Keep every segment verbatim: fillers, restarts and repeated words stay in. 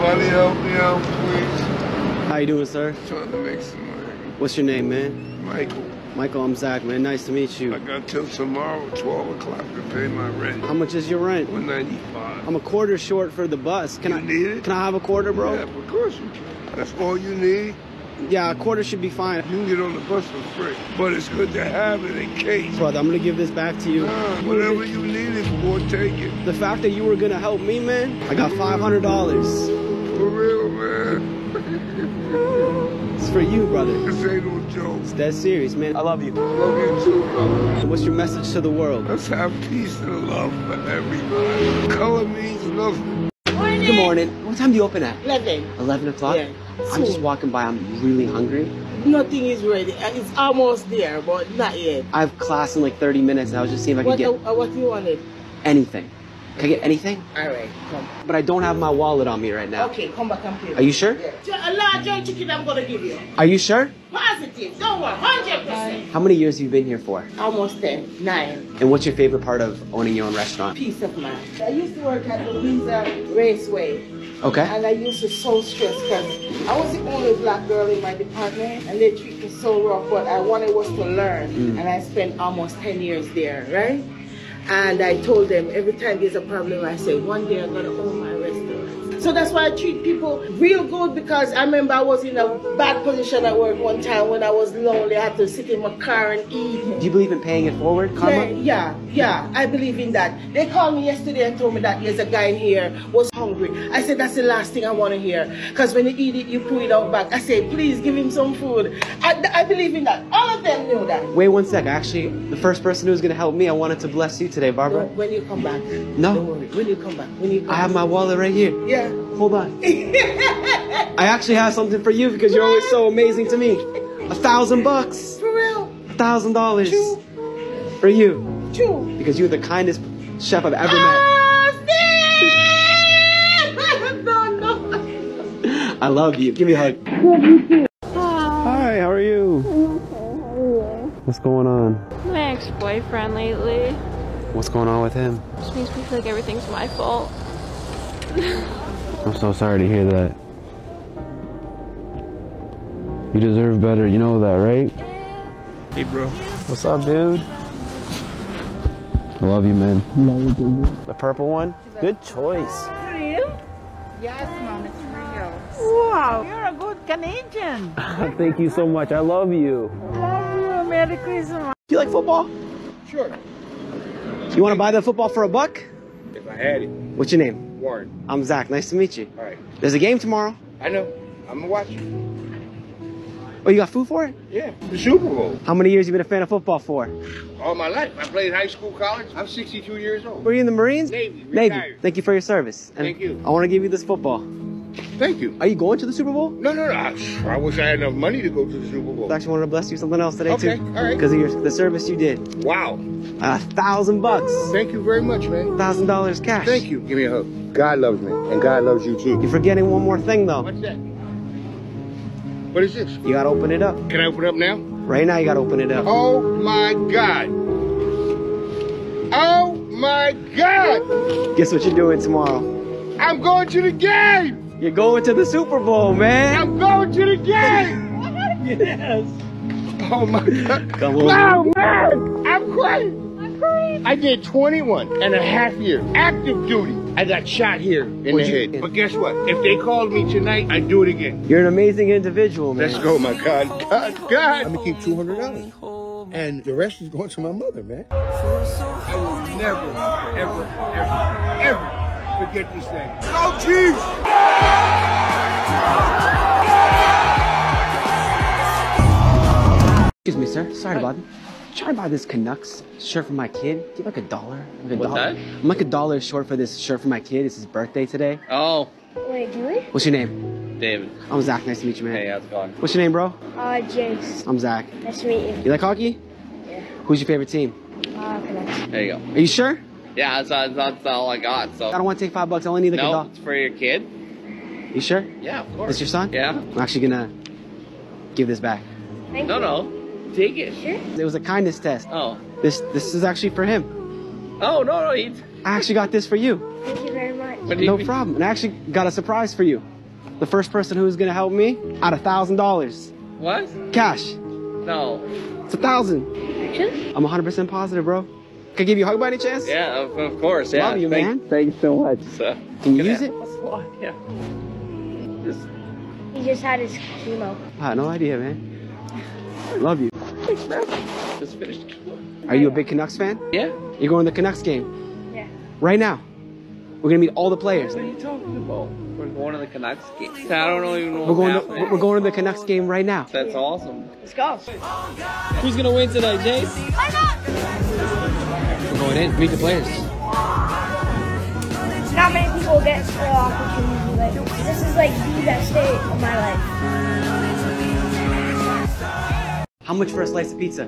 Somebody help me out, please. How you doing, sir? Trying to make some money. What's your name, man? Michael. Michael, I'm Zach, man. Nice to meet you. I got till tomorrow, twelve o'clock, to pay my rent. How much is your rent? one ninety-five. I'm a quarter short for the bus. Can you I need it? Can I have a quarter, bro? Yeah, of course you can. That's all you need. Yeah, a quarter should be fine. You can get on the bus for free, but it's good to have it in case. Brother, I'm gonna give this back to you. Nah, whatever you need it for, take it. The fact that you were gonna help me, man, I got five hundred dollars. For real, man. It's for you, brother. This ain't no joke. It's dead serious, man. I love you. Love you too, brother. What's your message to the world? Let's have peace and love for everybody. Color means nothing. Morning. Good morning. What time do you open at? eleven. eleven o'clock? Yeah. I'm just walking by. I'm really hungry. Nothing is ready. It's almost there, but not yet. I have class in like thirty minutes, and I was just seeing if I What, could get uh, what you wanted? anything. Can I get anything? All right, come. But I don't have my wallet on me right now. Okay, come back and pay. Are you sure? Yeah. A large joint chicken I'm going to give you. Are you sure? Positive. Don't worry. one hundred percent. How many years have you been here for? Almost ten. Nine. And what's your favorite part of owning your own restaurant? Peace of mind. I used to work at the Windsor Raceway. Okay. And I used to so stress because I was the only black girl in my department and they treat me so rough, but I wanted was to learn. Mm. And I spent almost ten years there, right? And I told them every time there's a problem, I say, one day I'm going to own my restaurant. So that's why I treat people real good, because I remember I was in a bad position at work one time when I was lonely. I had to sit in my car and eat. Do you believe in paying it forward, karma? Yeah, yeah, yeah, I believe in that. They called me yesterday and told me that there's a guy in here was hungry. I said, that's the last thing I want to hear. Because when you eat it, you pull it out back. I said, please give him some food. I, I believe in that. All of them knew that. Wait one sec. Actually, the first person who was going to help me, I wanted to bless you today, Barbara. No, when you come back. No. Don't worry. When you come back. When you come I have my wallet right here. Yeah. Hold on. I actually have something for you because you're always so amazing to me. A thousand bucks. For real? A thousand dollars. True. For you. True. Because you're the kindest chef I've ever oh, met. No, no. I love you. Give me a hug. Love you too. Hi, how are you? What's going on? My ex-boyfriend lately. What's going on with him? Just makes me feel like everything's my fault. I'm so sorry to hear that. You deserve better, you know that, right? Hey, bro. What's up, dude? I love you, man. Love you, dude. The purple one? Good choice. For you? Yes, Mom, it's real. Wow, you're a good Canadian. Thank you so much. I love you. Love you. Merry Christmas. Do you like football? Sure. You want to buy the football for a buck? If I had it. What's your name? Warren. I'm Zach. Nice to meet you. All right. There's a game tomorrow. I know. I'm gonna watch it. Oh, you got food for it? Yeah. The Super Bowl. How many years you been a fan of football for? All my life. I played high school, college. I'm sixty-two years old. Were you in the Marines? Navy. Navy. Retired. Thank you for your service. And Thank you. I want to give you this football. Thank you. Are you going to the Super Bowl? No, no, no. I, I wish I had enough money to go to the Super Bowl. I actually wanted to bless you with something else today, Okay, too. all right. Because of your, the service you did. Wow. A thousand bucks. Thank you very much, man. Thousand dollars cash. Thank you. Give me a hug. God loves me, and God loves you too. You're forgetting one more thing, though. What's that? What is this? You gotta open it up. Can I open it up now? Right now, you gotta open it up. Oh my God. Oh my God. Guess what you're doing tomorrow? I'm going to the game. You're going to the Super Bowl, man. I'm going to the game. Yes. Oh my God. Come on. Wow, man. I'm crying. I'm crying. I did twenty-one and a half years active duty. I got shot here in Would the you- head. But guess what? If they called me tonight, I'd do it again. You're an amazing individual, man. Let's go, my God. God, God. I'm gonna keep two hundred dollars, and the rest is going to my mother, man. I will never, ever, ever, ever forget this thing. Go Chiefs! Excuse me, sir. Sorry about that. Trying to buy this Canucks shirt for my kid. Give like a dollar. Like a What's dollar. that? I'm like a dollar short for this shirt for my kid. It's his birthday today. Oh, Wait, do we? What's your name? David. I'm Zach. Nice to meet you, man. Hey, how's it going? What's your name, bro? Uh, James. I'm Zach. Nice to meet you. You like hockey? Yeah. Who's your favorite team? Uh, Canucks. There you go. Are you sure? Yeah, that's, that's all I got. So I don't want to take five bucks. I only need like a no, dollar. it's for your kid. You sure? Yeah, of course. This your son? Yeah. I'm actually gonna give this back. Thank No, you. no, take it. Sure. It was a kindness test. Oh. This this is actually for him. Oh no, no, he. I actually got this for you. Thank you very much. What do No you- problem. And I actually got a surprise for you. The first person who's gonna help me out a thousand dollars. What? Cash. No. It's a thousand. Actually? I'm one hundred percent positive, bro. Can I give you a hug by any chance? Yeah, of, of course. Yeah. Love you, thank, man. Thank you so much. So, Can you yeah. use it? Yeah. Just, He just had his chemo. I had no idea, man. Love you. thanks, bro. Just finished. Are you a big Canucks fan? Yeah. You're going to the Canucks game? Yeah. Right now. We're gonna meet all the players. What are you talking about? We're going to the Canucks game. I don't know even know We're what's going to, happening. we're going to the Canucks game right now. That's awesome. Let's go. Who's gonna win tonight, Jace? We're going in, meet the players. Not many people get the opportunity like this. Is like the best day of my life. How much for a slice of pizza?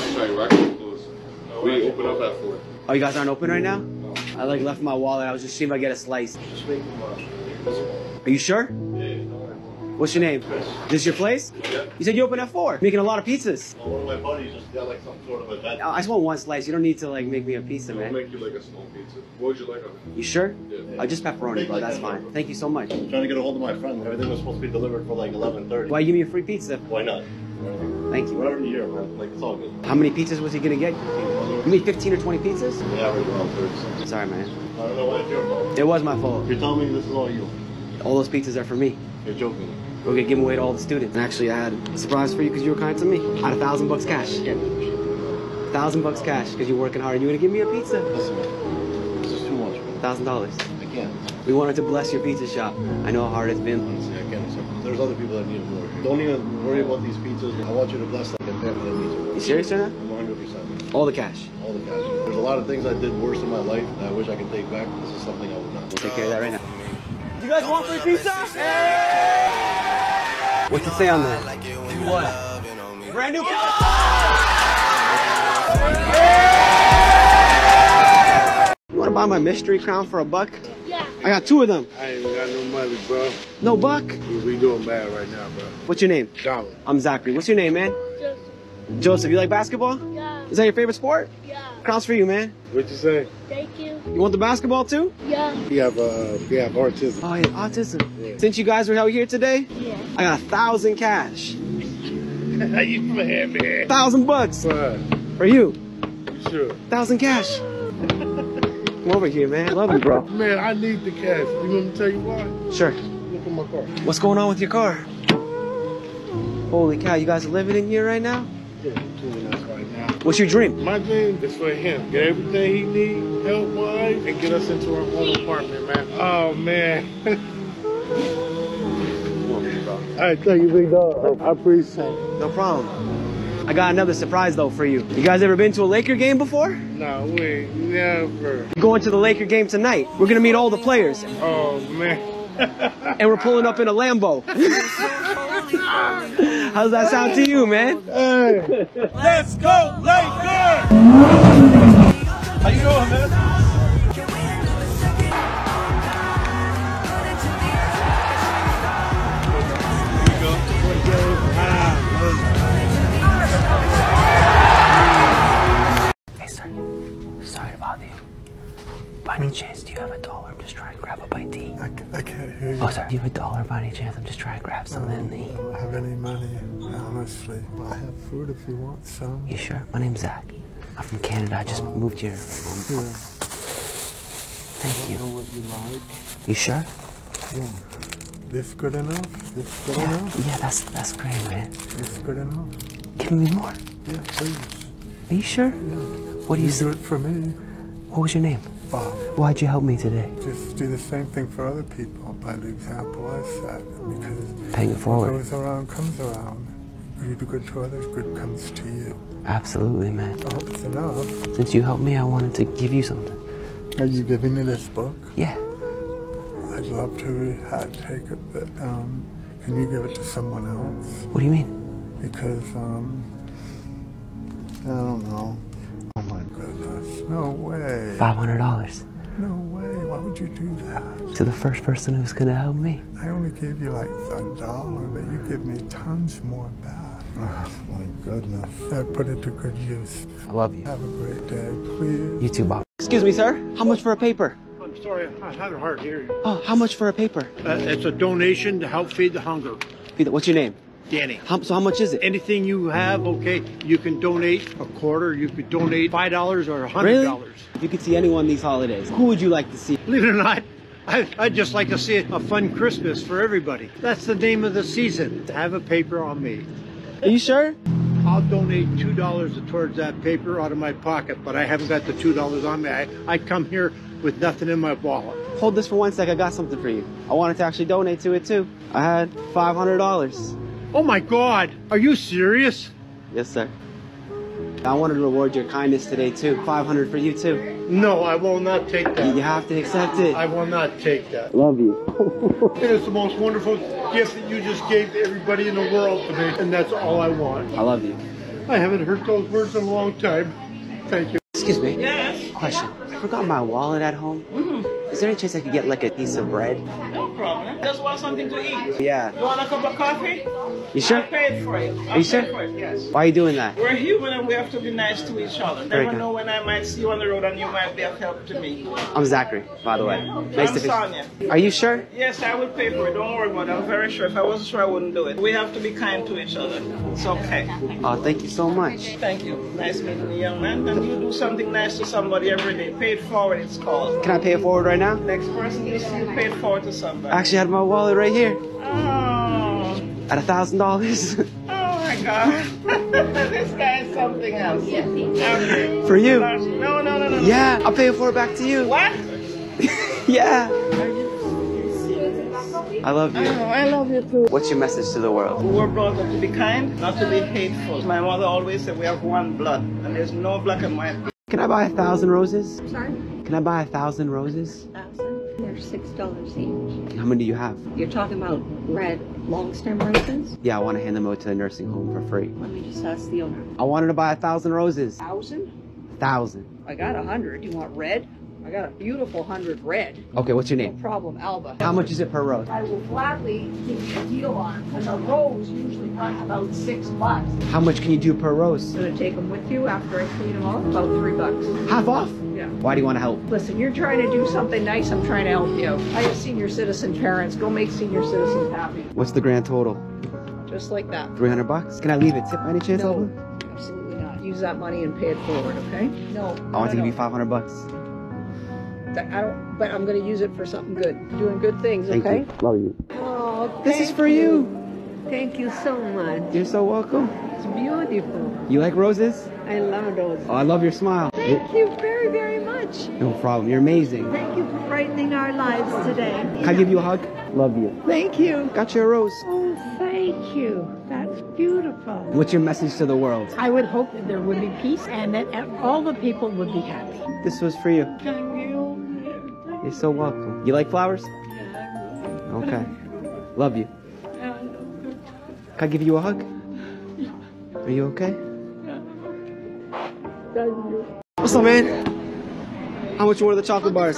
We open up at four. Oh, you guys aren't open right now? I like left my wallet. I was just seeing if I get a slice. Are you sure? What's your name? This is your place? Yeah. You said you open at four. Making a lot of pizzas. Well, one of my buddies just got like some sort of event. I just want one slice. You don't need to like make me a pizza, I'll man. make you like a small pizza. What would you like on it? You sure? Yeah. Uh, just pepperoni, bro. That's fine. Thank you so much. I'm trying to get a hold of my friend. Everything was supposed to be delivered for like eleven thirty. Why you give me a free pizza? Why not? Thank you. Whatever you hear, man. Like, it's all good. How many pizzas was he gonna get? You mean fifteen or twenty pizzas? The average around thirty. Sorry, man. I don't know why it's your fault. It was my fault. You're telling me this is all you. All those pizzas are for me. You're joking. We're gonna give them away to all the students. And actually, I had a surprise for you because you were kind to me. I had a thousand bucks cash. Yeah. Thousand bucks cash because you're working hard. You gonna give me a pizza? Listen, man. This is too much, man. Thousand dollars. I can't. We wanted to bless your pizza shop. I know how hard it's been. Honestly, I can't accept it. There's other people that need it more. Don't even worry about these pizzas. I want you to bless like a family that needs it. You serious or not? one hundred percent. All the cash. All the cash. There's a lot of things I did worse in my life that I wish I could take back. This is something I would not. We'll take care of that right now. You guys want free pizza? What's it say on there? What? Brand new pizza. You want to buy my mystery crown for a buck? Yeah. I got two of them. I ain't got no money, bro. No buck? We, we doing bad right now, bro. What's your name? Dollar. I'm Zachary. What's your name, man? Joseph. Joseph. You like basketball? Yeah. Is that your favorite sport? Yeah. Crown's for you, man. What you say? Thank you. You want the basketball too? Yeah. We have uh, we have autism. Oh, yeah, autism. Yeah. Since you guys were out here today, Yeah. I got a thousand cash. How you man, man? Thousand bucks What? for you. You sure? Thousand cash. Come over here, man. Love you, bro. Man, I need the cash. You want me to tell you why? Sure. Look at my car. What's going on with your car? Holy cow, you guys are living in here right now? Yeah, we're doing this right now. What's your dream? My dream is for him. Get everything he needs, help-wise, and get us into our own apartment, man. Oh, man. All right, thank you, big dog. I appreciate it. No problem. I got another surprise though for you. You guys ever been to a Laker game before? No, we ain't never. We're going to the Laker game tonight. We're gonna meet all the players. Oh, man. And we're pulling up in a Lambo. How's that sound to you, man? Hey. Let's go, Lakers! How you doing, man? Hey, sir. Sorry to bother you. By any chance, do you have a dollar? I'm just trying to grab a bite to eat. I, I can't hear you. Oh, sir. Do you have a dollar by any chance? I'm just trying to grab something to eat. I don't have any money, honestly. I have food if you want some. You sure? My name's Zach. I'm from Canada. I just moved here. Yeah. Thank you. I know what you like. You sure? Yeah. This good enough? This good Yeah, enough? yeah, that's that's great, man. This good enough? Give me more. Yeah, please. Are you sure? Yeah. What do you, You do it for me. What was your name? Bob. Why'd you help me today? Just do the same thing for other people by the example I set. Because Paying it forward. what goes around comes around. You do good to others, good comes to you. Absolutely, man. I hope it's enough. Since you helped me, I wanted to give you something. Are you giving me this book? Yeah. I'd love to uh, take it, but um, can you give it to someone else? What do you mean? Because, um, I don't know. Oh my goodness. No way. Five hundred dollars. No way. Why would you do that? To the first person who's gonna help me. I only gave you like a dollar, but you give me tons more back. Oh my goodness. I put it to good use. I love you. Have a great day, please. You too, Bob. Excuse me, sir. How much for a paper? I'm sorry, I have a hard hearing. Oh, how much for a paper? Uh, it's a donation to help feed the hunger. Feed the- What's your name? Danny. How, so how much is it? Anything you have, okay, you can donate a quarter, you could donate five dollars or a hundred dollars. Really? You could see anyone these holidays. Who would you like to see? Believe it or not, I, I'd just like to see a fun Christmas for everybody. That's the name of the season, to have a paper on me. Are you sure? I'll donate two dollars towards that paper out of my pocket, but I haven't got the two dollars on me. I, I come here with nothing in my wallet. Hold this for one sec, I got something for you. I wanted to actually donate to it too. I had five hundred dollars. Oh my God, are you serious? Yes, sir. I wanted to reward your kindness today too. five hundred for you too. No, I will not take that. You have to accept it. I will not take that. Love you. It is the most wonderful gift that you just gave to everybody in the world to me, and that's all I want. I love you. I haven't heard those words in a long time. Thank you. Excuse me. Yes. Question. I forgot my wallet at home. Mm-hmm. Is there any chance I could get like a piece of bread? No problem. Just want something to eat. Yeah. You want a cup of coffee? You sure? I paid for it. Are you sure? Paid for it, yes. Why are you doing that? We're human and we have to be nice to each other. Very Never good. know when I might see you on the road and you might be of help to me. I'm Zachary, by the way. Nice I'm to meet Sonia. you. Are you sure? Yes, I would pay for it. Don't worry about it. I'm very sure. If I wasn't sure, I wouldn't do it. We have to be kind to each other. It's okay. Oh, thank you so much. Thank you. Nice meeting you, young man. And you do something nice to somebody every day. Pay it forward, it's called. Can I pay it forward right now? Next person you see, pay it forward to somebody. I actually had my wallet right here. Oh. At a thousand dollars. Oh my God. This guy is something else. Okay. For you. No, no, no, no. Yeah, I'll pay it forward back to you. What? Yeah. I love you. Oh, I love you too. What's your message to the world? We were brought up to be kind, not to be hateful. My mother always said we have one blood, and there's no black and white. Can I buy a thousand roses? Sorry? Can I buy a thousand roses? Thousand? They're six dollars each. How many do you have? You're talking about red long stem roses? Yeah, I want to hand them over to the nursing home for free. Let me just ask the owner. I wanted to buy a thousand roses. Thousand? Thousand. I got a hundred. You want red? I got a beautiful hundred red. Okay, what's your No name? problem, Alba. How much is it per rose? I will gladly give you a deal on it, because a rose usually runs about six bucks. How much can you do per rose? I'm gonna take them with you after I clean them off, about three bucks. Half off? Yeah. Why do you want to help? Listen, you're trying to do something nice, I'm trying to help you. I have senior citizen parents. Go make senior citizens happy. What's the grand total? Just like that. three hundred bucks? Can I leave it tip by any chance, No, Alba? absolutely not. Use that money and pay it forward, okay? No. I want to give you five hundred bucks. I don't, but I'm going to use it for something good. Doing good things, Thank okay? you. Love you. Oh, This is for you. Thank you so much. You're so welcome. It's beautiful. You like roses? I love those. Oh, I love your smile. Thank you very, very much. No problem. You're amazing. Thank you for brightening our lives today. Can I give you a hug? Love you. Thank you. Got you a rose. Oh, thank you. That's beautiful. What's your message to the world? I would hope that there would be peace and that all the people would be happy. This was for you. Thank you. You're so welcome. You like flowers? Okay. Love you. Can I give you a hug? Are you okay? What's up, man? How much you want of the chocolate bars?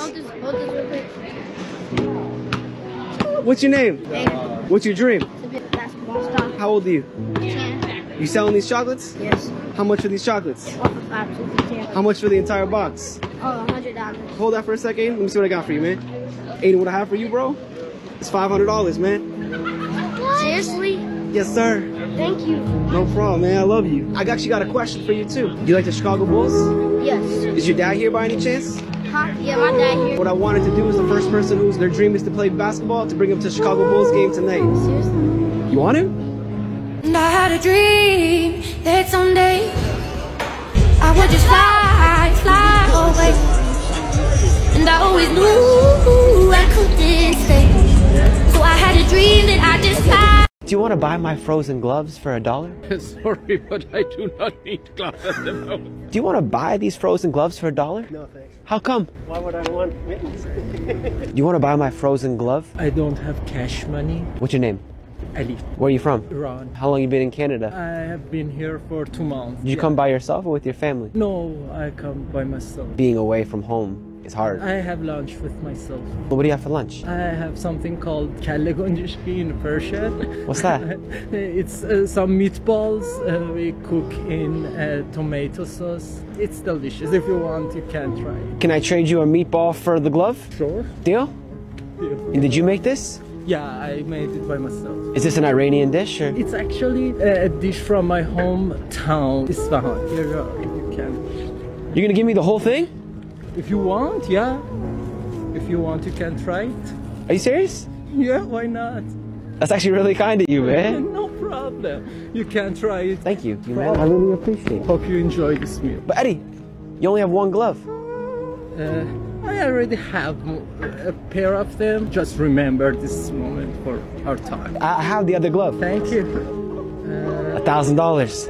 What's your name? What's your dream? How old are you? You selling these chocolates? Yes. How much for these chocolates? How much for the entire box? Oh, one hundred dollars. Hold that for a second. Let me see what I got for you, man. Ain't what I have for you, bro? It's five hundred dollars, man. Seriously? Yes, sir. Thank you. No problem, man. I love you. I actually got a question for you, too. Do you like the Chicago Bulls? Yes. Is your dad here by any chance? Huh? Yeah, my dad here. What I wanted to do is the first person whose their dream is to play basketball to bring him to Chicago Bulls game tonight. Seriously? You want him? And I had a dream that someday I would just fly, fly away. And I always knew I couldn't stay. So I had a dream that I just fly. Do you want to buy my frozen gloves for a dollar? Sorry, but I do not need gloves at the moment. Do you want to buy these frozen gloves for a dollar? No, thanks. How come? Why would I want mittens? Do you want to buy my frozen glove? I don't have cash money. What's your name? Ali. Where are you from? Iran. How long you been in Canada? I have been here for two months. Did you yeah. come by yourself or with your family? No, I come by myself. Being away from home, It's hard. I have lunch with myself. What do you have for lunch? I have something called kalle gonjishki in Persian. What's that? It's uh, some meatballs uh, we cook in uh, tomato sauce. It's delicious. If you want, you can try it. Can I trade you a meatball for the glove? Sure. Deal? Deal. And did you make this? Yeah, I made it by myself. Is this an Iranian dish or? It's actually a dish from my hometown, Isfahan. Here you go. You can. You're gonna give me the whole thing? If you want, yeah. If you want, you can try it. Are you serious? Yeah, why not? That's actually really kind of you, man. No problem. You can try it. Thank you, you man. I really appreciate it. Hope you enjoy this meal. But Eddie, you only have one glove. Uh, I already have a pair of them. Just remember this moment for our time. I have the other glove. Thank you. A thousand dollars.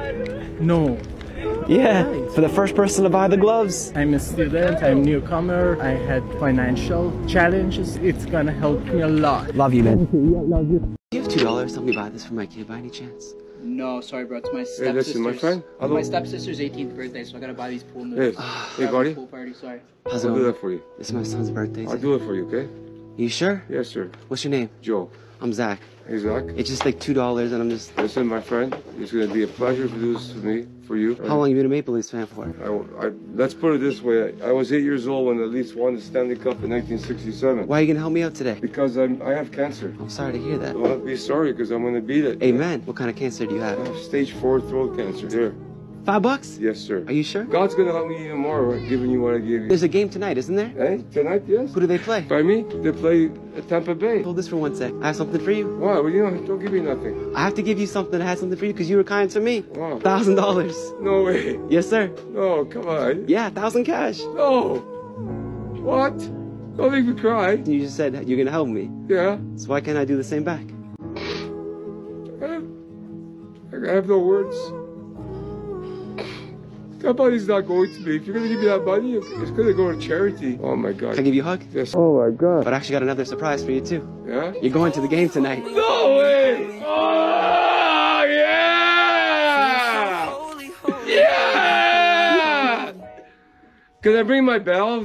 No. Yeah, for the first person to buy the gloves. I'm a student, I'm a newcomer, I had financial challenges. It's gonna help me a lot. Love you, man. Yeah, love you. Do you have two dollars? Help me buy this for my kid by any chance? No, sorry, bro. It's my stepsister's. Hey, listen, my friend. Hello. My stepsister's eighteenth birthday, so I gotta buy these pool noodles. Hey, hey, buddy. Pool party, sorry. How's it I'll going? do that for you. This is my son's birthday. I'll do it for you, okay? You sure? Yes, sir. What's your name? Joe. I'm Zach. Hey, Zach. It's just like two dollars, and I'm just. Listen, my friend. It's gonna be a pleasure to do this for me, for you. How long have you been a Maple Leafs fan for? I, I, let's put it this way. I was eight years old when the Leafs won the Stanley Cup in nineteen sixty-seven. Why are you gonna help me out today? Because I'm, I have cancer. I'm sorry to hear that. Well, be sorry, because I'm gonna beat it. Amen. What kind of cancer do you have? I have stage four throat cancer. There. Five bucks? Yes, sir. Are you sure? God's gonna help me even more, giving you what I gave you. There's a game tonight, isn't there? Hey, tonight, yes. Who do they play? By me? They play at Tampa Bay. Hold this for one sec. I have something for you. Why? Well, you know, don't give me nothing. I have to give you something. I had something for you because you were kind to me. Wow. Thousand dollars. No way. Yes, sir. No, come on. Yeah, thousand cash. No. What? Don't make me cry. You just said you're gonna help me. Yeah. So why can't I do the same back? I have, I have no words. That money's not going to me. If you're going to give me that money, it's going to go to charity. Oh, my God. Can I give you a hug? Yes. Oh, my God. But I actually got another surprise for you, too. Yeah? You're going to the game tonight. No way! Oh, yeah! Yeah! Can I bring my bell?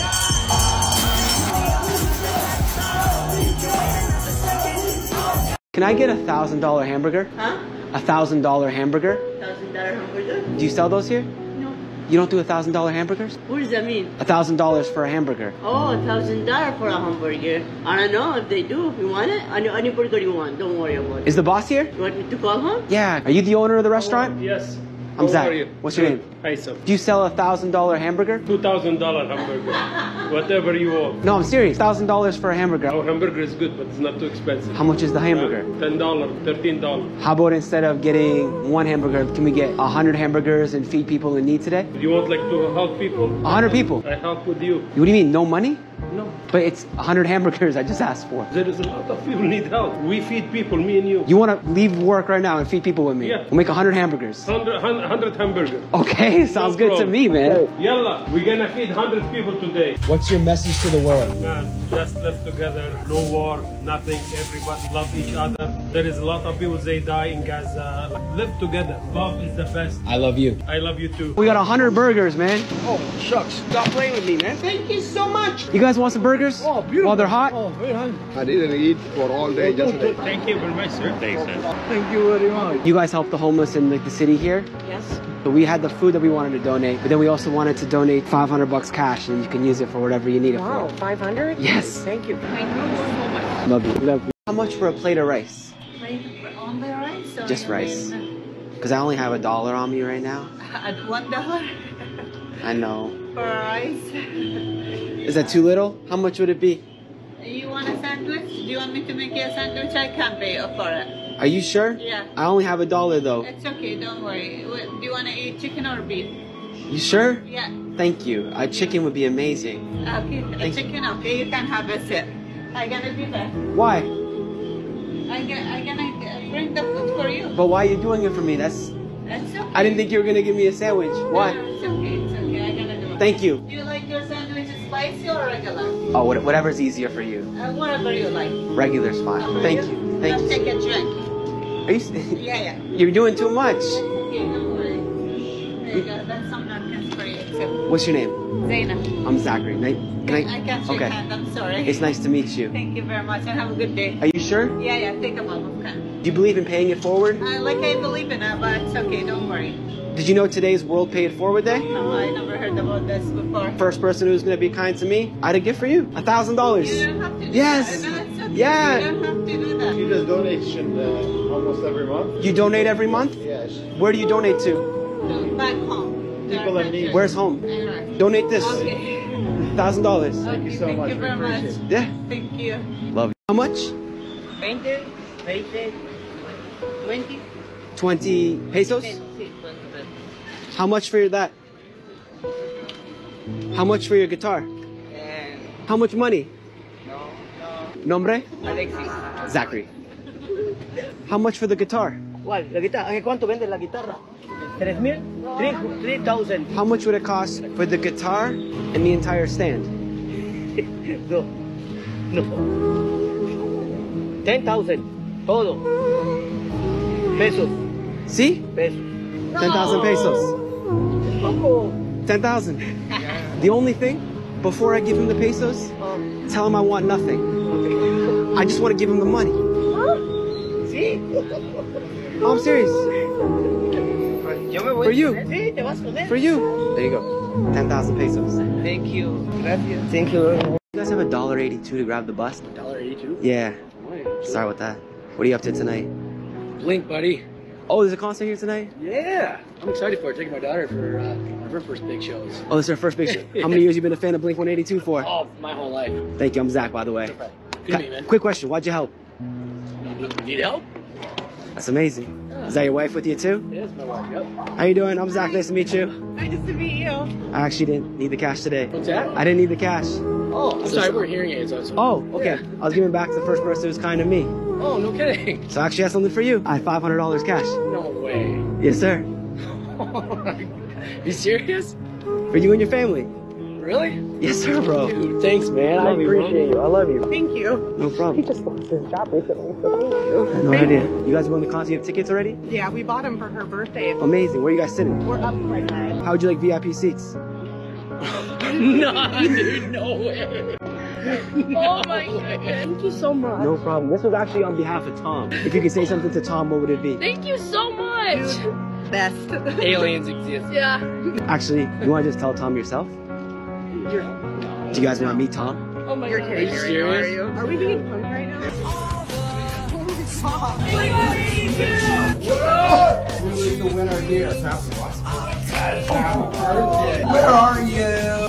Can I get a thousand dollar hamburger? Huh? A thousand dollar hamburger? Thousand dollar hamburger? Do you sell those here? No. You don't do a thousand dollar hamburgers? What does that mean? A thousand dollars for a hamburger. Oh, a thousand dollar for a hamburger. I don't know if they do. You want it? Any, any burger you want. Don't worry about it. Is the boss here? You want me to call him? Yeah. Are you the owner of the restaurant? Yes. I'm How Zach. are you? What's your Good. name? Hi, sir. Do you sell a thousand dollar hamburger? Two thousand dollar hamburger. Whatever you want. No, I'm serious. Thousand dollars for a hamburger. Our hamburger is good, but it's not too expensive. How much is the hamburger? Uh, Ten dollar, thirteen dollar. How about instead of getting one hamburger, can we get a hundred hamburgers and feed people in need today? You want like to help people? A hundred people. I help with you. What do you mean? No money? No. But it's a hundred hamburgers I just asked for. There is a lot of people need help. We feed people, me and you. You want to leave work right now and feed people with me? Yeah. We'll make a hundred hamburgers. Hundred, hundred hamburger. Okay, sounds No good to problem. me, man. Yalla, we're gonna feed hundred people today. What's your message to the world? Man, just live together, no war, nothing, everybody love each other. There is a lot of people, they die in Gaza. Live together, love is the best. I love you. I love you too. We got a hundred burgers, man. Oh, shucks. Stop playing with me, man. Thank you so much. You guys want some burgers? Oh, beautiful. While they're hot? Oh, very hot. I didn't eat for all day yesterday. Thank you very much, sir. Thanks, sir. Thank you very much. You guys help the homeless in like the city here? Yes. So we had the food that we wanted to donate, but then we also wanted to donate five hundred bucks cash, and you can use it for whatever you need it Wow, for. five hundred? Yes. Thank you. Thank you so much. Love you. Love you. How much for a plate of rice? On the rice? Or Just rice. Because I only have a dollar on me right now. At one dollar I know. for rice. Is that too little? How much would it be? You want a sandwich? Do you want me to make you a sandwich? I can pay for it. Are you sure? Yeah. I only have a dollar though. It's okay, don't worry. What, do you want to eat chicken or beef? You sure? Yeah. Thank you. A chicken would be amazing. Okay, a Thank chicken, okay, you can have a sip. I'm gonna be back. Why? I'm gonna, I'm gonna bring the food for you. But why are you doing it for me? That's. That's okay. I didn't think you were gonna give me a sandwich. Why? No, it's okay, it's okay. I'm gonna do it. Thank you. Do you like your sandwich spicy or regular? Oh, what- whatever's easier for you. Uh, whatever you like. Regular's fine. Thank you. Thank Just you. take a drink. Are you? Yeah, yeah. You're doing too much. Okay, don't worry. There you go. That's some napkins for you. Accept. What's your name? Zaina. I'm Zachary. Ni- Can I? I can't shake Okay. hand, I'm sorry. It's nice to meet you. Thank you very much and have a good day. Are you sure? Yeah, yeah, take a moment. Okay. Do you believe in paying it forward? Uh, like I believe in it, but it's okay, don't worry. Did you know today's World Pay It Forward Day? No, I never heard about this before. First person who's gonna be kind to me, I had a gift for you. A thousand dollars. You don't have to do Yes. that. No, it's okay. Yeah. You don't have to do that. He does donation uh, almost every month. You donate every month? Yes. Where do you donate to? Back home. People in need. Where's home? Alright. Donate this. Okay. Thousand dollars. Thank you so much. Thank you very We much. appreciate Yeah. Thank you. Love you. How much? Twenty. Twenty. Twenty. Twenty pesos? How much for that? How much for your guitar? How much money? No, no. Nombre? Alexis. Zachary. How much for the guitar? ¿Cuál? ¿La guitarra? ¿Cuánto vende la guitarra? ¿Tres mil? Three thousand. How much would it cost for the guitar and the entire stand? No. No. Ten thousand. Todo. Pesos. See? Pesos. Ten thousand pesos. Ten thousand. The only thing, before I give him the pesos, tell him I want nothing. I just want to give him the money. ¿Sí? Oh, I'm serious. Yo me voy. For you. Sí, te vas con él. For you. There you go. Ten thousand pesos. Thank you. Gracias. Thank you. You guys have a dollar eighty-two to grab the bus? Dollar eighty-two. Yeah. Sorry about that. What are you up to tonight? Blink, buddy. Oh, there's a concert here tonight? Yeah. I'm excited for it. Taking my daughter for uh, her first big shows. Oh, this is her first big show. How many years you been a fan of Blink one eighty-two for? Oh, my whole life. Thank you. I'm Zach, by the way. Good to meet you, man. Quick question. Why'd you help? Need help? That's amazing. Is that your wife with you too? Yeah, it's my wife. Yep. How you doing? I'm Zach. Nice to meet you. Nice to meet you. I actually didn't need the cash today. What's that? I didn't need the cash. Oh, I'm sorry. We're hearing aids. So Oh, okay. Yeah. I was giving back to the first person who was kind to me. Oh, no kidding. So I actually have something for you. I have five hundred dollars cash. No way. Yes, sir. You serious? For you and your family. Really? Yes, sir, bro. Dude, thanks, man. I Love you, bro. appreciate you. I love you. Thank you. No problem. He just lost his job recently. I had no idea. You guys are going to the concert? You have tickets already? Yeah, we bought him for her birthday. Amazing. Where are you guys sitting? We're up right now. How would you like V I P seats? Nah, dude, no way. Oh my god. Thank you so much. No problem. This was actually on behalf of Tom. If you could say something to Tom, what would it be? Thank you so much. Best. Aliens exist. Yeah. Actually, you want to just tell Tom yourself? Do you guys want to meet Tom? Oh my god. Are you serious? Are, you? Are we being punked right now? Who's the winner here? Where are you?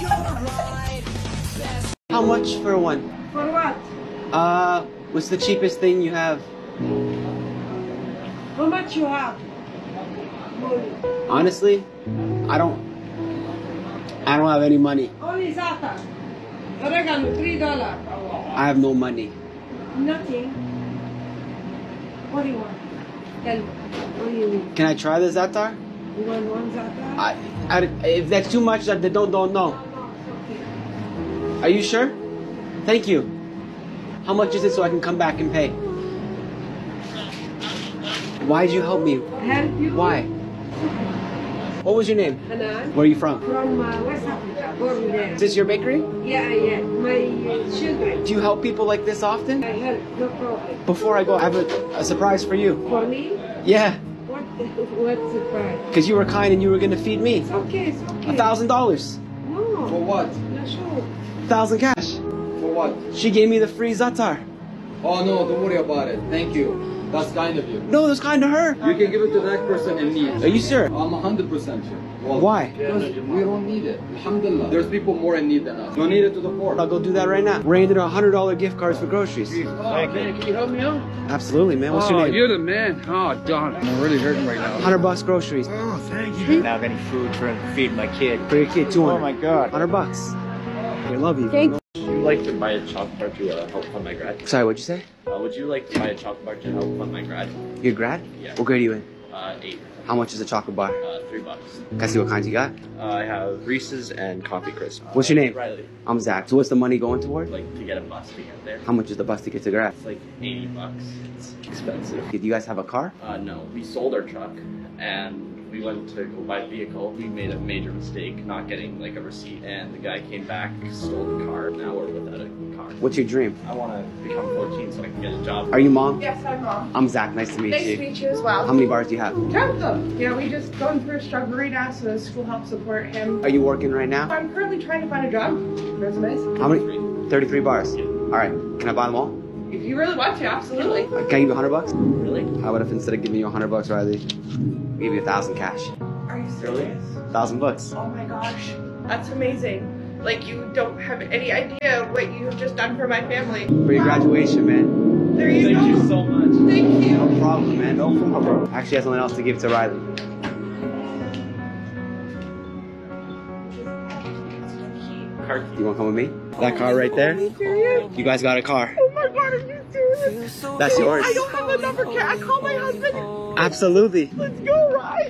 How much for one? For what? Uh, what's the cheapest thing you have? How much you have? Honestly, I don't. I don't have any money. Only zata. Oregano, three dollars. I have no money. Nothing. What do you want? Tell me. What do you need? Can I try the za'atar? You want one zata? I, I, if that's too much, that they don't don't know. Are you sure? Thank you. How much is it so I can come back and pay? Why'd you help me? Help you? Why? What was your name? Hanan. Where are you from? From uh, West Africa, born there. Is this your bakery? Yeah, yeah. My uh, children. Do you help people like this often? I help, no problem. Before I go, I have a, a surprise for you. For me? Yeah, What? What surprise? because you were kind and you were gonna feed me. It's okay, it's okay. A thousand dollars. No. For what? Not sure. Thousand cash. For what? She gave me the free za'atar. Oh no, don't worry about it. Thank you. That's kind of you. No, it was kind to her. You can give it to that person in need. Are you sure? I'm one hundred percent sure. Well, Why? Because we don't need it. Alhamdulillah. There's people more in need than us. Don't need it to the poor. I'll go do that right now. We're handing her a hundred dollar gift cards for groceries. Oh, man, can you help me out? Absolutely, man. What's oh, your name? You're the man. Oh, darn. I'm really hurting right now. Hundred bucks groceries. Oh, thank you. Now I have any food to feed my kid. For your kid, two hundred. Oh my god. Hundred bucks. I love you. Thank Would you like to buy a chocolate bar to uh, help fund my grad? Sorry, what'd you say? Uh, would you like to buy a chocolate bar to help fund my grad? Your grad? Yeah. What grade are you in? Uh, eight. How much is a chocolate bar? Uh, three bucks. Can I see what kinds you got? Uh, I have Reese's and Coffee Crisp. What's your name? Riley. I'm Zach. So what's the money going toward? Like to get a bus to get there. How much is the bus to get to grad? It's like eighty bucks. It's expensive. Do you guys have a car? Uh, no, we sold our truck and we went to go buy a vehicle. We made a major mistake not getting like a receipt, and the guy came back, stole the car. Now we're without a car. What's your dream? I want to become fourteen so I can get a job. Are you mom? Yes, I'm mom. I'm Zach. Nice to meet Nice you. to meet you as well. How many bars do you have? Ten of them. You know, we just going through a struggle right now, so the school helps support him. Are you working right now? I'm currently trying to find a job. Resumes. How many? thirty-three bars. All right. Can I buy them all? If you really want to, absolutely. Can I give you a hundred bucks? Really? How about if instead of giving you a hundred bucks, Riley, give you a thousand cash? Are you serious? Thousand bucks. Oh my gosh, that's amazing. Like, you don't have any idea what you've just done for my family. For your graduation, man. There you Thank go. Thank you so much. Thank you. No problem, man. No problem. Actually, I have something else to give to Riley. Car. You want to come with me? That car right there? Are you serious? You guys got a car. Oh my god, are you serious? That's yours. I don't have a number. Can I call my husband? Absolutely. Let's go, Ryan.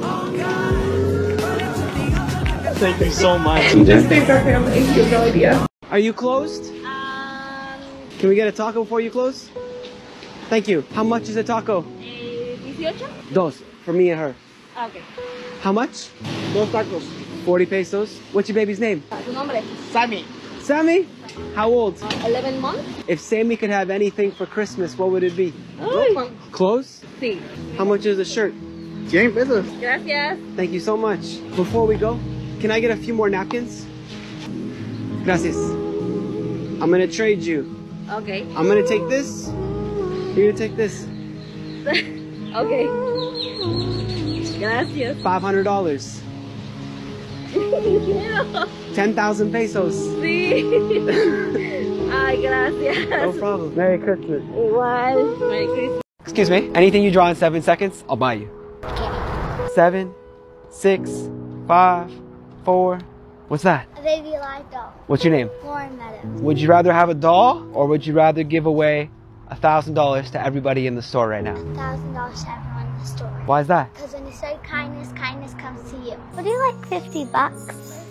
Thank you so much. You just saved our family. You have no idea. Are you closed? Um, Can we get a taco before you close? Thank you. How much is a taco? eh, eighteen? Dos. For me and her. Okay. How much? Dos tacos. forty pesos. What's your baby's name? ¿Tu nombre? Sammy. Sammy? How old? eleven months? If Sammy could have anything for Christmas, what would it be? Ay. Clothes? Sí. How much is a shirt? cien pesos. Gracias. Thank you so much. Before we go, can I get a few more napkins? Gracias. I'm gonna trade you. Okay. I'm gonna take this. You're gonna take this. Okay. Gracias. Five hundred dollars. Ten thousand pesos. Sí. Ay, gracias. No problem. Merry Christmas. Igual. Merry Christmas. Excuse me. Anything you draw in seven seconds, I'll buy you. Seven, six, five, four. What's that? A baby live doll. What's your name? Lauren Meadows. Would you rather have a doll, or would you rather give away a thousand dollars to everybody in the store right now? A thousand dollars to everyone in the store. Why is that? Because when you say kindness, kindness comes to you. What do you like fifty bucks?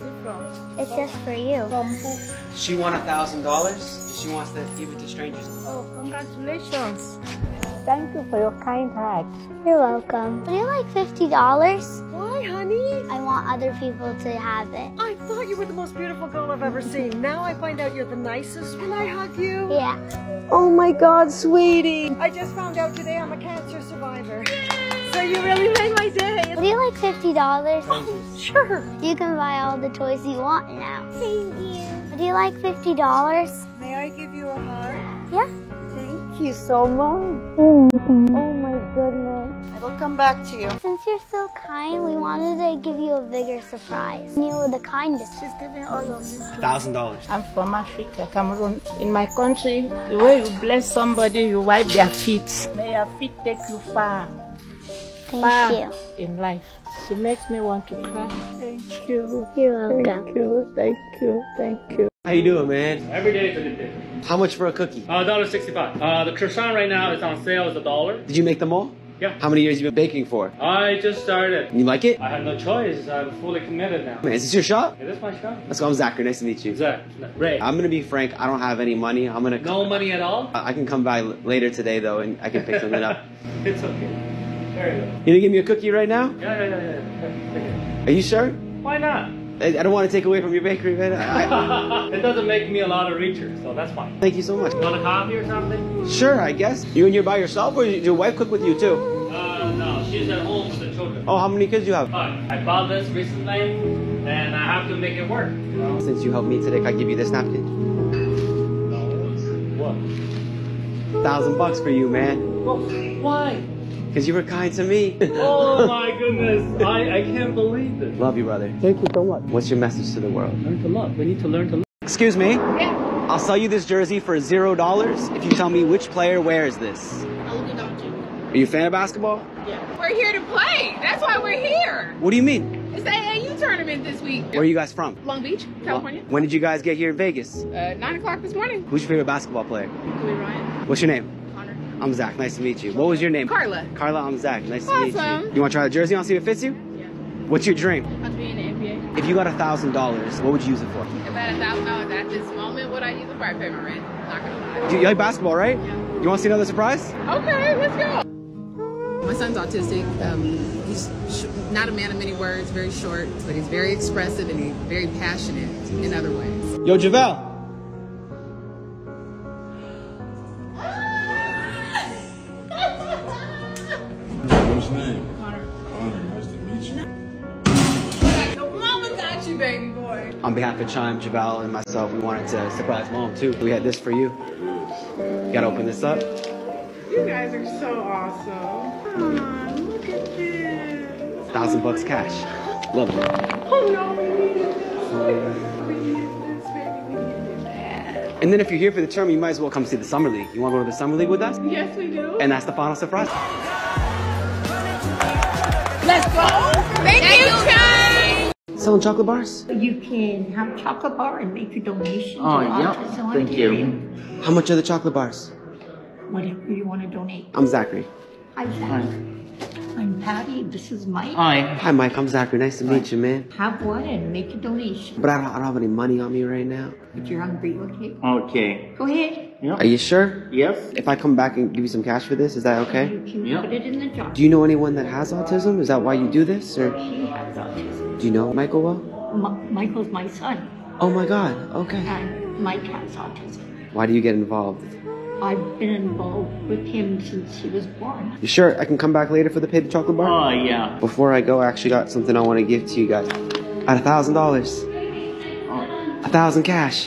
It's just for you. She won a thousand dollars. She wants to give it to strangers. Oh, congratulations. Thank you for your kind heart. You're welcome. Would you like fifty dollars? Why, honey? I want other people to have it. I thought you were the most beautiful girl I've ever seen. Now I find out you're the nicest. Can I hug you? Yeah. Oh my God, sweetie. I just found out today I'm a cancer survivor. Yay! So you really made my day. Would you like fifty dollars? Oh, sure. You can buy all the toys you want now. Thank you. Would you like fifty dollars? May I give you a hug? Yeah. Thank you so much. Oh my goodness. I will come back to you. Since you're so kind, we wanted to give you a bigger surprise. You were the kindest. She's giving all of you. Thousand dollars. I'm from Africa, Cameroon. In my country, the way you bless somebody, you wipe their feet. May your feet take you far. Thank far you. in life. It makes me want to cry. Thank you. You're welcome. Thank you. Thank you. Thank you. How you doing, man? Every day is a good day. How much for a cookie? Uh, one dollar sixty-five. Uh, the croissant right now is on sale. It's a dollar. Did you make them all? Yeah. How many years you been baking for? I just started. You like it? I have no choice. I'm fully committed now. Man, is this your shop? It is my shop. Let's go. I'm Zachary. Nice to meet you. Zach. Ray. I'm gonna be frank. I don't have any money. I'm gonna. No money at all? I can come by l- later today though, and I can pick something up. It's okay. Very good. You gonna give me a cookie right now? Yeah, yeah, yeah, yeah. Okay. Are you sure? Why not? I, I don't want to take away from your bakery, man. I, It doesn't make me a lot of reachers, so that's fine. thank you so much. You want a coffee or something? Sure, I guess. You and you're by yourself, or did your wife cook with you too? Uh, no, she's at home with the children. Oh, how many kids do you have? Fine. I bought this recently, and I have to make it work. You know? Since you helped me today, can I give you this napkin? What? Thousand bucks for you, man. Well, why? Because you were kind to me. Oh my goodness, I, I can't believe this. Love you, brother. Thank you so much. What's your message to the world? Learn to love. We need to learn to love. Excuse me? Yeah. I'll sell you this jersey for zero dollars if you tell me which player wears this. Are you a fan of basketball? Yeah. We're here to play. That's why we're here. What do you mean? It's the A A U tournament this week. Where are you guys from? Long Beach, California. When did you guys get here in Vegas? Uh, nine o'clock this morning. Who's your favorite basketball player? Kobe Bryant. What's your name? Connor. I'm Zach. Nice to meet you. What was your name? Carla. Carla, I'm Zach. Nice to meet Awesome. you. You want to try the jersey on, see if it fits you? Yeah. What's your dream? I'll be in the N B A. If you got a thousand dollars, what would you use it for? If I had a thousand dollars at this moment, would I use it for? I pay my rent. Not gonna lie. You, you like basketball, right? Yeah. You want to see another surprise? Okay, let's go. My son's autistic. Um, he's sh not a man of many words, very short, but he's very expressive and he's very passionate in other ways. Yo, Javel. What's your name? Connor. Connor, nice to meet you. Your mama got you, baby boy. On behalf of Chime, Javel, and myself, we wanted to surprise Mom too. We had this for you. You gotta open this up. You guys are so awesome. Aw, look at this. Thousand bucks cash. Love you. Oh no, we needed this. We needed this, baby. We needed that. And then if you're here for the tournament, you might as well come see the Summer League. You wanna go to the Summer League with us? Yes, we do. And that's the final surprise. Let's go. Thank, Thank you, Chime. Selling chocolate bars? You can have a chocolate bar and make a donation Oh, to yeah. Autism Thank Ontario. you. How much are the chocolate bars? Whatever you want to donate. I'm Zachary. Hi, Zach. I'm Patty. This is Mike. Hi, Mike. I'm Zachary. Nice to meet you, man. Have one and make a donation. But I don't, I don't have any money on me right now. If you're hungry, okay? Okay. Go ahead. Are you sure? Yes. If I come back and give you some cash for this, is that okay? You can put it in the jar. Do you know anyone that has autism? Is that why you do this? Or She has autism. do you know Michael well? M- Michael's my son. Oh my God. Okay. And Mike has autism. Why do you get involved? I've been involved with him since he was born. You sure I can come back later for the pay the chocolate bar? Oh, yeah. Before I go, I actually got something I want to give to you guys. At a thousand dollars. A thousand cash.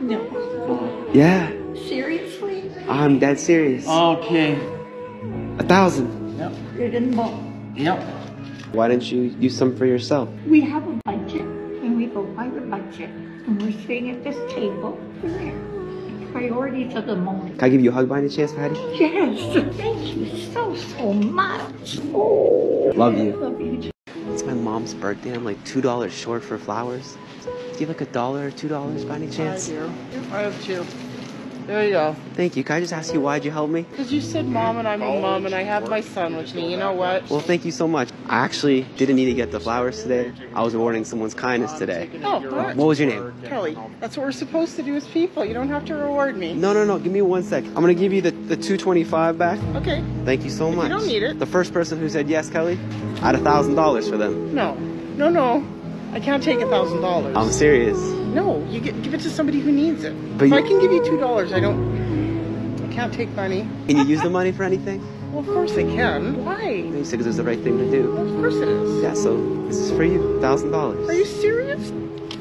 No. Yeah. Seriously? I'm dead serious. Okay. A thousand. Yep. You're involved. Yep. Why didn't you use some for yourself? We have a budget, and we go by the budget, and we're sitting at this table. We're there. Priorities of the moment. Can I give you a hug by any chance, Patty? Yes. Thank you so, so much. Oh. Love you. Love you. It's my mom's birthday. I'm like two dollars short for flowers. Do you have like a dollar or two dollars by any chance? I do. I have two. There you go. Thank you. Can I just ask you why'd you help me? Because you said mom and I'm a mom and I have my son with me. You know what? Well, thank you so much. I actually didn't need to get the flowers today. I was rewarding someone's kindness today. Oh, what? What was your name? Kelly. That's what we're supposed to do as people. You don't have to reward me. No, no, no. Give me one sec. I'm gonna give you the, the two twenty-five back. Okay. Thank you so If much. you don't need it. The first person who said yes, Kelly, I had a thousand dollars for them. No. No, no. I can't take a thousand dollars. I'm serious. No, you get, give it to somebody who needs it. But if you- I can give you two dollars, I don't. I can't take money. Can you use the money for anything? Well, of course I can. Why? You said 'cause it was the right thing to do. Of course it is. Yeah, so this is for you. Thousand dollars. Are you serious?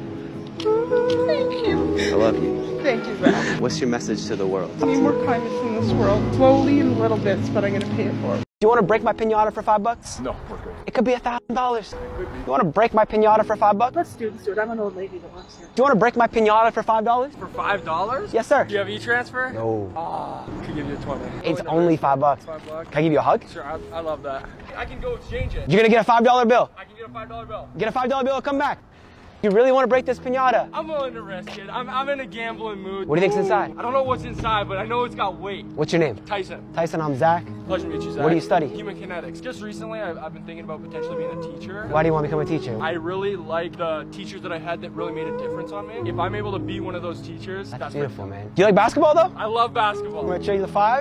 Thank you. I love you. Thank you, Zach. What's your message to the world? I need more kindness in this world. Slowly in little bits, but I'm going to pay it for it. Do you want to break my pinata for five bucks? No, we're good. It could be a thousand dollars. You want to break my pinata for five bucks? Let's do this, dude. I'm an old lady that wants to. Do you want to break my pinata for five dollars? For five dollars? Yes, sir. Do you have e-transfer? No. Ah, I could give you a twenty. It's only five bucks. Five bucks. Can I give you a hug? Sure, I, I love that. I can go exchange it. You're gonna get a five dollar bill. I can get a five dollar bill. Get a five dollar bill and come back. You really want to break this pinata? I'm willing to risk it. I'm, I'm in a gambling mood. What do you think's inside? I don't know what's inside, but I know it's got weight. What's your name? Tyson. Tyson, I'm Zach. Pleasure to meet you, Zach. What do you study? Human kinetics. Just recently, I've, I've been thinking about potentially being a teacher. Why do you want to become a teacher? I really like the teachers that I had that really made a difference on me. If I'm able to be one of those teachers, that's, That's my beautiful, goal. man. Do you like basketball, though? I love basketball. I'm gonna show you the five.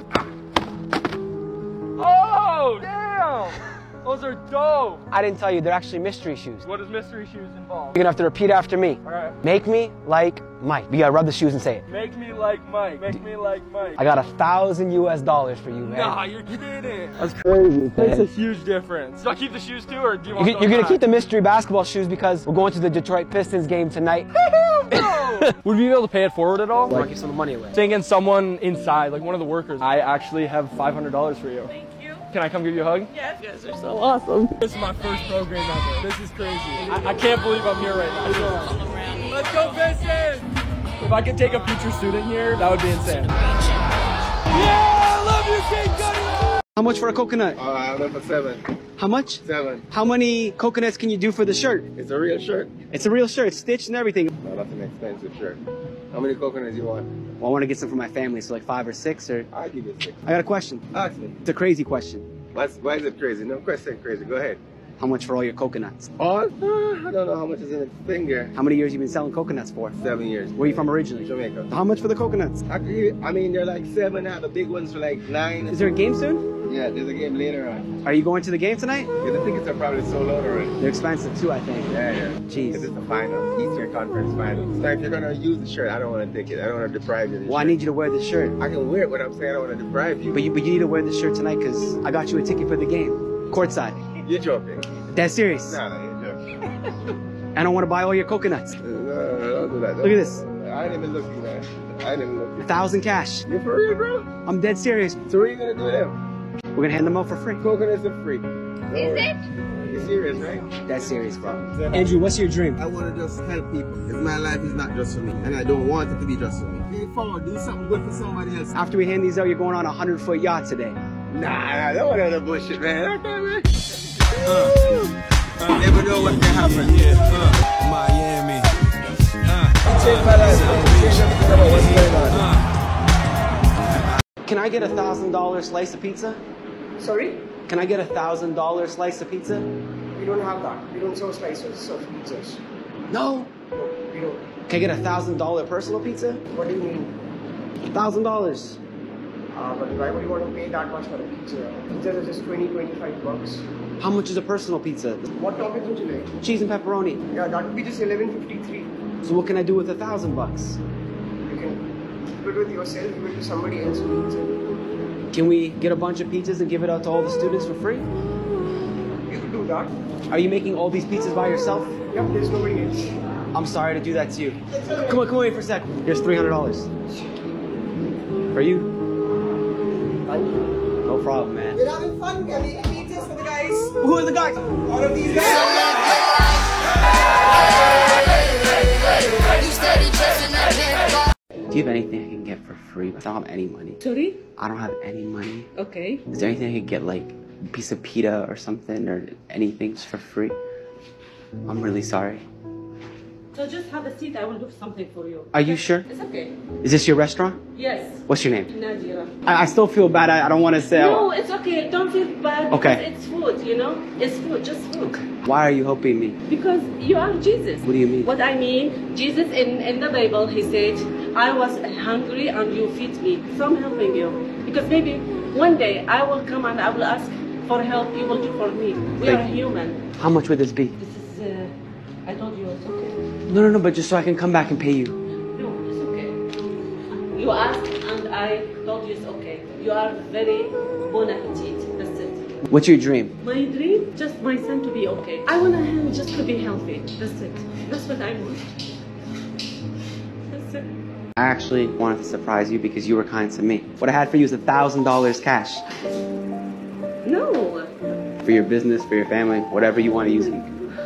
Oh, damn! Those are dope. I didn't tell you, they're actually mystery shoes. What does mystery shoes involve? You're gonna have to repeat after me. All right. Make me like Mike. You gotta rub the shoes and say it. Make me like Mike. Make me like Mike. I got a thousand U S dollars for you, man. Nah, you're kidding. That's crazy, That's a man. huge difference. Do I keep the shoes too, or do you You're, want you're those gonna back? keep the mystery basketball shoes because we're going to the Detroit Pistons game tonight. Would we be able to pay it forward at all? Or give some money away. Thinking someone inside, like one of the workers. I actually have five hundred dollars for you. Thank you. Can I come give you a hug? Yes, you guys are so awesome. This is my first program ever. This is crazy. I, I can't believe I'm here right now. Let's go Pistons! If I could take a future student here, that would be insane. Yeah, I love you, King Gunny! How much for a coconut? Uh, I'm in for seven. How much? Seven. How many coconuts can you do for the shirt? It's a real shirt. It's a real shirt, stitched and everything. No, that's an expensive shirt. How many coconuts you want? Well, I want to get some for my family, so like five or six, or... I'll give you six. I got a question. Ask me. It's a crazy question. What's, why is it crazy? No question crazy. Go ahead. How much for all your coconuts? All? Uh, I don't know how much is in a finger. How many years you been selling coconuts for? Seven years. Where are you from originally? Jamaica. How much for the coconuts? I, I mean, they're like seven. I have the big ones for like nine. Is there a game soon? Yeah, there's a game later on. Are you going to the game tonight? Yeah, the tickets are probably sold out already. They're expensive too, I think. Yeah, yeah. Jeez. Because it's the final, Eastern Conference final. So if you're gonna use the shirt, I don't want to take it. I don't want to deprive you of the Well, shirt. I need you to wear this shirt. I can wear it, but I'm saying I don't want to deprive you. But you, but you need to wear this shirt tonight because I got you a ticket for the game. Courtside. You're joking. That's serious. No, no, you're joking. I don't want to buy all your coconuts. No, no, don't do that. Don't Look at this. I ain't even looking, man. I ain't even looking. A thousand cash. You for real, bro? I'm dead serious. So what are you gonna do with them? We're gonna hand them out for free. Coconuts are free. Is it? You're serious, right? That's serious, bro. Andrew, what's your dream? I want to just help people. Because my life is not just for me. And I don't want it to be just for me. Pay forward, do something good for somebody else. After we hand these out, you're going on a hundred foot yacht today. Nah, nah, don't want that bullshit, man. Okay, man. Uh, uh, never know what can happen. Yeah, uh, Miami. Uh, change my life, man. Change everything about what's going on. Uh. Can I get a thousand dollar slice of pizza? Sorry? Can I get a thousand dollar slice of pizza? We don't have that. We don't serve slices of pizzas. No. No, we don't. Can I get a thousand dollar personal pizza? What do you mean? A thousand dollars. Uh, but why would you want to pay that much for a pizza? Pizzas are just twenty, twenty-five bucks. How much is a personal pizza? What toppings would you like? Cheese and pepperoni. Yeah, that would be just eleven fifty-three. So what can I do with a thousand bucks? You can keep it with yourself, give it to somebody else who needs it. Can we get a bunch of pizzas and give it out to all the students for free? You could do that. Are you making all these pizzas by yourself? Yep, there's nobody else. I'm sorry to do that to you. Come on, come on, for a sec. Here's three hundred dollars. For you. Thank you. No problem, man. We're having fun. We're eating pizzas for the guys. Who are the guys? All of these guys. Do you have anything I can get for free? I don't have any money. Sorry? I don't have any money. Okay. Is there anything I could get, like a piece of pita or something, or anything just for free? I'm really sorry. So just have a seat. I will do something for you. Are you sure? It's okay. Is this your restaurant? Yes. What's your name? Nadira. I, I still feel bad. I, I don't want to say. No, it's okay. Don't feel bad. Okay. Because it's food, you know? It's food, just food. Why are you helping me? Because you are Jesus. What do you mean? What I mean, Jesus in, in the Bible, he said, I was hungry and you feed me. So I'm helping you. Because maybe one day I will come and I will ask for help. You will do for me. We Thank are you. human. How much would this be? This is, uh, I told you it's okay. No, no, no, but just so I can come back and pay you. No, it's okay. You asked and I told you it's okay. You are very bon appetit. That's it. What's your dream? My dream, just my son to be okay. I want him just to be healthy. That's it. That's what I want. That's it. I actually wanted to surprise you because you were kind to me. What I had for you is a thousand dollars cash. No. For your business, for your family, whatever you want to use it.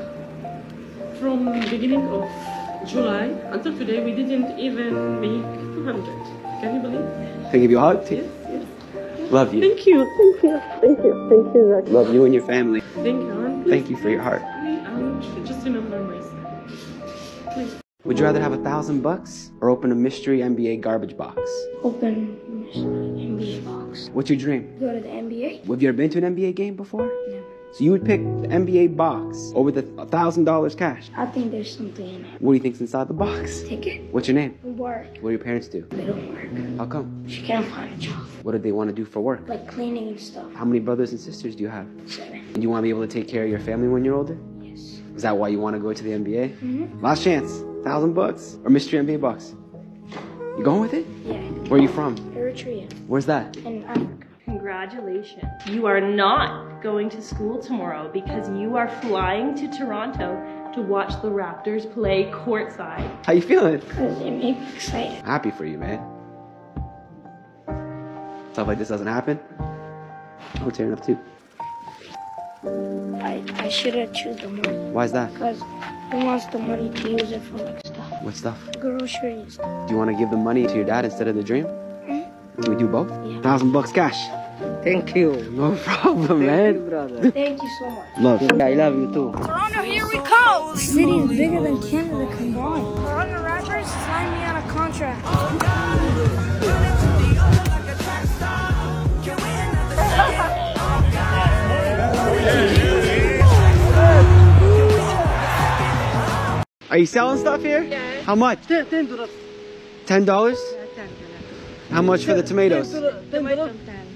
From beginning of July until today, we didn't even make two hundred. Can you believe? Can I give you a hug? Yes, yes. Love you. Thank you, thank you, thank you, thank you, Zach. Love you and your family. Thank you, and Thank you for your heart. And just remember my son. Please. Would you rather have a thousand bucks or open a mystery N B A garbage box? Open N B A box. What's your dream? Go to the N B A? Have you ever been to an N B A game before? Never. So you would pick the N B A box over the a thousand dollars cash? I think there's something in it. What do you think's inside the box? Ticket. What's your name? Work. What do your parents do? They don't work. How come? She can't find a job. What do they want to do for work? Like cleaning and stuff. How many brothers and sisters do you have? Seven. And you want to be able to take care of your family when you're older? Yes. Is that why you want to go to the N B A? Mm-hmm. Last chance. Thousand bucks or mystery N B A box? You going with it? Yeah. Where are you from? Eritrea. Where's that? In Africa. Congratulations. You are not going to school tomorrow because you are flying to Toronto to watch the Raptors play courtside. How you feeling? Because it made me excited. Happy for you, man. Stuff like this doesn't happen. I'm tearing up too. I, I should have chosen the money. Why is that? Because who wants the money to use it for like stuff? What stuff? Groceries. Do you want to give the money to your dad instead of the dream? Mm-hmm. Can we do both? Yeah. Thousand bucks cash. Thank you. No problem, Thank man. you, brother. Thank you so much. Love. I love you too. Toronto, here we come! The city is bigger than Canada combined. Toronto Raptors signed me on a contract. Are you selling stuff here? Yeah. How much? Ten dollars. Ten dollars? Yeah, ten. How much for the tomatoes? Tomato ten.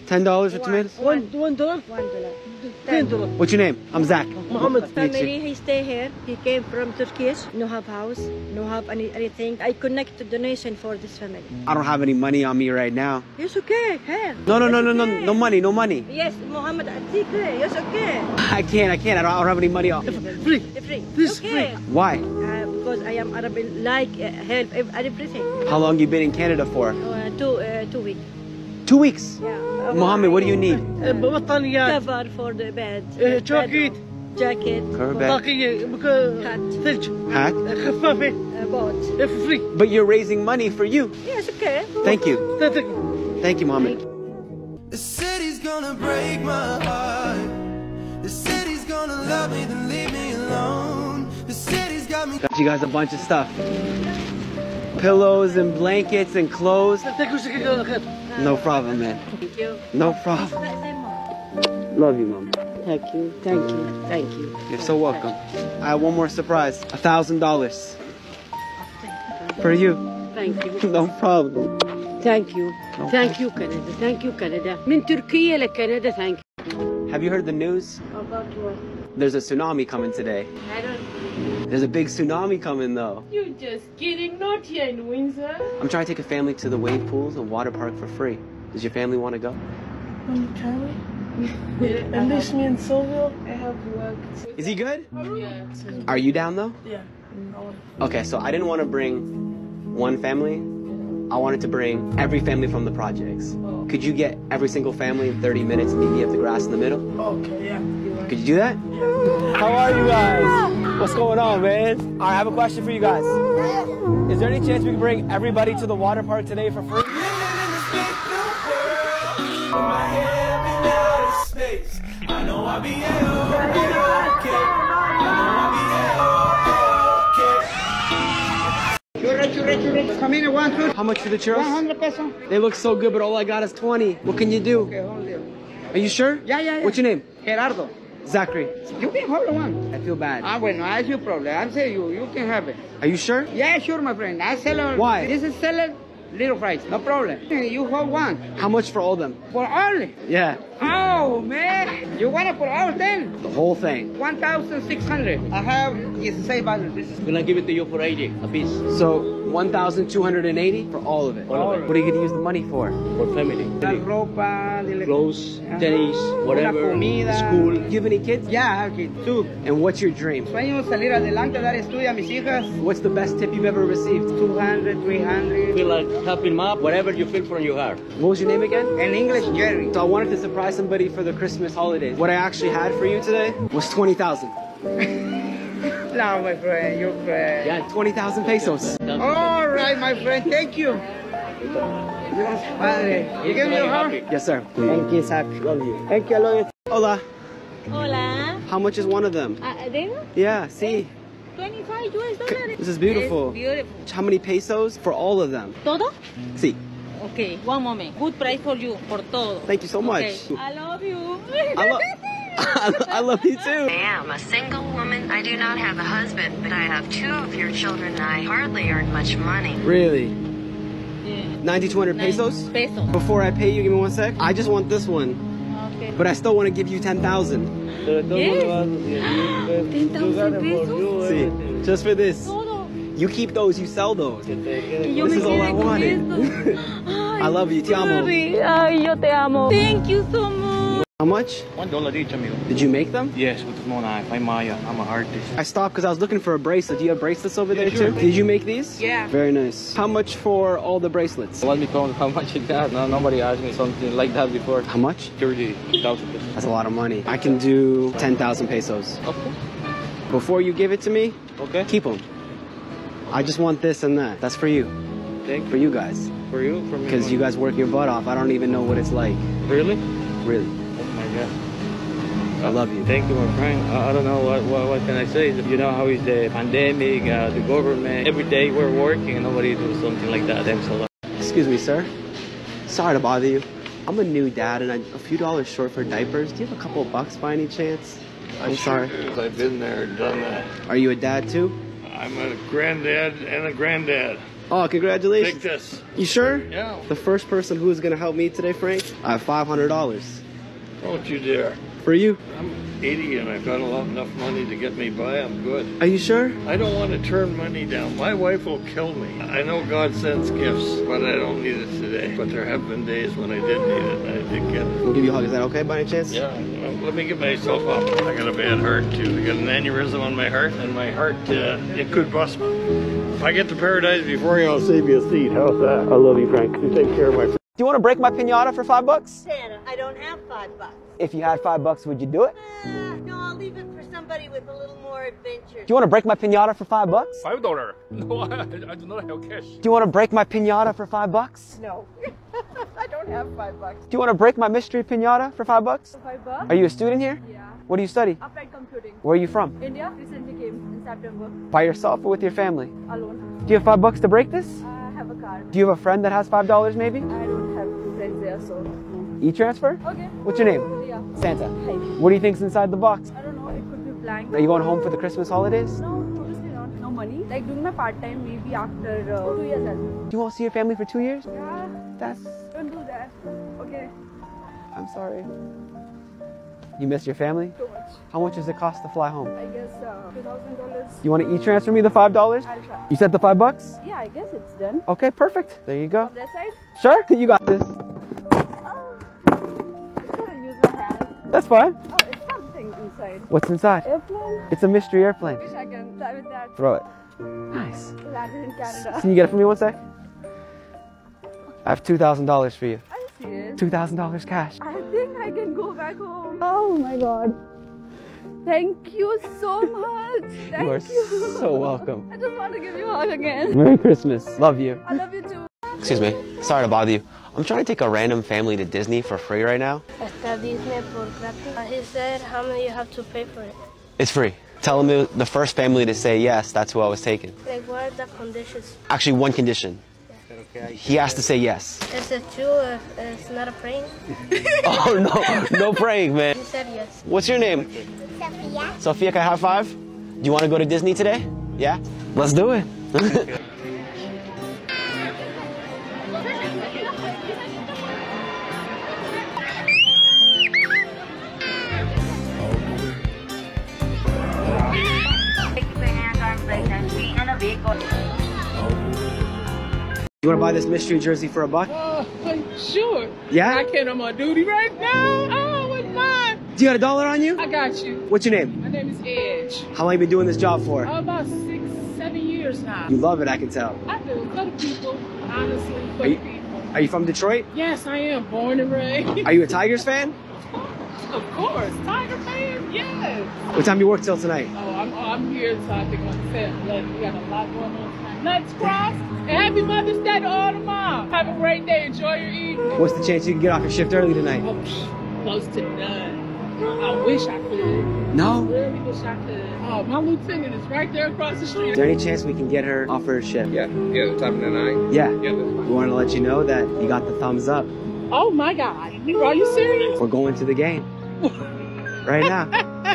Ten dollars for tomatoes? One, one dollar? One dollar. Ten dollar. What's your name? I'm Zach. Muhammad. Nice to meet you. Family, he stay here. He came from Turkey. No have house, no have any anything. I connect the donation for this family. I don't have any money on me right now. Yes, okay. Here. No, no, no, Yes, no, no, okay. no money, no money. Yes, Muhammad Atik. Yes, okay. I can't, I can't. I don't, I don't have any money on. Free. Free. This okay. free. Why? Uh, because I am Arab, like uh, help ev- everything. How long you been in Canada for? Uh, two uh, two weeks. Two weeks. Yeah. Mohammed, what do you need? بطانيات. Cover for the bed. Uh, jacket. Jacket. Cover bed. بطاقية. بك- Hat. ثلج. Hat? خفافة. Uh, boat. Free. But you're raising money for you. Yes, okay. Thank you. Thank you. Thank you, Mohammed. The city's gonna break my heart. The city's gonna love me, then leave me alone. The city's got me. Got you guys a bunch of stuff. Pillows and blankets and clothes. No problem, man. Thank you. No problem. Love you, Mom. Thank you. Thank you. Thank you. You're so welcome. I have one more surprise. A thousand dollars. For you. Thank you. No problem. Thank you. No Thank you, Canada. Thank you, Canada. من تركيا لكندا. Thank you. Have you heard the news? About what? There's a tsunami coming today. I don't. There's a big tsunami coming though. You're just kidding, not here in Windsor. I'm trying to take a family to the wave pools and water park for free. Does your family want to go? Can we? At least me and Sylvia, I have work. Is he good? Yeah. Are you down though? Yeah. Okay, so I didn't want to bring one family. I wanted to bring every family from the projects. Could you get every single family in thirty minutes and meet me at the grass in the middle? Okay, yeah. Could you do that? How are you guys? What's going on, man? All right, I have a question for you guys. Is there any chance we can bring everybody to the water park today for free? I know I'll be okay. Churra, churra, churra. Come in, one, two. How much for the churros? one hundred pesos. They look so good, but all I got is twenty. What can you do? Okay, hold it. Are you sure? Yeah, yeah, yeah. What's your name? Gerardo. Zachary. You can hold one. I feel bad. Ah, bueno, I have problem. I'm saying you, you can have it. Are you sure? Yeah, sure, my friend. I sell it. Why? This is salad, little fries. No problem. You hold one. How much for all of them? For all? Yeah. Oh, man. You want it for all then? The whole thing. one thousand six hundred. I have, it's the same value. This is. Gonna give it to you for eighty a piece. So one thousand two hundred eighty for all of it. All of it. What are you going to use the money for? For family. La ropa, dile- Clothes, Ajá. tennis, whatever. La comida. School. Do you have any kids? Yeah, I have kids. Two. And what's your dream? Sueño salir adelante, dar estudio a mis hijas. What's the best tip you've ever received? two hundred, three hundred. Feel like helping them up, whatever you feel from your heart. What was your name again? In English, Jerry. So I wanted to surprise somebody for the Christmas holidays. What I actually had for you today was twenty thousand. No, my friend, you're friend. Yeah, twenty thousand pesos. All right, my friend, thank you. Padre, you give me a hug? Yes, sir. Thank you, Zach. Love you. Thank you, I love you. Hola. Hola. How much is one of them? Uh, then Yeah, see. twenty-five U S dollars. This is beautiful. It's beautiful. How many pesos for all of them? ¿Todo? See. Okay, one moment. Good price for you, por todo. Thank you so much. Okay. I love you. I, lo- I love you too. I am a single woman. I do not have a husband, but I have two of your children and I hardly earn much money. Really? Yeah. ninety-two hundred pesos? Pesos. Before I pay you, give me one sec. I just want this one. Okay. But I still want to give you ten thousand. Yes. ten thousand pesos. See, just for this. Todo. You keep those, you sell those. Que yo This me is all I quede con wanted. esto. Ay, I love you, te amo. sorry. Ay, yo te amo. Thank you so much. How much? One dollar each, amigo. Did you make them? Yes, with a small knife. I'm Maya. I'm an artist. I stopped because I was looking for a bracelet. Do you have bracelets over there sure. too? Did you make these? Yeah. Very nice. How much for all the bracelets? Let me count how much it got. No, nobody asked me something like that before. How much? thirty thousand pesos. That's a lot of money. I can do ten thousand pesos. Okay. Before you give it to me, Okay. keep them. I just want this and that. That's for you. Thank For you guys. For you? For me? Because you guys work your butt off. I don't even know what it's like. Really? Really. Oh my God. I love you. Thank you, my friend. I, I don't know what, what what can I say. You know how is the pandemic, uh, the government. Every day we're working and nobody does something like that. Thanks a lot. Excuse me, sir. Sorry to bother you. I'm a new dad and I'm a few dollars short for diapers. Do you have a couple of bucks by any chance? I'm sorry. I've been there, done that. Are you a dad too? I'm a granddad and a granddad. Oh, congratulations. Take this. You sure? Yeah. The first person who is going to help me today, Frank, I have five hundred dollars. Don't you dare. For you. I'm eighty and I've got a lot enough money to get me by. I'm good. Are you sure? I don't want to turn money down. My wife will kill me. I know God sends gifts, but I don't need it today. But there have been days when I did need it and I did get it. We'll give you a hug. Is that okay by any chance? Yeah. Well, let me get myself up. I got a bad heart too. I got an aneurysm on my heart and my heart, uh, it could bust me. If I get to paradise before you, I'll save you a seat. How's that? I love you, Frank. You take care of my friend. Do you want to break my pinata for five bucks? Santa, I don't have five bucks. If you had five bucks, would you do it? Uh, no, I'll leave it for somebody with a little more adventure. Do you want to break my pinata for five bucks? Five dollar? No, I, I do not have cash. Do you want to break my pinata for five bucks? No, I don't have five bucks. Do you want to break my mystery pinata for five bucks? Five bucks? Are you a student here? Yeah. What do you study? Applied computing. Where are you from? India. Recently came in September. By yourself or with your family? Alone. Do you have five bucks to break this? I have a card. Do you have a friend that has five dollars maybe? I don't have friends there, so. E-transfer? Okay. What's your name? Leah. Santa. Hi. What do you think's inside the box? I don't know. It could be blank. Are you going home for the Christmas holidays? No, obviously not. No money. Like doing my part time maybe after uh, two years as well. Do you want to see your family for two years? Yeah. That's... Don't do that. Okay. I'm sorry. You miss your family? Too much. How much does it cost to fly home? I guess uh, two thousand dollars. You want to e-transfer me the five dollars? I'll try. You said the five bucks? Yeah, I guess it's done. Okay, perfect. There you go. On that side? Sure, you got this. That's fine. Oh, it's something inside. What's inside? Airplane? It's a mystery airplane. Wish I can fly with that. Throw it. Nice. Landed in Canada. Can you get it for me one sec? I have two thousand dollars for you. Are you serious? two thousand dollars cash. I think I can go back home. Oh my god. Thank you so much. Thank You are you. so welcome. I just want to give you a hug again. Merry Christmas. Love you. I love you too. Excuse me. Sorry to bother you. I'm trying to take a random family to Disney for free right now. Está Disney por gratis. He said how many you have to pay for it. It's free. Tell him the first family to say yes, that's who I was taking. Like what are the conditions? Actually, one condition. He has to say yes. Is it true if it's not a prank? Oh, no. No praying, man. He said yes. What's your name? Sophia. Sophia, can I have five? Do you want to go to Disney today? Yeah? Let's do it. You want to buy this mystery jersey for a buck? Uh, sure. Yeah? I can't. I'm on duty right now. Oh, what's mine? Do you got a dollar on you? I got you. What's your name? My name is Edge. How long have you been doing this job for? Oh, about six, seven years now. You love it, I can tell. I do. For the people, honestly, for Are you, the people. are you from Detroit? Yes, I am. Born and raised. Are you a Tigers fan? Of course. Tiger fan, yes. What time do you work till tonight? Oh, I'm, I'm here, so I think like I said, like, we got a lot going on tonight. Nuts crossed, and happy Mother's Day to all the moms. Have a great day. Enjoy your evening. What's the chance you can get off your shift early tonight? Oh, psh, close to none. I wish I could. No? I really wish I could. Oh, my lieutenant is right there across the street. Is there any chance we can get her off her shift? Yeah, yeah, the top of the night. Yeah. Yeah, that's fine. We want to let you know that you got the thumbs up. Oh my God. Are you serious? We're going to the game. Right now.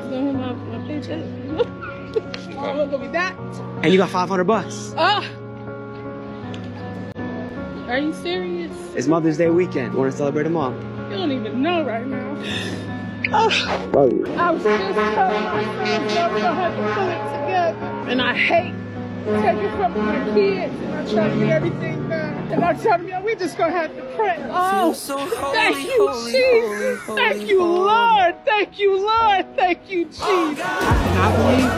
Oh, look at me that. And you got five hundred bucks. Oh. Are you serious? It's Mother's Day weekend. You want to celebrate them all? You don't even know right now. Oh. Love you. I was just telling myself that we're gonna have to pull it together. And I hate taking from my kids and I try to get everything done. And I'm telling you, we just gonna have to pray. Oh, thank you, Jesus. Thank you, Lord. Thank you, Lord. Thank you, Jesus. I believe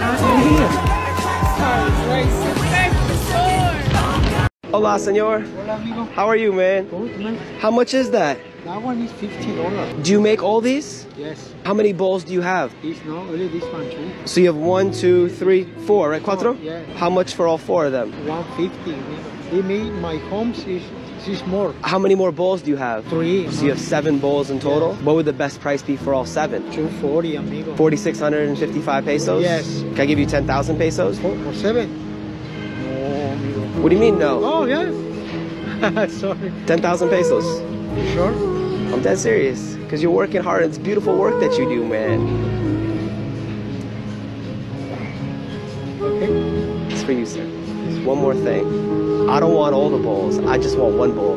I am here. Thank you, Lord. Hola, senor. Hola, amigo. How are you, man? Good, man. How much is that? That one is fifty dollars. Do you make all these? Yes. How many bowls do you have? This, no, only this one too. So you have one, two, three, four, right? Cuatro? Yeah. How much for all four of them? one fifty. They made my homes is, is more. How many more bowls do you have? Three. So you have seven bowls in total? Yeah. What would the best price be for all seven? two forty, amigo. four thousand six hundred fifty-five pesos? Yes. Can I give you ten thousand pesos? For, for seven? No, amigo. What do you mean no? Oh, yes. Sorry. ten thousand pesos. Sure? I'm dead serious. Because you're working hard. It's beautiful work that you do, man. Okay. It's for you, sir. Just one more thing. I don't want all the bowls. I just want one bowl.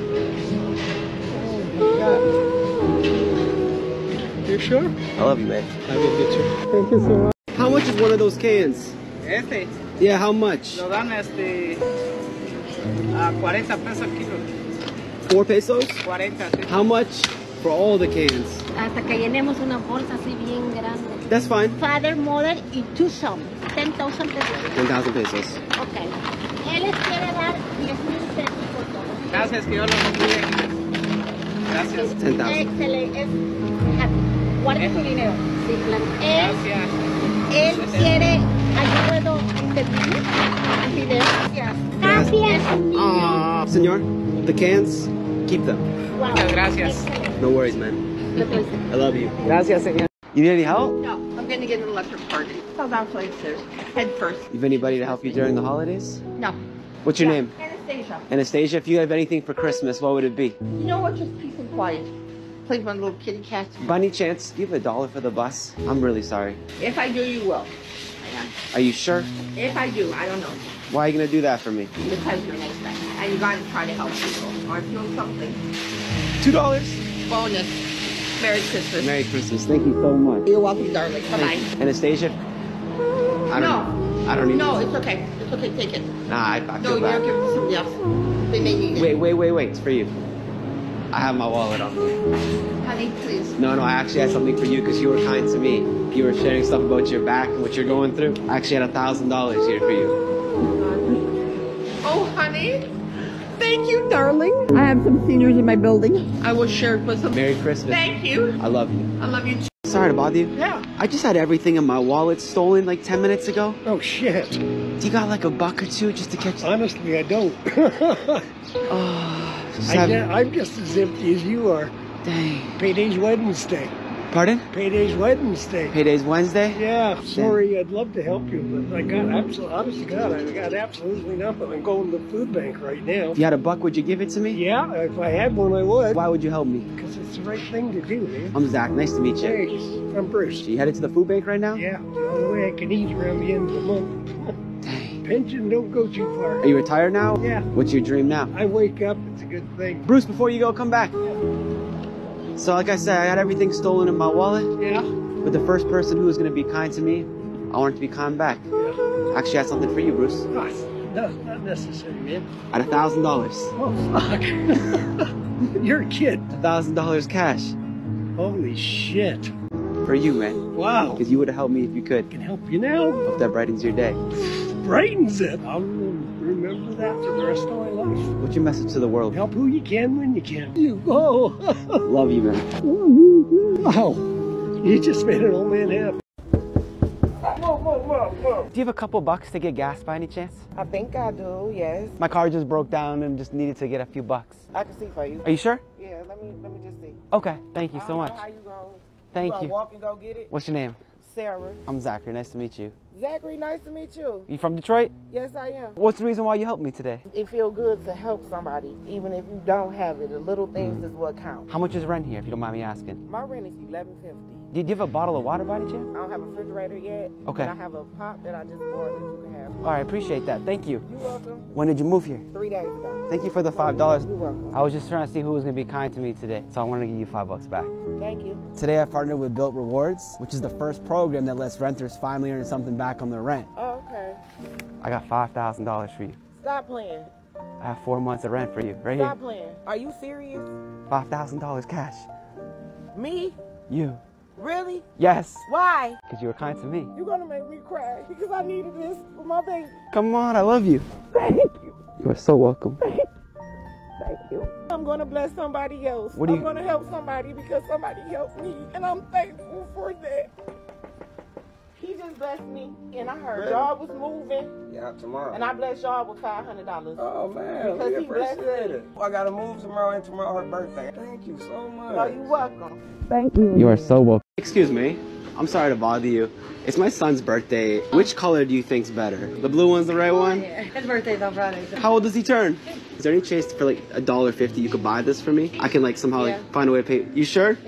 You sure? I love you, man. I will get you. Thank you so much. How much is one of those cans? Este, Yeah, how much? lo dan este a cuarenta pesos kilo. Four pesos? cuarenta, sí. How much for all the cans? Hasta que llenemos una bolsa así bien grande. That's fine. Father, mother y two sons. ten thousand pesos. ten thousand pesos. Ok. Él les quiere dar diez mil pesos por todo. Gracias, que yo lo bendiga. Gracias. ten thousand. Excelente. Es guarde su dinero. Sí, claro. Él, él quiere, ¿yo puedo intervenir? Video. Gracias. Gracias. Ah, senor, the cans, keep them. Wow. Gracias. No worries, man. I love you. Gracias, señor. You need any help? No, I'm going to get an electric party. So downstairs, head first. You have anybody to help you during the holidays? No. What's your Yeah, name? Anastasia. Anastasia, if you have anything for Christmas, what would it be? You know what? Just peace and quiet. Please, my little kitty cat. By any chance, do you have a dollar for the bus? I'm really sorry. If I do, you will. Are you sure? If I do, I don't know. Why are you going to do that for me? Because you're nice guy. And you got to try to help people. Or if you know something. Two dollars. Bonus. Merry Christmas. Merry Christmas. Thank you so much. You're welcome, darling. Bye-bye. Anastasia? I don't No. know. I don't need No, this. it's okay. It's okay. Take it. Nah, I, I No, feel you're bad. giving it to somebody else. They may need it. Wait, wait, wait, wait. It's for you. I have my wallet on me. Honey, please. No, no, I actually had something for you because you were kind to me. You were sharing stuff about your back and what you're going through. I actually had a thousand dollars here for you. Oh, honey. Thank you, darling. I have some seniors in my building. I will share it with them. Merry Christmas. Thank you. I love you. I love you too. Sorry to bother you. Yeah. I just had everything in my wallet stolen like ten minutes ago. Oh, shit. Do you got like a buck or two just to catch? Honestly, I don't. Oh, just I have- get- I'm just as empty as you are. Dang. Payday's Wednesday. Pardon? Payday's Wednesday. Payday's Wednesday? Yeah, sorry, I'd love to help you, but I got absolutely, honest to God, I got absolutely nothing. I'm going to the food bank right now. If you had a buck, would you give it to me? Yeah, if I had one, I would. Why would you help me? Because it's the right thing to do, man. I'm Zach. Nice to meet you. Thanks. I'm Bruce. So you headed to the food bank right now? Yeah, the only way I can eat around the end of the month. Dang. Pension don't go too far. Are you retired now? Yeah. What's your dream now? I wake up, it's a good thing. Bruce, before you go, come back. So like I said, I had everything stolen in my wallet. Yeah. But the first person who was going to be kind to me, I wanted to be kind back. Yeah. Actually, I had something for you, Bruce. No, no, not necessary, man. I had a thousand dollars. Oh, fuck. You're a kid. A thousand dollars cash. Holy shit. For you, man. Wow. Because you would have helped me if you could. I can help you now. Hope that brightens your day. Brightens it. I'll remember that for the rest of my life. What's your message to the world? Help who you can when you can. You go. Love you, man. Wow. You just made an old man happy. Whoa, whoa, whoa, whoa. Do you have a couple bucks to get gas by any chance? I think I do, yes. My car just broke down and just needed to get a few bucks. I can see for you. Are you sure? Yeah, let me let me just see. Okay, thank you so much. How you going? Thank you. you. Gonna walk and go get it? What's your name? Sarah. I'm Zachary. Nice to meet you. Zachary, nice to meet you. You from Detroit? Yes, I am. What's the reason why you helped me today? It feels good to help somebody, even if you don't have it. The little things is what count. How much is rent here, if you don't mind me asking? My rent is eleven fifty. Did you have a bottle of water by any chance? I don't have a refrigerator yet. Okay. But I have a pop that I just bought that you can have. All right, appreciate that. Thank you. You're welcome. When did you move here? Three days ago. Thank you for the five dollars. You're welcome. I was just trying to see who was going to be kind to me today, so I wanted to give you five bucks back. Thank you. Today I partnered with Built Rewards, which is the first program that lets renters finally earn something back on their rent. Oh, okay. I got five thousand dollars for you. Stop playing. I have four months of rent for you, right Stop here. playing. Are you serious? five thousand dollars cash. Me? You. Really? Yes. Why? Because you were kind to me. You're gonna make me cry because I needed this for my baby. Come on, I love you. Thank you. You are so welcome. Thank you. I'm gonna bless somebody else. What do you- I'm gonna help somebody because somebody helped me, and I'm thankful for that. He just blessed me, and I heard Really? y'all was moving, Yeah, tomorrow. and I blessed y'all with five hundred dollars. Oh man, because we he blessed appreciate me. it. I gotta move tomorrow and tomorrow her birthday. Thank you so much. Oh, you're welcome. Thank you. You are so welcome. Excuse me. I'm sorry to bother you. It's my son's birthday. Which color do you think's better? The blue one's the right one? Yeah, his birthday's on Friday. So. How old does he turn? Is there any chance for like a dollar fifty you could buy this for me? I can like somehow Yeah. like find a way to pay. You sure? Yeah.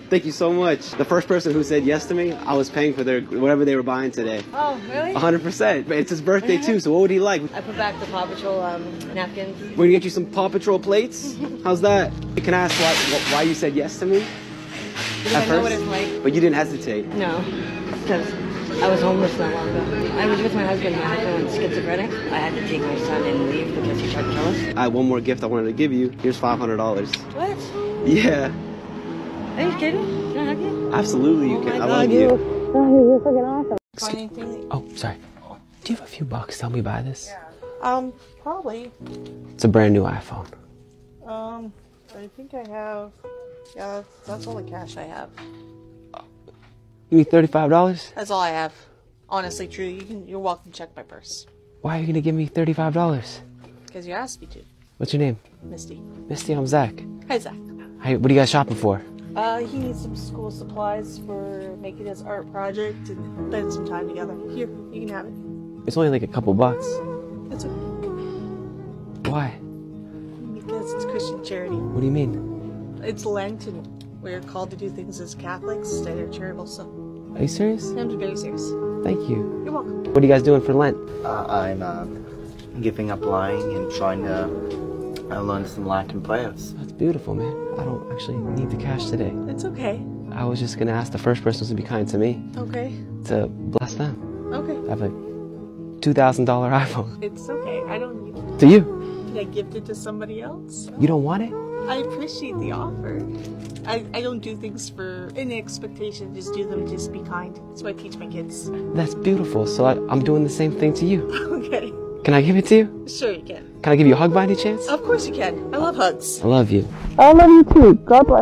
Thank you so much. The first person who said yes to me, I was paying for their whatever they were buying today. Oh, really? one hundred percent. It's his birthday too, so what would he like? I put back the Paw Patrol um, napkins. We're gonna get you some Paw Patrol plates. How's that? Can I ask why, why you said yes to me? Because At I know first? what it's like. But you didn't hesitate. No, because I was homeless not long ago. I was with my husband. My husband was schizophrenic. I had to take my son and leave because he tried to kill us. I have one more gift I wanted to give you. Here's five hundred dollars. What? Yeah. Are you kidding? Can I hug you? Absolutely, you Oh can. my I God, love you- you. Oh, you're fucking awesome. Oh, sorry. Do you have a few bucks to help me buy this? Um, probably. It's a brand new iPhone. Um, I think I have. Yeah, that's, that's all the cash I have. You need thirty-five dollars? That's all I have. Honestly, truly, you can. You're welcome to check my purse Why are you gonna give me thirty-five dollars? because you asked me to. What's your name? Misty. Misty, I'm Zach. Hi, Zach. Hey, what are you guys shopping for? Uh, he needs some school supplies for making his art project and spend some time together. Here, you can have it. It's only like a couple bucks. It's okay. Why? Because it's Christian charity. What do you mean? It's Lent, and we're called to do things as Catholics that are charitable. So Are you serious? I'm very serious. Thank you. You're welcome. What are you guys doing for Lent? Uh, I'm uh, giving up lying and trying to uh, learn some Latin prayers. That's beautiful, man. I don't actually need the cash today. It's okay. I was just gonna ask the first person to be kind to me, Okay. to bless them. Okay. I have a two thousand dollar iPhone. It's okay. I don't need it. To you? Can I gift it to somebody else? You don't want it? I appreciate the offer. I, I don't do things for any expectation. Just do them. Just be kind. That's what I teach my kids. That's beautiful. So I, I'm doing the same thing to you. Okay. Can I give it to you? Sure you can. Can I give you a hug by any chance? Of course you can. I love hugs. I love you. I love you too. God bless.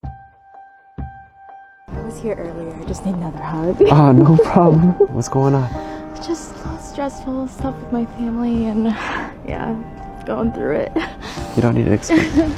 I was here earlier. I just need another hug. Oh, no problem. What's going on? Just stressful stuff with my family and yeah, going through it. You don't need to explain.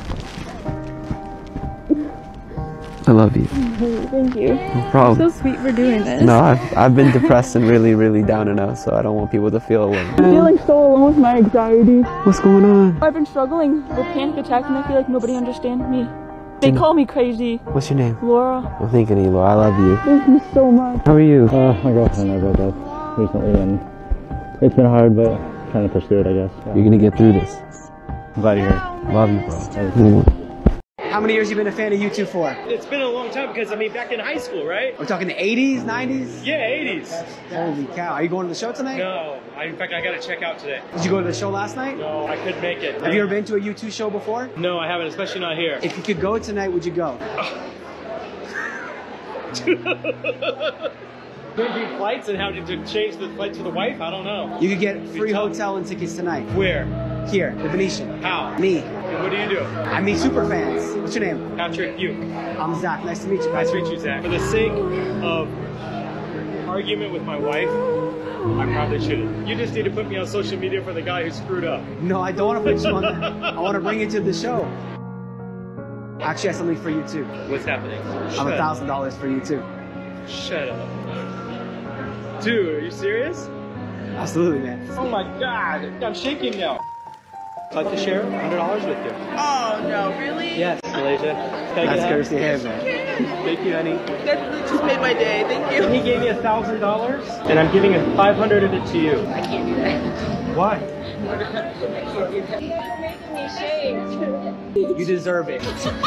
I love you. Thank you. No problem. So sweet for doing this. No, I've, I've been depressed and really, really down and out, so I don't want people to feel alone. I'm feeling so alone with my anxiety. What's going on? I've been struggling with panic attacks and I feel like nobody understands me. They call me crazy. What's your name? Laura. I'm thinking of you, Laura. I love you. Thank you so much. How are you? Uh, my girlfriend and I broke up recently, and it's been hard, but trying to pursue it, I guess. You're gonna get through this. I'm glad you're here. Love you, bro. How many years you been a fan of YouTube for? It's been a long time because, I mean, back in high school, right? We're talking the eighties, nineties? Yeah, eighties. Holy cow. Are you going to the show tonight? No, I, in fact, I got to check out today. Did you go to the show last night? No, I couldn't make it. Have you ever been to a YouTube show before? No, I haven't, especially not here. If you could go tonight, would you go? Maybe flights and how to change the flight to the wife? I don't know. You could get free hotel and tickets tonight. Where? Here, the Venetian. How? Me. And what do you do? I meet super fans. What's your name? Patrick, you. I'm Zach. Nice to meet you. Nice to meet you, Zach. For the sake of argument with my wife, I probably shouldn't. You just need to put me on social media for the guy who screwed up. No, I don't want to put you on that. I want to bring you to the show. Actually, I have something for you too. What's happening? I'm a thousand dollars for you too. Shut up. Dude, are you serious? Absolutely, man. Oh my god, I'm shaking now. I'd like to share one hundred dollars with you. Oh no, really? Yes, Malaysia. That's courtesy of him, man. Thank you, honey. That really just made my day. Thank you. He gave me a thousand dollars, and I'm giving him five hundred of it to you. I can't do that. Why? You deserve it.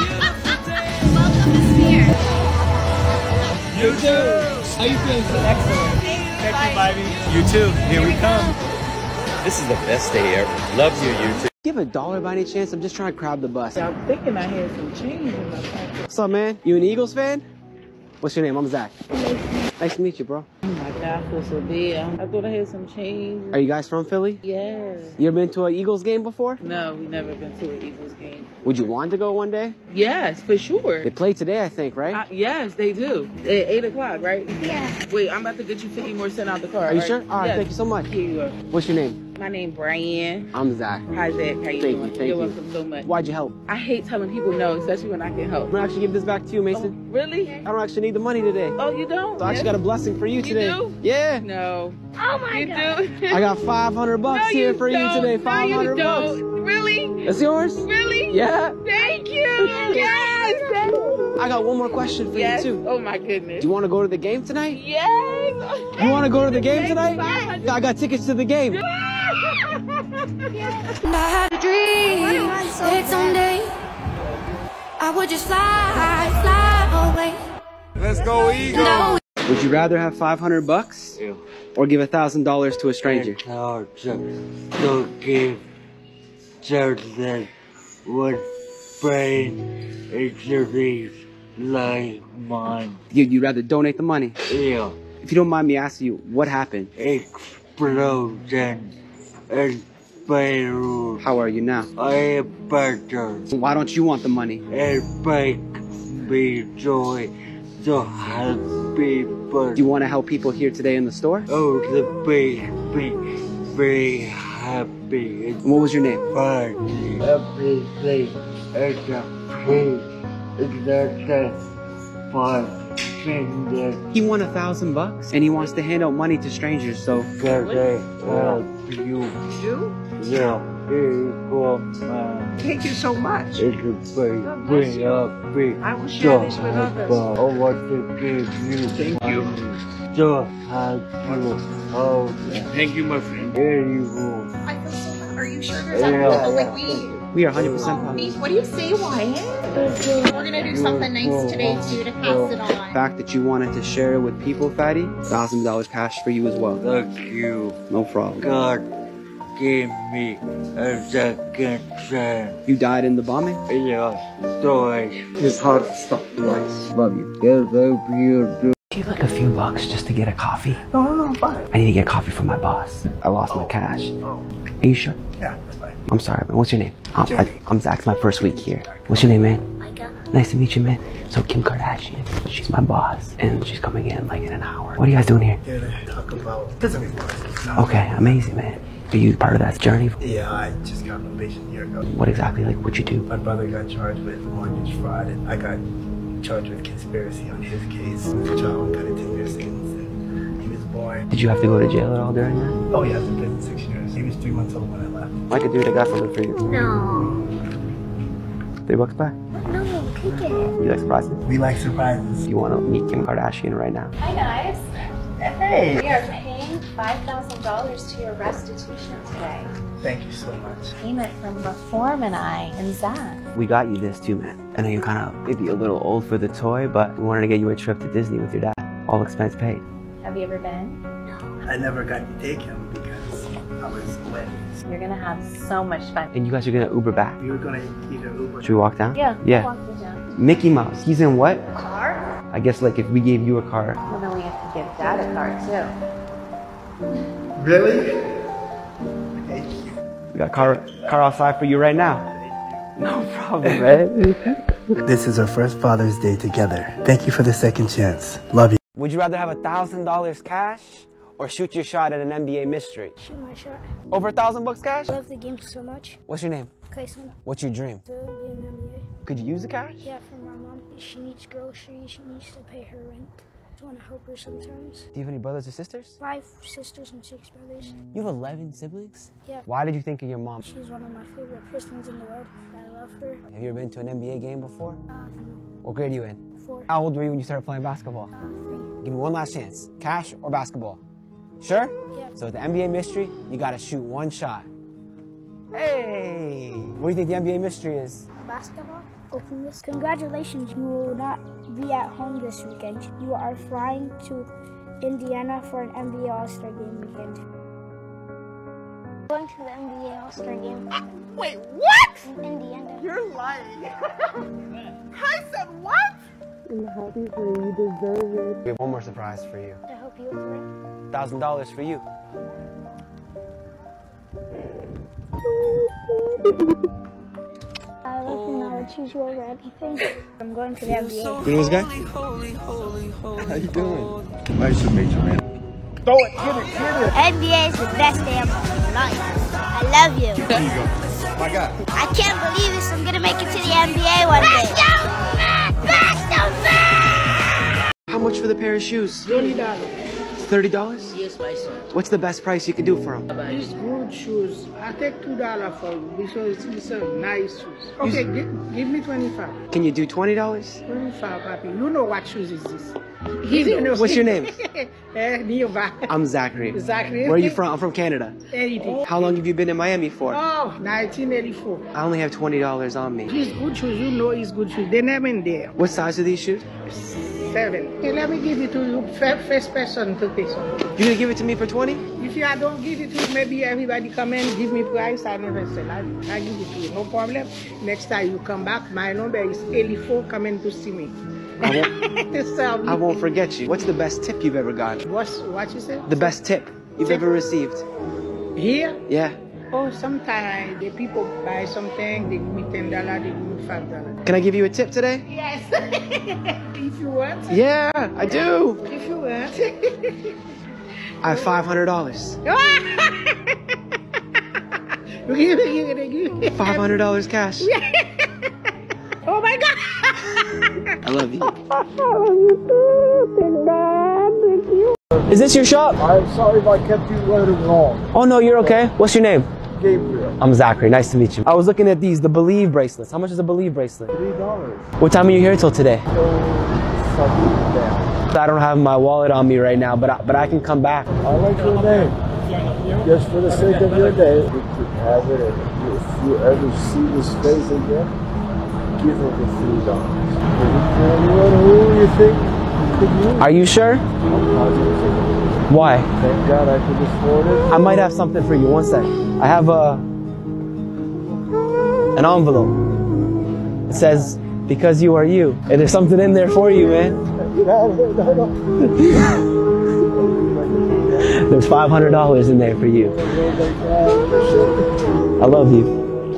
You too. How you feeling? Excellent. Thank you, baby. You too. Here we come. This is the best day ever. Love you, you too. You have a dollar by any chance? I'm just trying to grab the bus. I'm thinking I had some change in my pocket. What's up, man? You an Eagles fan? What's your name? I'm Zach. Nice to meet you, bro. Oh my God, I feel so bad. I thought I had some change. Are you guys from Philly? Yes. You ever been to an Eagles game before? No, we never been to an Eagles game. Would you want to go one day? Yes, for sure. They play today, I think, right? Uh, yes, they do. At eight o'clock, right? Yeah. Wait, I'm about to get you fifty more cent out the car. Are you right? sure? All right, yes. thank you so much. Here you go. What's your name? My name Brian. I'm Zach. Hi, Zach. How you thank doing? You, thank You're you. welcome so much. Why'd you help? I hate telling people no, especially when I can help. I'm gonna actually give this back to you, Mason. Oh, really? I don't actually need the money today. Oh, you don't? So I actually got a blessing for you, You today. do? Yeah. No. Oh my you God. do? I got five hundred bucks No, here you for don't. you today. No, five hundred you bucks. don't. Really? It's yours? Really? Yeah. Thank you. Yes. I got one more question for Yes. you too. Oh my goodness. Do you want to go to the game tonight? Yes. You want to go to the game tonight? I got tickets to the game. I had a dream that someday I would just fly, fly away. Let's go, Eagle. No. Would you rather have five hundred bucks Yeah. or give a thousand dollars to a stranger? No, just don't give something with brain injuries like mine. You you'd rather donate the money? Yeah. If you don't mind me asking you, what happened? Explosion in Beirut. How are you now? I am better. Why don't you want the money? It makes me joy to help people. Do you want to help people here today in the store? Oh, the big, big, very happy. What was your name? Party. Everything is a peace. It's not that fun. He won a thousand bucks and he wants to hand out money to strangers, so Can I help you? You? Yeah, here you go, man. Thank you so much. It's a big, big, uh, big. I will share this with others. I want to give you. Thank you. So helpful. Oh, Thank you, my friend. here you go. I feel so bad. Are you sure there's Yeah. alcohol? Like we. we are one hundred percent Um, positive. what do you say, Wyatt? We're gonna do something nice today too to pass it The on. fact that you wanted to share it with people, Fatty, thousand dollars cash for you as well. Thank you. No problem. God gave me a second chance. You died in the bombing? Yeah, so I His heart stopped twice. Love you. guess I feel good. Do you have like a few bucks just to get a coffee? No, no, no, fine. I need to get coffee from my boss. I lost my cash. Oh, Are you sure? yeah, that's fine. I'm sorry, man. What's your name? I'm, I, I'm Zach. It's my first week here. What's your name, man? Micah. Nice to meet you, man. So Kim Kardashian, she's my boss, and she's coming in like in an hour. What are you guys doing here? Here to talk about doesn't make sense. Okay, amazing, man. Are you part of that journey? Yeah, I just got probation a year ago. What exactly, like, what'd you do? My brother got charged with mortgage fraud, and I got charged with conspiracy on his case. The child got a ten-year sentence, and he was born. Did you have to go to jail at all during that? Oh yeah, I was in prison six years. He was three months old when I left. Micah, dude, I got something for you. No. Three bucks back. No, take it. You like surprises? We like surprises. You want to meet Kim Kardashian right now? Hi guys. Hey. We are paying five thousand dollars to your restitution today. Thank you so much. Payment from Reform and I and Zach. We got you this too, man. I know you're kind of maybe a little old for the toy, but we wanted to get you a trip to Disney with your dad. All expense paid. Have you ever been? I never got to take him because I was wet. You're gonna have so much fun. And you guys are going to Uber back. We were gonna either Uber. Should we walk down? Yeah. Yeah. Walk me down. Mickey Mouse. He's in what? Car? I guess like if we gave you a car. Well, then we have to give Dad a car too. Really? We got car car outside for you right now. No problem, man. This is our first Father's Day together. Thank you for the second chance. Love you. Would you rather have a thousand dollars cash or shoot your shot at an N B A mystery? Shoot my shot. Over a thousand bucks cash? I love the game so much. What's your name? Kyson. What's your dream? To be an N B A. Could you use the cash? Yeah, for my mom. She needs groceries. She needs to pay her rent. I just want to help her sometimes. Do you have any brothers or sisters? Five sisters and six brothers. You have eleven siblings? Yeah. Why did you think of your mom? She's one of my favorite persons in the world. I love her. Have you ever been to an N B A game before? Uh, What grade are you in? Four. How old were you when you started playing basketball? Uh, three. Give me one last chance. Cash or basketball? Sure? Yeah. So at the N B A mystery, you gotta shoot one shot. Hey! What do you think the N B A mystery is? Basketball? Open this. Congratulations, you will not be at home this weekend. You are flying to Indiana for an N B A All-Star Game weekend. Going to the N B A All-Star Game. Wait, what? In Indiana. You're lying. I said what? I'm happy for you. You deserve it. We have one more surprise for you. I hope you agree. Thousand dollars for you. I love you now. I choose you over anything. I'm going to the N B A. You know this guy? How you doing? Nice to meet you, man. Throw it, get it, get it. N B A is the best day of my life. I love you. There you go. My God. I can't believe this. I'm gonna make it to the N B A one day. Best of How much for the pair of shoes? twenty dollars. thirty dollars? Yes, my son. What's the best price you can do for him? These good shoes. I take two dollars for you because it's a nice shoes. Okay, give, give me twenty-five. Can you do twenty dollars? Twenty-five, papi. You know what shoes is this? What's your name? Eh, Neva. I'm Zachary. Zachary. Where are you from? I'm from Canada. eighty. How long have you been in Miami for? Oh, nineteen eighty-four. I only have twenty dollars on me. These good shoes, you know it's good shoes. They never in there. What size are these shoes? Seven. Okay, let me give it to you. First person to take some. You're gonna give it to me for twenty? If you don't give it to you, maybe everybody come in, give me price, I never sell. I, I give it to you, no problem. Next time you come back, my number is eighty-four, come in to see me. I won't, I won't forget you. What's the best tip you've ever gotten? What's, what you said? The best tip you've Tip? ever received? Here? Yeah. Oh, sometimes the people buy something, they give me ten dollars, they give me five dollars. Can I give you a tip today? Yes. If you want. Yeah, I do. If you want. I have five hundred dollars. You give me, you're gonna give me. five hundred dollars cash. Oh my God. I love you. I love you too. Thank God. Thank you. Is this your shop? I'm sorry if I kept you waiting long. Oh no, you're okay. What's your name? Gabriel. I'm Zachary. Nice to meet you. I was looking at these, the Believe bracelets. How much is a Believe bracelet? Three dollars. What time are you here till today? So, something down. I don't have my wallet on me right now, but I, but I can come back. I like your name. Just for the sake of your name, you could have it. And if you ever see this face again, give her the three dollars. Who you think could use? Are you sure? I'm positive. Why? Thank God I could afford it. I might have something for you. One sec. I have a an envelope. It says, "Because you are you." And there's something in there for you, man. There's five hundred dollars in there for you. I love you.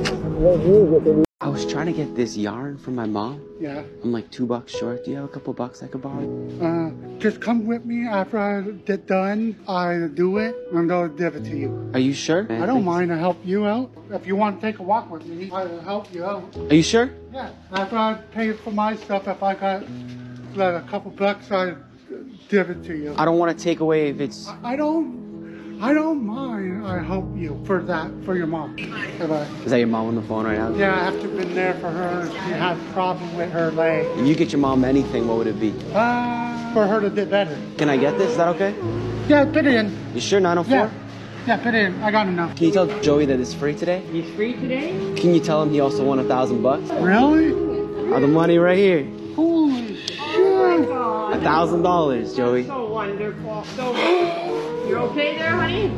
I was trying to get this yarn from my mom. Yeah. I'm like two bucks short. Do you have a couple bucks I could borrow? Uh, just come with me after I get done. I do it and I'll give it to you. Are you sure? I don't mind to help you out. If you want to take a walk with me, I'll help you out. Are you sure? Yeah. After I pay for my stuff, if I got like a couple bucks, I give it to you. I don't want to take away if it's... I don't. I don't mind. I help you for that, for your mom. Bye-bye. Is that your mom on the phone right now? Yeah, I have to been there for her. She had a problem with her leg. If you get your mom anything, what would it be? Uh, for her to do better. Can I get this? Is that okay? Yeah, put it in. You sure? nine oh four? Yeah. Yeah, put it in. I got enough. Can you tell Joey that it's free today? He's free today? Can you tell him he also won a thousand bucks? Really? Oh, the money right here. Holy shit. A thousand dollars, Joey. So wonderful. So You're okay there, honey?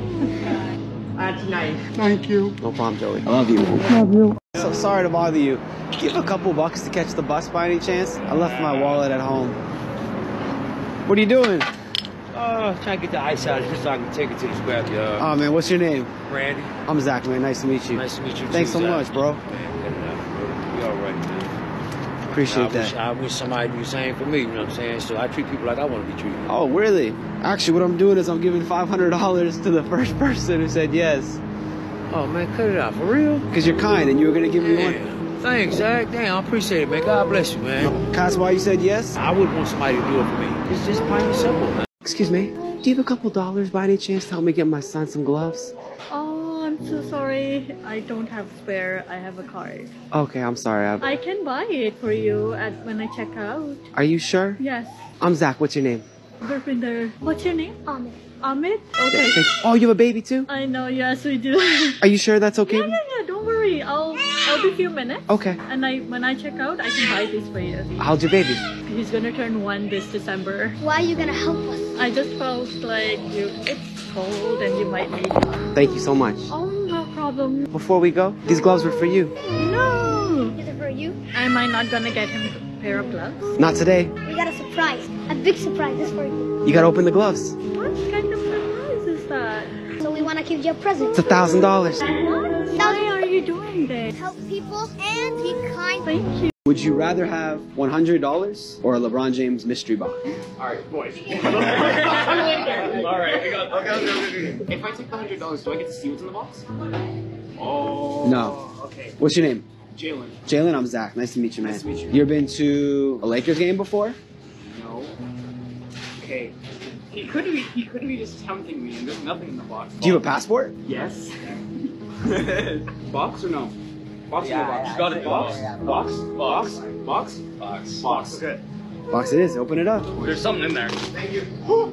That's nice. Thank you. No problem, Joey. I love you. Love you. So sorry to bother you. Do you have a couple bucks to catch the bus by any chance? I left my wallet at home. What are you doing? Uh, trying to get the ice out just so I can take it to the scrap yard. Oh man, what's your name? Randy. I'm Zach, man. Nice to meet you. Nice to meet you too, Thanks so Zach. much, bro. Man, good enough, bro. We all right, man. Appreciate I that. Wish, I wish somebody do the same for me, you know what I'm saying? So I treat people like I want to be treated. Oh, really? Actually, what I'm doing is I'm giving five hundred dollars to the first person who said yes. Oh, man, cut it out. For real? Because you're kind and you were going to give me one. Thanks, Zach. Damn, I appreciate it, man. God bless you, man. That's why you said yes? I would want somebody to do it for me. It's just plain and simple, man. Excuse me. Do you have a couple dollars by any chance to help me get my son some gloves? Oh, I'm so sorry. I don't have spare. I have a card. Okay, I'm sorry. I... I can buy it for you at when I check out. Are you sure? Yes. I'm Zach. What's your name? Gurpinder. What's your name? Amit. Amit? Okay. Oh, you have a baby too? I know. Yes, we do. Are you sure that's okay? Yeah, yeah, yeah. Don't worry. I'll I'll be a few minutes. Okay. And I when I check out, I can buy this for you. How's your baby? He's gonna turn one this December. Why are you gonna help us? I just felt like you. It's cold and you might need one. Thank you so much. Oh, no problem. Before we go, these gloves were for you. No. Is it for you? Am I not gonna get him a pair of gloves? Not today. We got a surprise. A big surprise. This for you. You gotta open the gloves. What kind of surprise is that? So we wanna give you a present. It's a thousand dollars. What? Why are you doing this? Help people and be kind. Thank you. Would you rather have one hundred dollars or a LeBron James mystery box? All right, boys. All right, I got. Okay, okay, okay. If I take the hundred dollars, do I get to see what's in the box? Oh. No. Okay. What's your name? Jalen. Jalen, I'm Zach. Nice to meet you, man. Nice to meet you. You ever been to a Lakers game before? No. Okay. He could be. He could be just tempting me, and there's nothing in the box. Do you have a passport? Yes. Box or no? Box Yeah, or no box? yeah, Got yeah, it. Box. yeah, yeah. Box. Box. Box. Box. Box. Okay. Box it is. Open it up. There's something in there. Thank you.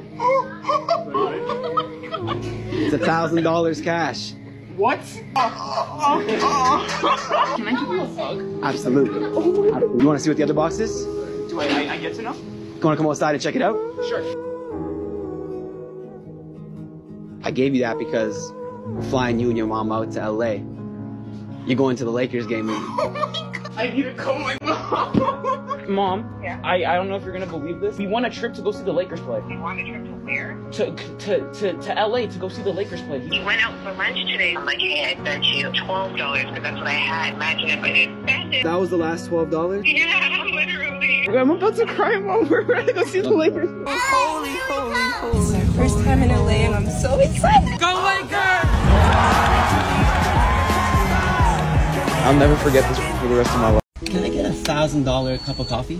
It's a thousand dollars cash. What? Can I give you a hug? Absolutely. You want to see what the other box is? Do I, I, I get to know? You want to come outside and check it out? Sure. I gave you that because we're flying you and your mom out to L A. You're going to the Lakers game. I need to call my mom. Mom, yeah. I, I don't know if you're gonna believe this. We won a trip to go see the Lakers play. You won a trip to where? To to to, to L A to go see the Lakers play. You went out for lunch today. I'm like, hey, I bet you twelve dollars because that's what I had. Imagine if I didn't spend it. That was the last twelve dollars? Yeah, literally. I'm about to cry, Mom. We're ready to go see the Lakers. Holy, holy, holy. It's our first time in L A and I'm so excited. Go Lakers! I'll never forget this for the rest of my life. Can I get a thousand dollar cup of coffee?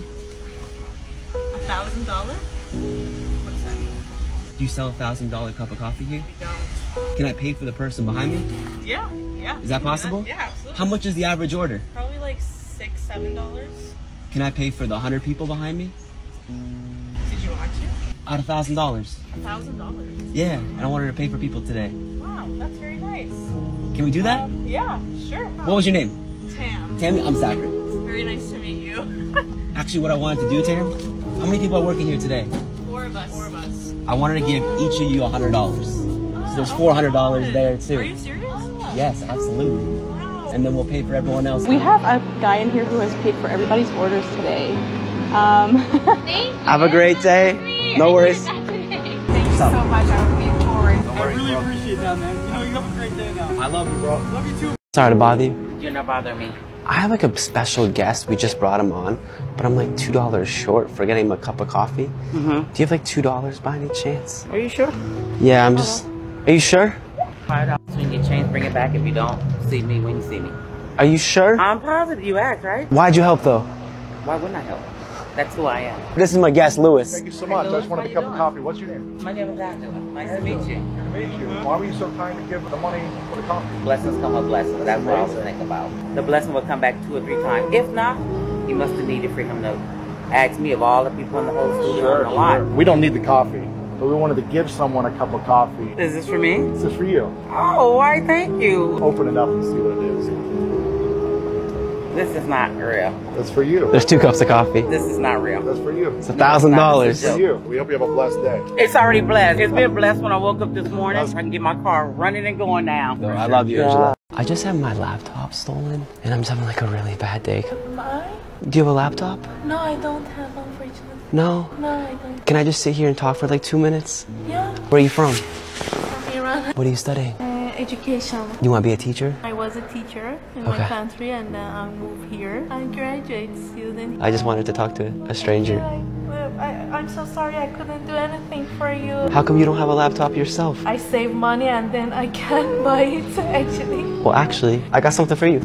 A thousand dollars? What does that mean? Do you sell a thousand dollar cup of coffee here? We don't. Can I pay for the person behind me? Yeah, yeah. Is that possible? Yeah, absolutely. How much is the average order? Probably like six, seven dollars. Can I pay for the hundred people behind me? Did you want to? Out of thousand dollars. A thousand dollars? Yeah, and I wanted to pay for people today. Wow, that's very nice. Can we do that? Um, yeah, sure. What was your name? Tam. Tammy, I'm Zachary. Very nice to meet you. Actually, what I wanted to do, Tam, how many people are working here today? Four of us. Four of us. I wanted to give each of you a hundred dollars. So there's four hundred dollars there too. Are you serious? Yes, absolutely. And then we'll pay for everyone else. We have a guy in here who has paid for everybody's orders today. Um, Have a great day. No worries. Thank you so much. I would be forward. I really appreciate that, man. You know, you have a great day now. I love you, bro. Love you too. Sorry to bother you. You're not bothering me. I have like a special guest. We just brought him on, but I'm like two dollars short for getting him a cup of coffee. Mm-hmm. Do you have like two dollars by any chance? Are you sure? Yeah, I'm just. Are you sure? Five dollars when you change, bring it back if you don't. See me when you see me. Are you sure? I'm positive you asked, right? Why'd you help though? Why wouldn't I help? That's who I am. This is my guest, Lewis. Thank you so much. I just wanted a cup of coffee. What's your name? My name is Angela. Nice to meet you. Good to meet you. Why were you so kind to give the money for the coffee? Blessings come with blessings. That's what I was thinking about. The blessing will come back two or three times. If not, he must have needed for him to ask me of all the people in the whole studio Sure, and a lot. sure. We don't need the coffee, but we wanted to give someone a cup of coffee. Is this for me? This is for you. Oh, why? Thank you. Open it up and see what it is. This is not real. That's for you. There's two cups of coffee. This is not real. That's for you. It's a thousand dollars. It's for you. We hope you have a blessed day. It's already blessed. It's been blessed when I woke up this morning. I can get my car running and going now. I love you, Angela. I just had my laptop stolen, and I'm just having like a really bad day. Mine? Do you have a laptop? No, I don't have, unfortunately. No? No, I don't. Can I just sit here and talk for like two minutes? Yeah. Where are you from? From Iran. What are you studying? Uh, education. You want to be a teacher? I was a teacher in Okay. my country and uh, I moved here. I'm a graduate student. I just wanted to talk to a stranger. I, I, I'm so sorry I couldn't do anything for you. How come you don't have a laptop yourself? I save money and then I can't buy it actually. Well, actually, I got something for you.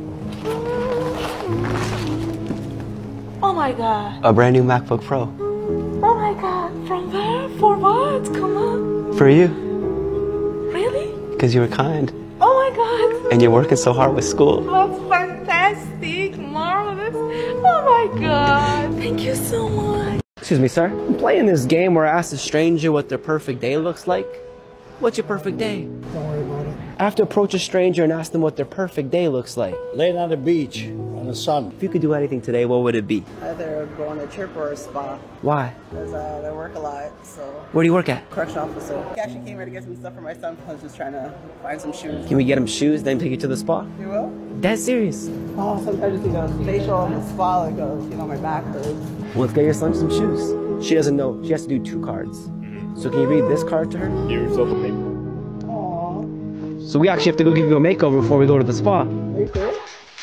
Oh my god. A brand new MacBook Pro. Oh my god. From where? For what? Come on. For you. Really? Because you were kind. Oh my god. And you're working so hard with school. That's fantastic. Marvelous. Oh my god. Thank you so much. Excuse me, sir. I'm playing this game where I ask a stranger what their perfect day looks like. What's your perfect day? Don't worry about it. I have to approach a stranger and ask them what their perfect day looks like. Laying on the beach in the sun. If you could do anything today, what would it be? Either go on a trip or a spa. Why? Because uh, I work a lot, so. Where do you work at? Correction officer. I actually came here to get some stuff for my son. I was just trying to find some shoes. Can we get him shoes, then take you to the spa? You will? That's serious. Oh, sometimes you go facial and the spa, like, goes, you know, my back hurts. Well, let's get your son some shoes. She doesn't know. She has to do two cards. So can you read this card to her? Give yourself a paper. So we actually have to go give you a makeover before we go to the spa. Are you sure?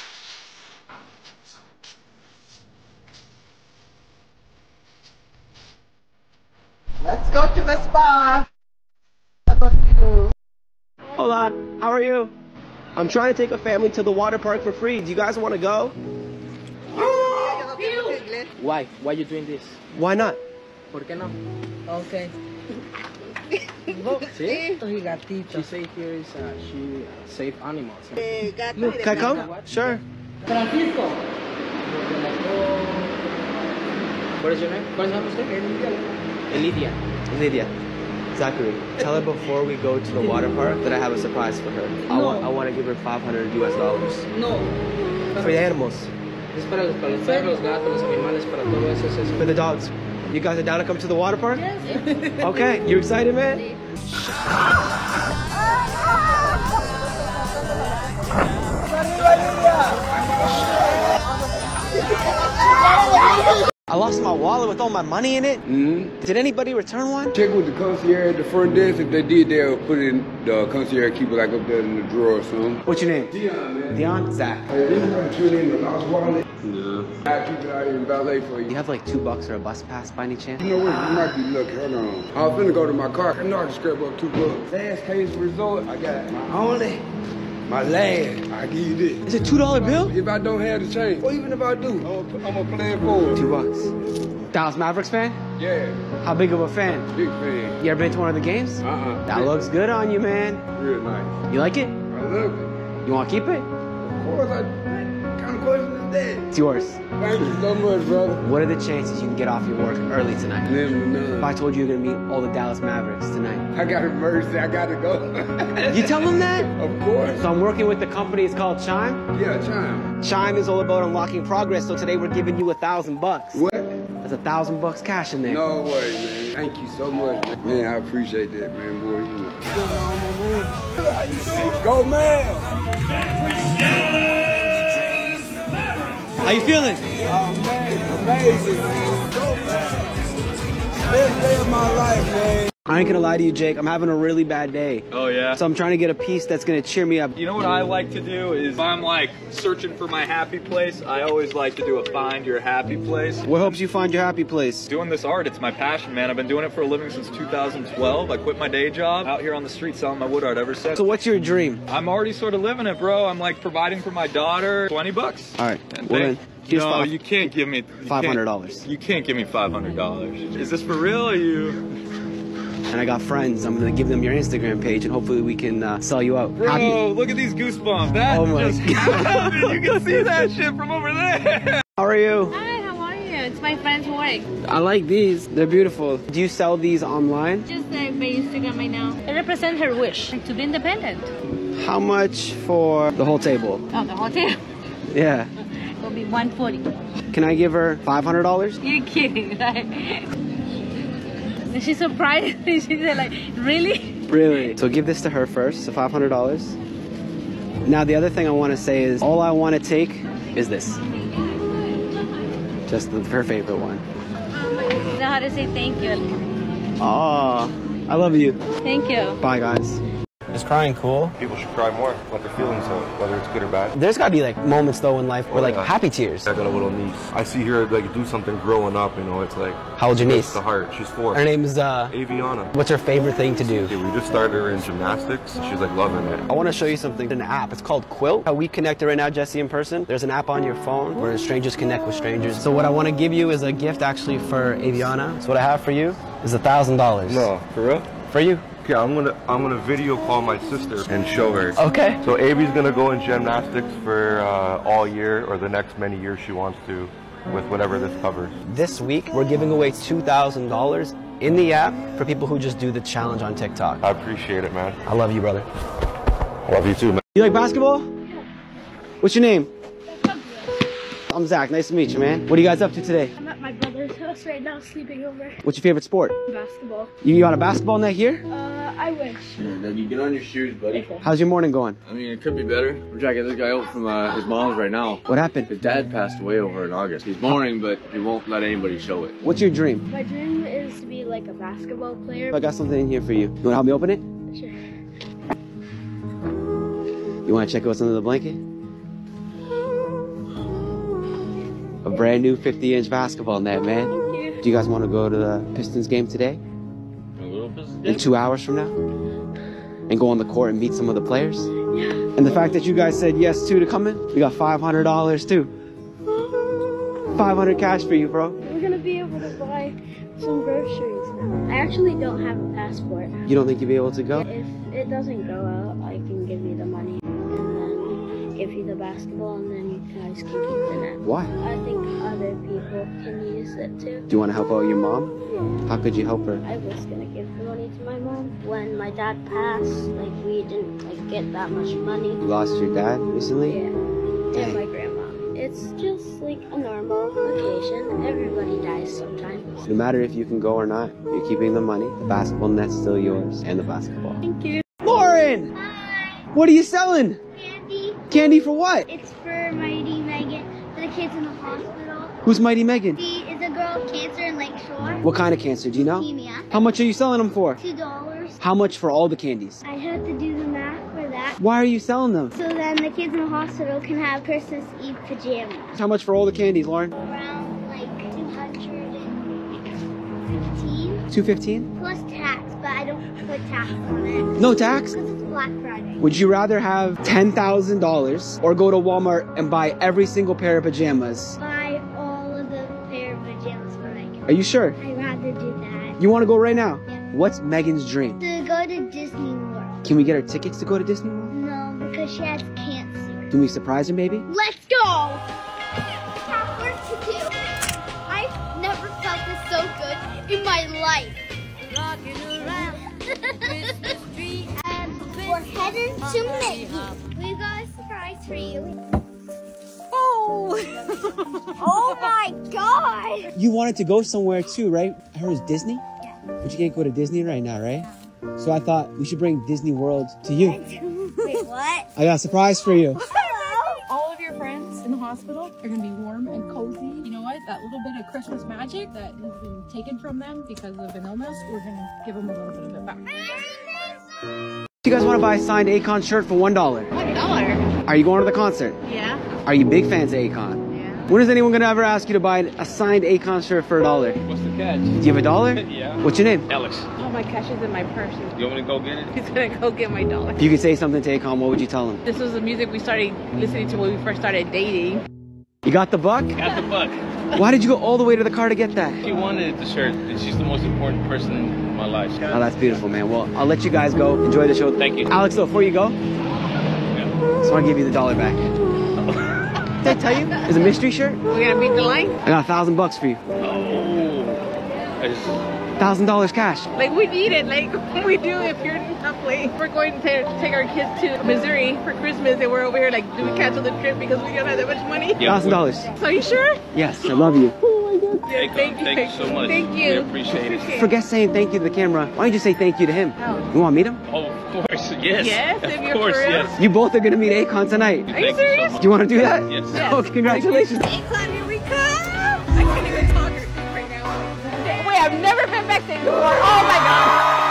Let's go to the spa. Hold on. How are you? I'm trying to take a family to the water park for free. Do you guys want to go? Why? Why are you doing this? Why not? ¿Por qué no? Okay. Sí. She say here is uh, she uh, save animals. Look, can I come? Sure. Francisco. What is your name? ¿Cuál es su nombre? Elidia. Lydia. Zachary, tell her before we go to the water park that I have a surprise for her. I No. want I want to give her five hundred U S dollars. No. For the animals. Es para los, para los perros, los gatos, los animales, para todo eso. Es eso. For the dogs. You guys are down to come to the water park? Yes. Okay, you excited, man? I lost my wallet with all my money in it. Mm-hmm. Did anybody return one? Check with the concierge at the front desk. If they did, they'll put it in the concierge, keep it like up there in the drawer or something. What's your name? Dion, man. Dion? Zach. Hey, this is turn in the lost wallet. No. I'll keep it out here in valet for you. You have like two bucks or a bus pass by any chance? You know what? You might be lucky. Hold on. I was finna go to my car. I know I can scrape up two bucks. Last case result, I got my only, my last. I give you this. It's a two dollar bill? If I don't have the change, or even if I do, I'm gonna play it forward. Two bucks. Dallas Mavericks fan? Yeah. How big of a fan? Big fan. You ever been to one of the games? Uh-uh. That looks good on you, man. Real nice. You like it? I love it. You want to keep it? Of course. I, what kind of question is that? It's yours. Thank you so much, brother. What are the chances you can get off your work early tonight? Never none. If I told you you're going to meet all the Dallas Mavericks tonight. I got a mercy. I got to go. You tell them that? Of course. So I'm working with the company. It's called Chime. Yeah, Chime. Chime is all about unlocking progress. So today we're giving you a thousand bucks. What? There's a thousand bucks cash in there. No way, man. Thank you so much, man. Man, I appreciate that, man, boy. You know. Go, man. How you feeling? Oh, man. Amazing, man. Go, man. Best day of my life, man. I ain't gonna lie to you, Jake. I'm having a really bad day. Oh, yeah? So I'm trying to get a piece that's gonna cheer me up. You know what I like to do is if I'm like searching for my happy place, I always like to do a find your happy place. What helps you find your happy place? Doing this art, it's my passion, man. I've been doing it for a living since two thousand twelve. I quit my day job, out here on the street selling my wood art ever since. So what's your dream? I'm already sort of living it, bro. I'm like providing for my daughter. twenty bucks. All right, And well they- then, here's no, five. you can't give me five hundred dollars. You can't give me five hundred dollars. Is this for real or you? And I got friends. I'm gonna give them your Instagram page, and hopefully we can uh, sell you out. Bro, Happy- look at these goosebumps. That Oh my just God. happened. You can see that shit from over there. How are you? Hi, how are you? It's my friend's work. I like these. They're beautiful. Do you sell these online? Just uh, by Instagram right now. It represents her wish to be independent. How much for the whole table? Oh, the hotel Yeah. will be one forty. Can I give her five hundred dollars? You're kidding, right? She's surprised. She said like, really? Really? So give this to her first, so five hundred dollars. Now the other thing I want to say is all I want to take is this. Just the, her favorite one. You know how to say thank you. Oh, I love you. Thank you. Bye, guys. Is crying cool? People should cry more, let their feelings out, whether it's good or bad. There's gotta be like moments though in life where like yeah. happy tears. I got a little niece. I see her like do something growing up, you know, it's like... How old's your it's niece? the heart. She's four. Her name's uh... Aviana. What's her favorite thing to do? Okay, we just started her in gymnastics. She's like loving it. I want to show you something, an app. It's called Quilt. How we connected right now, Jesse, in person. There's an app on your phone where strangers connect with strangers. So what I want to give you is a gift actually for Aviana. So what I have for you is a thousand dollars. No, for real? For you. Okay, I'm gonna I'm gonna video call my sister and show her. Okay. So Avi's gonna go in gymnastics for uh, all year or the next many years she wants to, with whatever this covers. This week we're giving away two thousand dollars in the app for people who just do the challenge on TikTok. I appreciate it, man. I love you, brother. I love you too, man. You like basketball? What's your name? I'm Zach. Nice to meet you, man. What are you guys up to today? I'm at my brother's house right now, sleeping over. What's your favorite sport? Basketball. You, you on a basketball net here? Uh, I wish. Then you get on your shoes, buddy. How's your morning going? I mean, it could be better. We're trying to get this guy out from uh, his mom's right now. What happened? His dad passed away over in August. He's mourning, but he won't let anybody show it. What's your dream? My dream is to be like a basketball player. I got something in here for you. You want to help me open it? Sure. You want to check what's under the blanket? A brand new fifty inch basketball net, man. Thank you. Do you guys want to go to the Pistons game today? A little Pistons In two hours from now? And go on the court and meet some of the players? Yeah. And the fact that you guys said yes too to come in, we got five hundred dollars too. five hundred cash for you, bro. We're gonna be able to buy some groceries now. I actually don't have a passport. You don't think you'll be able to go? If it doesn't go out, I can give you the money and then give you the basketball, and then you guys can keep the net. Why? I think other people can use it too. Do you want to help out your mom? Yeah. How could you help her? I was gonna give the money to my mom. When my dad passed, like we didn't like get that much money. You lost your dad recently? Yeah. Dang. And my grandma. It's just like a normal occasion. Everybody dies sometimes. No matter if you can go or not, you're keeping the money. The basketball net's still yours, and the basketball. Thank you. Lauren! Hi. What are you selling? Candy. Candy for what? It's for Mighty Megan, for the kids in the hospital. Who's Mighty Megan? She is a girl with cancer in Lakeshore. What kind of cancer, do you know? Leukemia. How much are you selling them for? Two dollars. How much for all the candies? I have to do the math for that. Why are you selling them? So then the kids in the hospital can have Christmas Eve pajamas. How much for all the candies, Lauren? Around like two hundred fifteen. two fifteen? Plus tax, but I don't put tax on it. No tax? Because it's Black Friday. Would you rather have ten thousand dollars or go to Walmart and buy every single pair of pajamas? Buy all of the pair of pajamas for Megan. Are you sure? I'd rather do that. You want to go right now? Yeah. What's Megan's dream? To go to Disney World. Can we get her tickets to go to Disney World? No, because she has cancer. Can we surprise her maybe? Let's go! Have work to do. I've never felt this so good in my life. Rocking around Christmas tree. And we're heading to Mickey. We've got a surprise for you. Oh! Oh my god! You wanted to go somewhere too, right? I heard it's Disney? Yeah. But you can't go to Disney right now, right? So I thought we should bring Disney World to you. Wait, what? I got a surprise for you. Hello? All of your friends in the hospital are going to be warm and cozy. You know what? That little bit of Christmas magic that has been taken from them because of an illness, we're going to give them a little bit of it back. You guys want to buy a signed Akon shirt for one dollar? One dollar? Are you going to the concert? Yeah. Are you big fans of Akon? Yeah. When is anyone going to ever ask you to buy a signed Akon shirt for a dollar? What's the catch? Do you have a dollar? Yeah. What's your name? Alex. Oh, my cash is in my purse. You want me to go get it? He's gonna go get my dollar. If you could say something to Akon, what would you tell him? This was the music we started listening to when we first started dating. You got the buck? Got the buck. Why did you go all the way to the car to get that? She wanted the shirt, and she's the most important person in my life. Oh, that's beautiful, man. Well, I'll let you guys go. Enjoy the show. Thank you. Alex, though, before you go, Yeah. just want to give you the dollar back. Did I tell you? It's a mystery shirt. We're gonna beat the line? I got a thousand bucks for you. Oh. I just... Thousand dollars cash. Like, we need it. Like, we do if you're not playing. We're going to take, take our kids to Missouri for Christmas, and we're over here like, do we cancel the trip because we don't have that much money? Thousand dollars. So, are you sure? Yes, I love you. Yeah, thank, you, thank you so much. Thank you. We appreciate it. Forget saying thank you to the camera. Why don't you say thank you to him? How? You want to meet him? Oh, of course, yes. Yes, if of you're course, for real. yes. You both are going to meet Akon tonight. Are you serious? Do you want to do that? Yes. Yes. Oh, congratulations. Akon, here we come. I can't even talk right now. Wait, I've never been backstage before. Oh my god.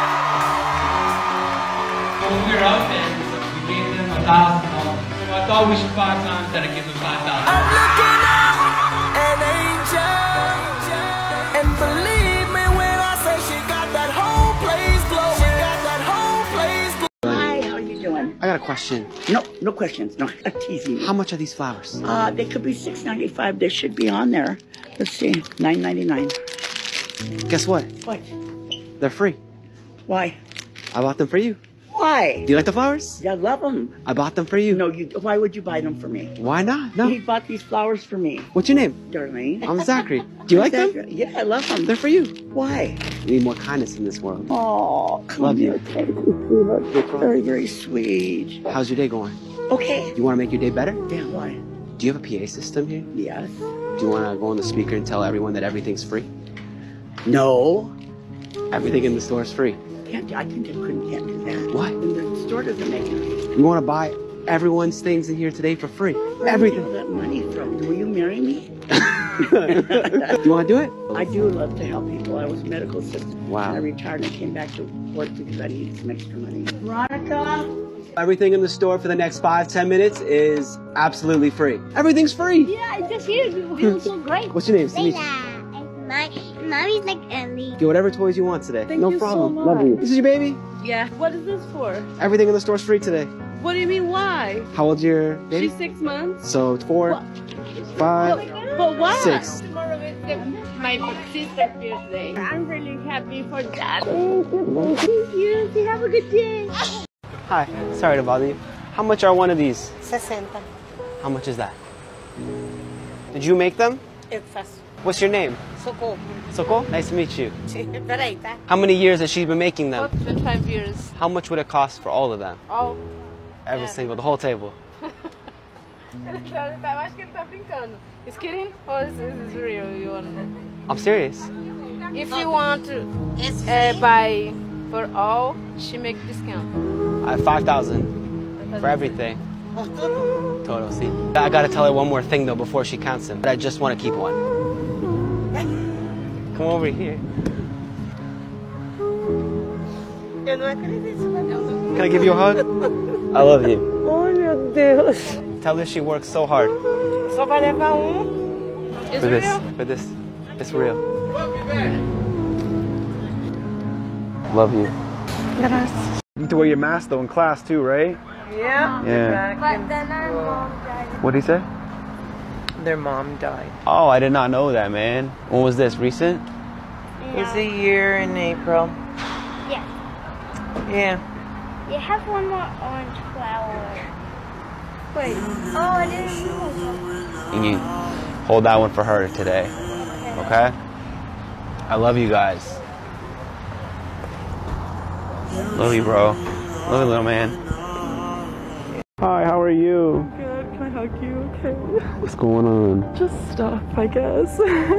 When we were out there, we gave them a thousand dollars. So I thought we should five times instead of give them five thousand. I'm looking at an angel, and believe me when I say she got that whole place glowing. She got that whole place glowing. Hi, how are you doing? I got a question. No, no questions. No, I'm teasing you. How much are these flowers? Uh, they could be six ninety-five. They should be on there. Let's see, nine ninety-nine. Guess what? What? They're free. Why? I bought them for you. Why? Do you like the flowers? I love them. I bought them for you. No, you. Why would you buy them for me? Why not? No. He bought these flowers for me. What's your name? Darlene. I'm Zachary. Do you like them? Zachary. Yeah, I love them. They're for you. Why? We need more kindness in this world. Oh, come Love you. here. Thank you, sweetheart. Very, very sweet. How's your day going? Okay. You want to make your day better? Yeah, why? Do you have a P A system here? Yes. Do you want to go on the speaker and tell everyone that everything's free? No. Everything in the store is free. Can't. I can, couldn't, can't do that. Why? And the store doesn't make it. We want to buy everyone's things in here today for free. Where Everything. do you get that money from? Will you marry me? Do you want to do it? I do love to help people. I was a medical assistant. Wow. And I retired and I came back to work because I needed some extra money. Veronica? Everything in the store for the next five, ten minutes is absolutely free. Everything's free. Yeah, it's just huge. It feels so great. What's your name? Layla. My mommy's like Ellie. Get whatever toys you want today. Thank no you so problem. much. Love you. This is your baby? Yeah. What is this for? Everything in the store's free today. What do you mean, why? How old's your baby? She's six months. So four, five, But why? six. Tomorrow is my sister's birthday. I'm really happy. happy for Dad. Thank you. Have a good day. Hi, sorry to bother you. How much are one of these? sesenta. How much is that? Did you make them? It's fast. What's your name? Soko. Soko? Nice to meet you. Peraí, tá? How many years has she been making them? twenty-five years. How much would it cost for all of them? All. Every Yeah. single, the whole table. Ele tá, eu acho que ele tá brincando. Is kidding? Or is this real? You want? I'm serious. If you want to uh, buy for all, she make discount. I have five thousand for everything. Total, see? I gotta tell her one more thing though before she counts them. But I just want to keep one. Come over here. Eu não acredito, não. Can I give you a hug? I love you. Oh, meu Deus. Tell her she works so hard. Só vai levar um. For this, for this. It's real. Love you. Gracias. You need to wear your mask though in class too, right? Yeah. Yeah. But then our mom died. What did he say? Their mom died. Oh, I did not know that, man. When was this? Recent? It was a year in April. Yeah. Yeah. You have one more orange flower. Wait. Oh, I didn't know. And you hold that one for her today. Okay? I love you guys. Love you, bro. Love you, little man. Hi, how are you? Good. Can I hug you? Okay. What's going on? Just stuff, I guess.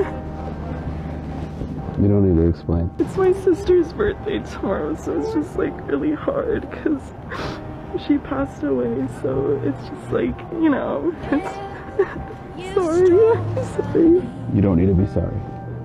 You don't need to explain. It's my sister's birthday tomorrow, so it's just like really hard because she passed away. So it's just like, you know, it's sorry. I'm sorry. You don't need to be sorry.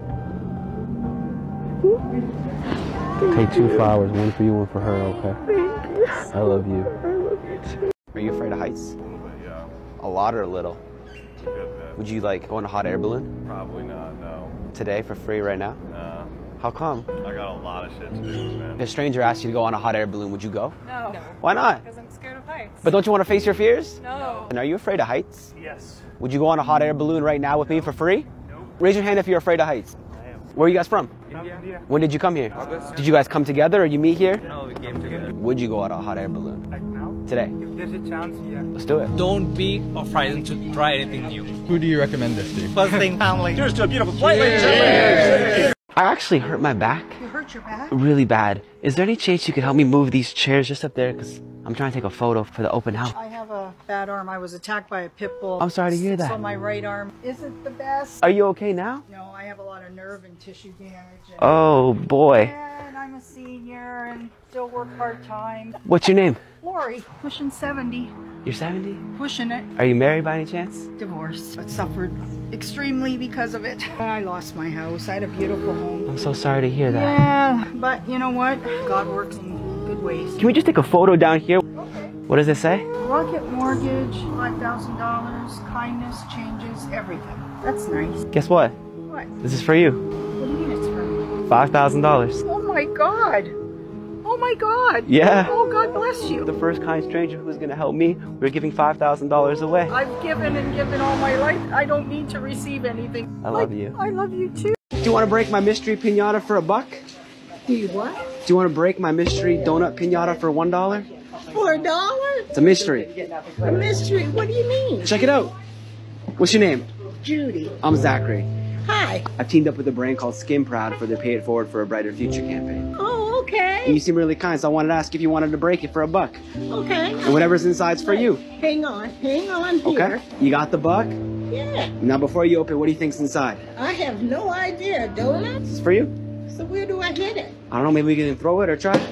Take two flowers, one for you, one for her, okay? Thank you. I love you. I love you too. Are you afraid of heights? A little bit, yeah. A lot or a little? A good bit. Would you like go on a hot air balloon? Probably not, no. Today for free right now? Nah. How come? I got a lot of shit to do, man. If a stranger asked you to go on a hot air balloon, would you go? No. Why not? Because I'm scared of heights. But don't you want to face your fears? No. And are you afraid of heights? Yes. Would you go on a hot air balloon right now with me for free? No. Raise your hand if you're afraid of heights. I am. Where are you guys from? India. When did you come here? August. Did you guys come together or you meet here? No, we came together. Would you go on a hot air balloon? Like now? Today. If there's a chance, yeah. Let's do it. Don't be afraid to try anything new. Who do you recommend this to? First thing, family. Cheers to a beautiful flight, ladies and gentlemen. I actually hurt my back. You hurt your back? Really bad. Is there any chance you could help me move these chairs just up there? Because I'm trying to take a photo for the open house. I have a bad arm. I was attacked by a pit bull. I'm sorry to hear that. So my right arm isn't the best. Are you okay now? No, I have a lot of nerve and tissue damage. And Oh boy. And I'm a senior and still work part-time. What's your name? Lori, pushing seventy. You're seventy? Pushing it. Are you married by any chance? Divorced, but suffered extremely because of it. I lost my house. I had a beautiful home. I'm so sorry to hear that. Yeah, but you know what? God works in good ways. Can we just take a photo down here? Okay. What does it say? Rocket Mortgage, five thousand dollars, kindness changes everything. That's nice. Guess what? What? This is for you. What do you mean it's for me? five thousand dollars. Oh my God. Oh my God. Yeah. Oh, God bless you. The first kind stranger who's gonna help me, we're giving five thousand dollars away. I've given and given all my life. I don't need to receive anything. I love you. I love you too. Do you want to break my mystery pinata for a buck? Do you what? Do you want to break my mystery donut pinata for one dollar? For a dollar? It's a mystery. A mystery? What do you mean? Check it out. What's your name? Judy. I'm Zachary. Hi. I've teamed up with a brand called Skin Proud for their Pay It Forward for a Brighter Future campaign. Oh, okay. And you seem really kind, so I wanted to ask if you wanted to break it for a buck. Okay. And whatever's inside's for you. Hang on. Hang on here. Okay? You got the buck? Yeah. Now before you open, what do you think's inside? I have no idea. Donuts? It's for you? So where do I hit it? I don't know, maybe we can throw it or try?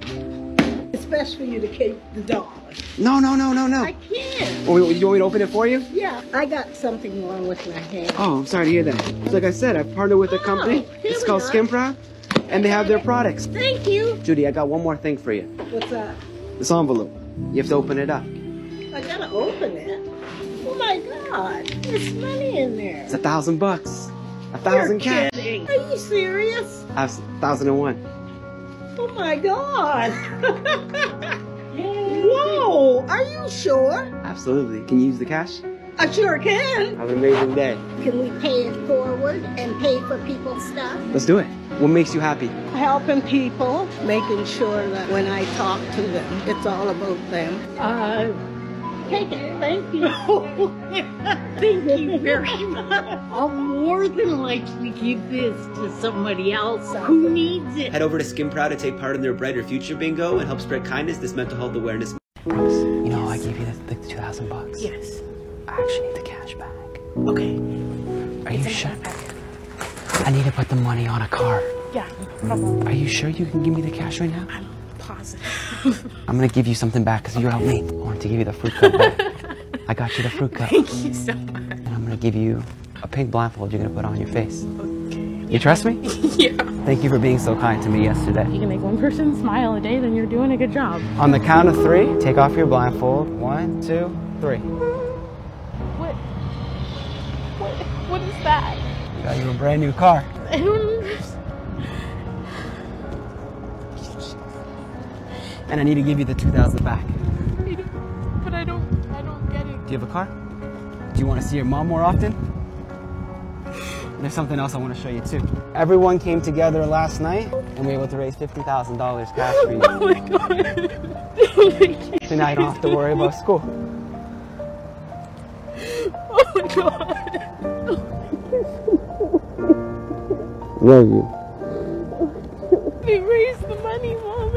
It's best for you to keep the dollar. No, no, no, no, no. I can't. Oh, you want me to open it for you? Yeah, I got something wrong with my hand. Oh, I'm sorry to hear that. Like I said, I've partnered with a company. Oh, It's we called go. Skin Proud, and they have their products. Thank you. Judy, I got one more thing for you. What's that? This envelope. You have to open it up. I gotta open it. Oh my God, there's money in there. It's a thousand bucks. A thousand You're cash. kidding. Are you serious? I have a thousand and one. Oh my God. Whoa, are you sure? Absolutely. Can you use the cash? I sure can. Have an amazing day. Can we pay it forward and pay for people's stuff? Let's do it. What makes you happy? Helping people, making sure that when I talk to them, it's all about them. Uh, Take it. Thank you. Thank you very much. I'll more than likely give this to somebody else who needs it. Head over to Skin Proud to take part in their Brighter Future Bingo and help spread kindness this mental health awareness. Promise. You know, I gave you the, the two thousand bucks. Yes. I actually need the cash back. Okay. Are you sure? I need to put the money on a card. Yeah, no problem. Are you sure you can give me the cash right now? I'm positive. I'm gonna give you something back because you helped me. I wanted to give you the fruit cup back. I got you the fruit cup. Thank you so much. And I'm gonna give you a pink blindfold you're gonna put on your face. Okay. You trust me? Yeah. Thank you for being so kind to me yesterday. If you can make one person smile a day, then you're doing a good job. On the count of three, take off your blindfold. One, two, three. What? What? What is that? Got you a brand new car. I don't understand. And I need to give you the two thousand back. I don't, but I don't, I don't get it. Do you have a car? Do you want to see your mom more often? There's something else I want to show you too. Everyone came together last night and we were able to raise fifty thousand dollars cash for you. Oh my god. Oh my god. So now you don't have to worry about school. Oh my god. Love you. They raised the money, Mom.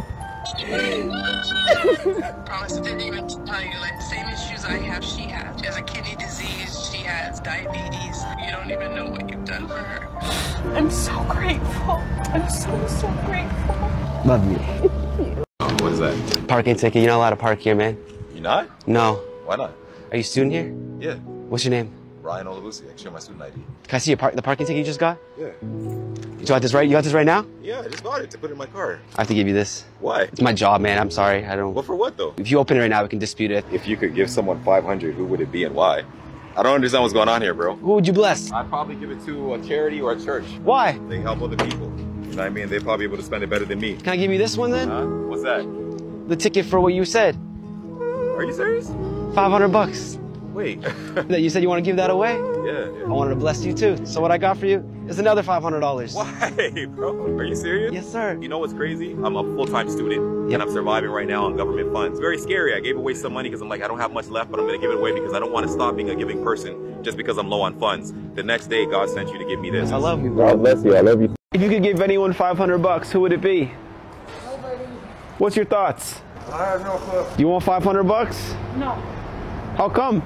Promise I didn't even tell you, like, the same issues I have, she has. She has a kidney disease, she has diabetes. You don't even know what you've done for her. I'm so grateful. I'm so, so grateful. Love you. What is that? Parking ticket. You're not allowed to park here, man. You not? No. Why not? Are you a student here? Yeah. What's your name? Ryan Olalusi. I can show my student I D. Can I see your par the parking ticket you just got? Yeah. You got this right? You got this right now? Yeah, I just got it to put in my car. I have to give you this. Why? It's my job, man. I'm sorry. I don't. Well, for what though? If you open it right now, we can dispute it. If you could give someone five hundred, who would it be and why? I don't understand what's going on here, bro. Who would you bless? I'd probably give it to a charity or a church. Why? They help other people. You know what I mean? They'd probably be able to spend it better than me. Can I give you this one then? Huh? What's that? The ticket for what you said. Are you serious? five hundred bucks. Wait. That you said you want to give that away? Yeah, yeah. I wanted to bless you too. So what I got for you is another five hundred dollars. Why, bro? Are you serious? Yes, sir. You know what's crazy? I'm a full-time student yep. and I'm surviving right now on government funds. It's very scary. I gave away some money because I'm like, I don't have much left, but I'm going to give it away because I don't want to stop being a giving person just because I'm low on funds. The next day, God sent you to give me this. I love you, bro. God bless you. I love you. If you could give anyone five hundred bucks, who would it be? Nobody. What's your thoughts? I have no clue. You want five hundred bucks? No. How come?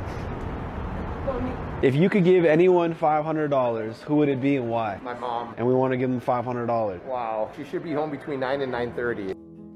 If you could give anyone five hundred dollars, who would it be and why? My mom. And we want to give them five hundred dollars. Wow. She should be home between nine and nine thirty.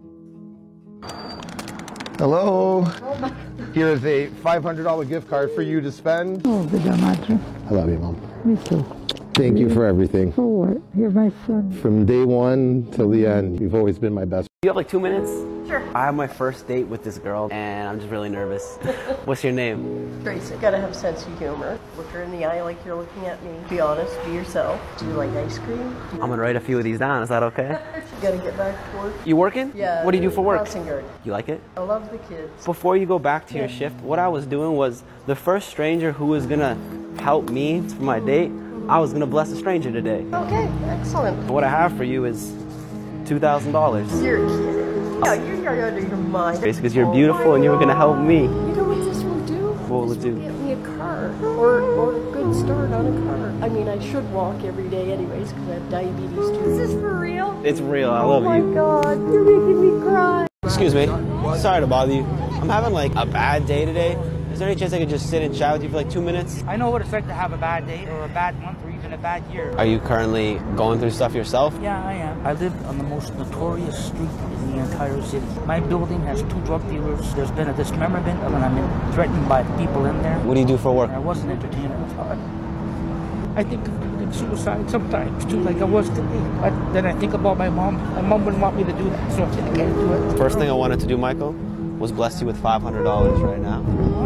Hello. Here is a five hundred dollar gift card for you to spend. Oh, good madre. I love you, Mom. Me too. Thank you for everything. For what? You're my son. From day one till the end, you've always been my best. You have like two minutes? Sure. I have my first date with this girl and I'm just really nervous. What's your name? Tracy. Gotta have sense of humor. Look her in the eye like you're looking at me. Be honest, be yourself. Do you like ice cream? I'm gonna write a few of these down, is that okay? You gotta get back to work. You working? Yeah. What do you do for work? Crossing guard. You like it? I love the kids. Before you go back to your shift, what I was doing was the first stranger who was gonna help me for my date, I was gonna bless a stranger today. Okay, excellent. What I have for you is two thousand dollars. You're kidding. Yeah, you're out of your mind. Basically, because you're beautiful and you were gonna help me. You know what this will do? What will it do? Get me a car, or or a good start on a car. I mean, I should walk every day anyways because I have diabetes too. Is this for real? It's real. I love you. Oh my God, you're making me cry. Excuse me. Sorry to bother you. I'm having like a bad day today. Is there any chance I could just sit and chat with you for like two minutes? I know what it's like to have a bad day or a bad month or even a bad year. Are you currently going through stuff yourself? Yeah, I am. I live on the most notorious street in the entire city. My building has two drug dealers. There's been a dismemberment and I'm been threatened by the people in there. What do you do for work? I was an entertainer. I think of committing suicide sometimes too, like I was today. But then I think about my mom. My mom wouldn't want me to do that, so I can't do it. First thing I wanted to do, Michael, was bless you with five hundred dollars right now.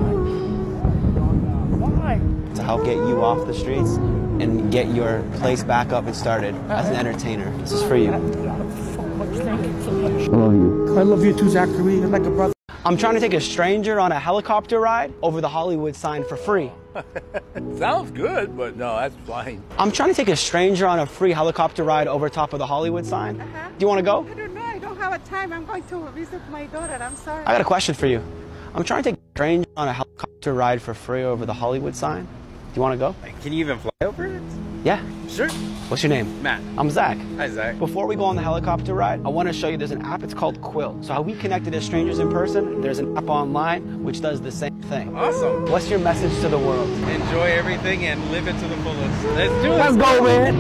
Why? To help get you off the streets and get your place back up and started as an entertainer. This is for you. So much, thank you so much. I love you. I love you too, Zachary. You're like a brother. I'm trying to take a stranger on a helicopter ride over the Hollywood sign for free. Sounds good, but no, that's fine. I'm trying to take a stranger on a free helicopter ride over top of the Hollywood sign. Uh-huh. Do you want to go? I don't know. I don't have a time. I'm going to visit my daughter. I'm sorry. I got a question for you. I'm trying to take a stranger on a helicopter ride for free over the Hollywood sign. Do you want to go? Can you even fly over it? Yeah. Sure. What's your name? Matt. I'm Zach. Hi, Zach. Before we go on the helicopter ride, I want to show you there's an app. It's called Quill. So how we connected as strangers in person, there's an app online which does the same thing. Awesome. What's your message to the world? Enjoy everything and live it to the fullest. Let's do it. Let's go, man.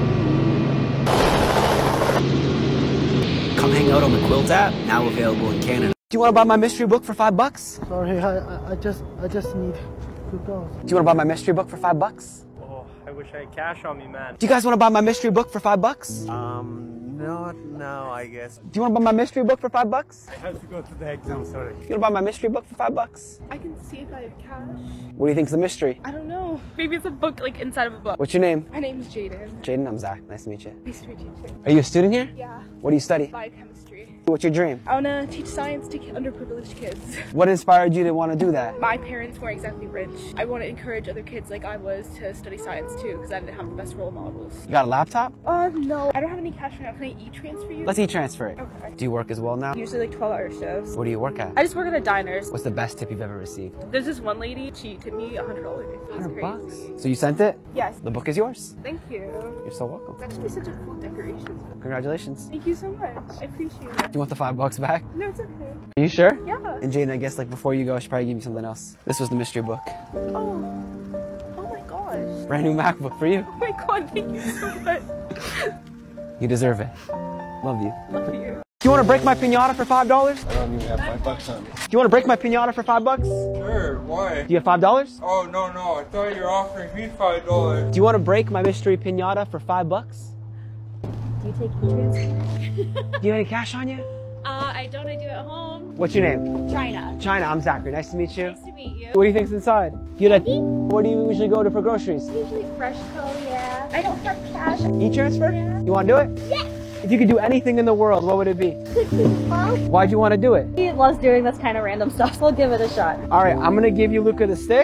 Come hang out on the Quilt app, now available in Canada. Do you want to buy my mystery book for five bucks? Sorry, I, I, I just, I just need to go. Do you want to buy my mystery book for five bucks? Oh, I wish I had cash on me, man. Do you guys want to buy my mystery book for five bucks? Um, not now, I guess. Do you want to buy my mystery book for five bucks? I have to go to the exam, sorry. You want to buy my mystery book for five bucks? I can see if I have cash. What do you think's the mystery? I don't know. Maybe it's a book, like, inside of a book. What's your name? My name's Jaden. Jaden, I'm Zach. Nice to meet you. Nice to meet you, too. Are you a student here? Yeah. What do you study? Biochemistry. What's your dream? I want to teach science to underprivileged kids. What inspired you to want to do that? My parents weren't exactly rich. I want to encourage other kids like I was to study science too, because I didn't have the best role models. You got a laptop? Uh, no. I don't have any cash right now. Can I e-transfer you? Let's e-transfer it. Okay. Do you work as well now? Usually like twelve hour shifts. What do you work at? I just work at a diners. What's the best tip you've ever received? There's this one lady, she tipped me one hundred dollars. one hundred bucks? So you sent it? Yes. The book is yours. Thank you. You're so welcome. It's actually such a cool decoration. Congratulations. Thank you so much. I appreciate it. Do you want the five bucks back? No, it's okay. Are you sure? Yeah. And Jaden, I guess like before you go, I should probably give you something else. This was the mystery book. Oh. Oh my gosh. Brand new MacBook for you. Oh my god, thank you so much. You deserve it. Love you. Love you. Do you want to break my pinata for five dollars? I don't even have five bucks on me. Do you want to break my pinata for five bucks? Sure, why? Do you have five dollars? Oh, no, no, I thought you were offering me five dollars. Do you want to break my mystery pinata for five bucks? Do you take e-transfer? Do you have any cash on you? Uh, I don't. I do at home. What's your name? China. China, I'm Zachary. Nice to meet you. Nice to meet you. What do you think's inside? You like, where do you usually go to for groceries? Usually Freshco, yeah. I don't have cash. E-transfer? Yeah. You want to do it? Yes. If you could do anything in the world, what would it be? Why'd you want to do it? He loves doing this kind of random stuff, so we'll give it a shot. All right, I'm gonna give you Luca the stick.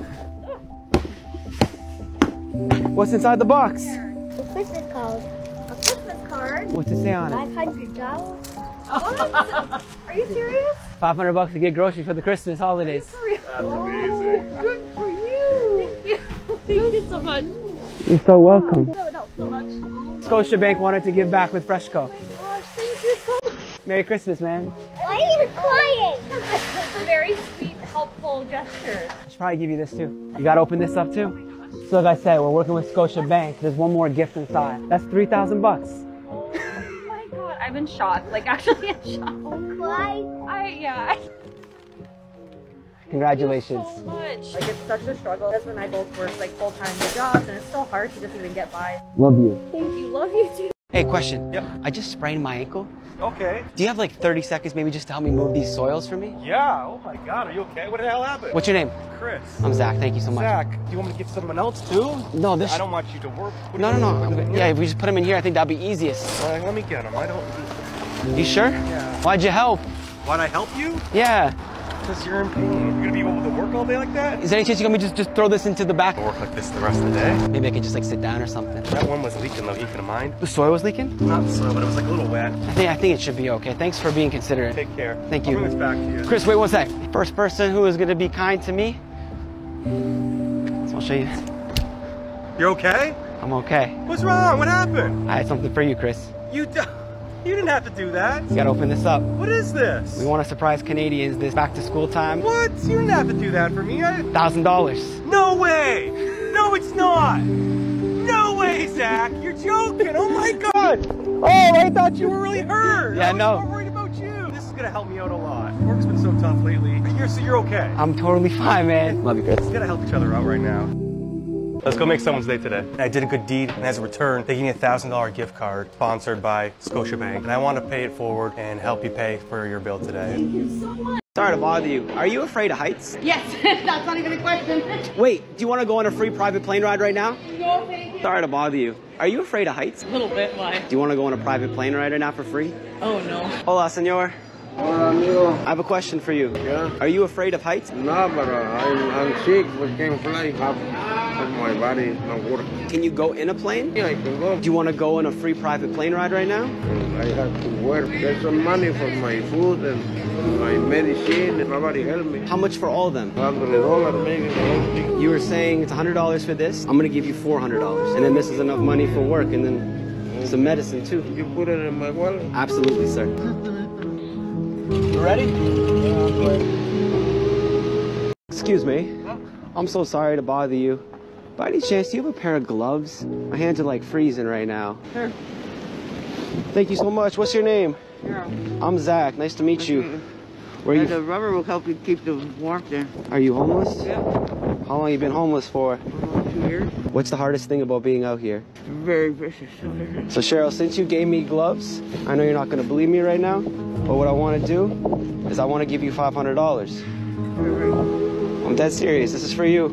What's inside the box? What's this called? A Christmas card. What's it say on it? Five hundred dollars. What? Are you serious? Five hundred bucks to get groceries for the Christmas holidays. That's amazing. Good for you. Thank you. Thank you so much. You're so welcome. No, no, so much. Scotiabank wanted to give back with Freshco. Gosh, thank you so much. Merry Christmas, man. Why are you crying? It's a very sweet, helpful gesture. I should probably give you this too. You gotta open this up too. So like I said, we're working with Scotiabank. There's one more gift inside. That's three thousand bucks. Oh my god, I'm in shock. Like actually in shock. Oh, cry? I, yeah. Congratulations. Thank you so much. Like it's such a struggle. That's when I both work like full-time jobs and it's so hard to just even get by. Love you. Thank you, love you too. Hey, question. Yep. I just sprained my ankle. Okay. Do you have like thirty seconds maybe just to help me move these soils for me? Yeah, oh my god, are you okay? What the hell happened? What's your name? Chris. I'm Zach, thank you so much. Zach, do you want me to give someone else too? No, this... I don't want you to work. What No, do no, you no. want? I'm good. Yeah, if we just put him in here, I think that'd be easiest. Well, let me get him. I don't... You sure? Yeah. Why'd you help? Why'd I help you? Yeah. Because you're in pain. You're gonna be able to work all day like that? Is there any chance you can me just, just throw this into the back? I'll work like this the rest of the day. Maybe I could just like sit down or something. That one was leaking though, he couldn't mind. The soil was leaking? Not the soil, but it was like a little wet. I think I think it should be okay. Thanks for being considerate. Take care. Thank I'll you. bring this back to you. Chris, wait one sec. First person who is gonna be kind to me. So I'll show you. You're okay? I'm okay. What's wrong? What happened? I had something for you, Chris. You d You didn't have to do that. You gotta open this up. What is this? We want to surprise Canadians this back to school time. What? You didn't have to do that for me. I... Thousand dollars. No way! No, it's not! No way, Zach! You're joking! Oh my god! Oh, I thought you were really hurt! Yeah, I was no. more worried about you! This is gonna help me out a lot. Work's been so tough lately. But you're, so you're okay. I'm totally fine, man. Love you, Chris. We gotta help each other out right now. Let's go make someone's day today. I did a good deed, and as a return, they gave me a one thousand dollar gift card sponsored by Scotiabank. And I want to pay it forward and help you pay for your bill today. Thank you so much. Sorry to bother you. Are you afraid of heights? Yes, that's not even a question. Wait, do you want to go on a free private plane ride right now? No, thank you. Sorry to bother you. Are you afraid of heights? A little bit, why? Do you want to go on a private plane ride right now for free? Oh, no. Hola, senor. Hola, amigo. I have a question for you. Yeah? Are you afraid of heights? No, but uh, I'm, I'm sick, but can't fly. Half of my body is not working. Can you go in a plane? Yeah, I can go. Do you want to go on a free private plane ride right now? I have to work. Get some money for my food and my medicine, and nobody help me. How much for all of them? one hundred dollars maybe. You were saying it's one hundred dollars for this. I'm going to give you four hundred dollars. And then this is enough money for work and then some medicine too. You put it in my wallet? Absolutely, sir. You ready? Excuse me. I'm so sorry to bother you. By any chance, do you have a pair of gloves? My hands are like freezing right now. Sure. Thank you so much. What's your name? Yeah. I'm Zach. Nice to meet you. Where are And you? the rubber will help you keep the warmth there. Are you homeless? Yeah. How long you been homeless for? Two years. What's the hardest thing about being out here? Very vicious. So Cheryl, since you gave me gloves, I know you're not going to believe me right now, but what I want to do is I want to give you five hundred dollars. I'm dead serious. This is for you.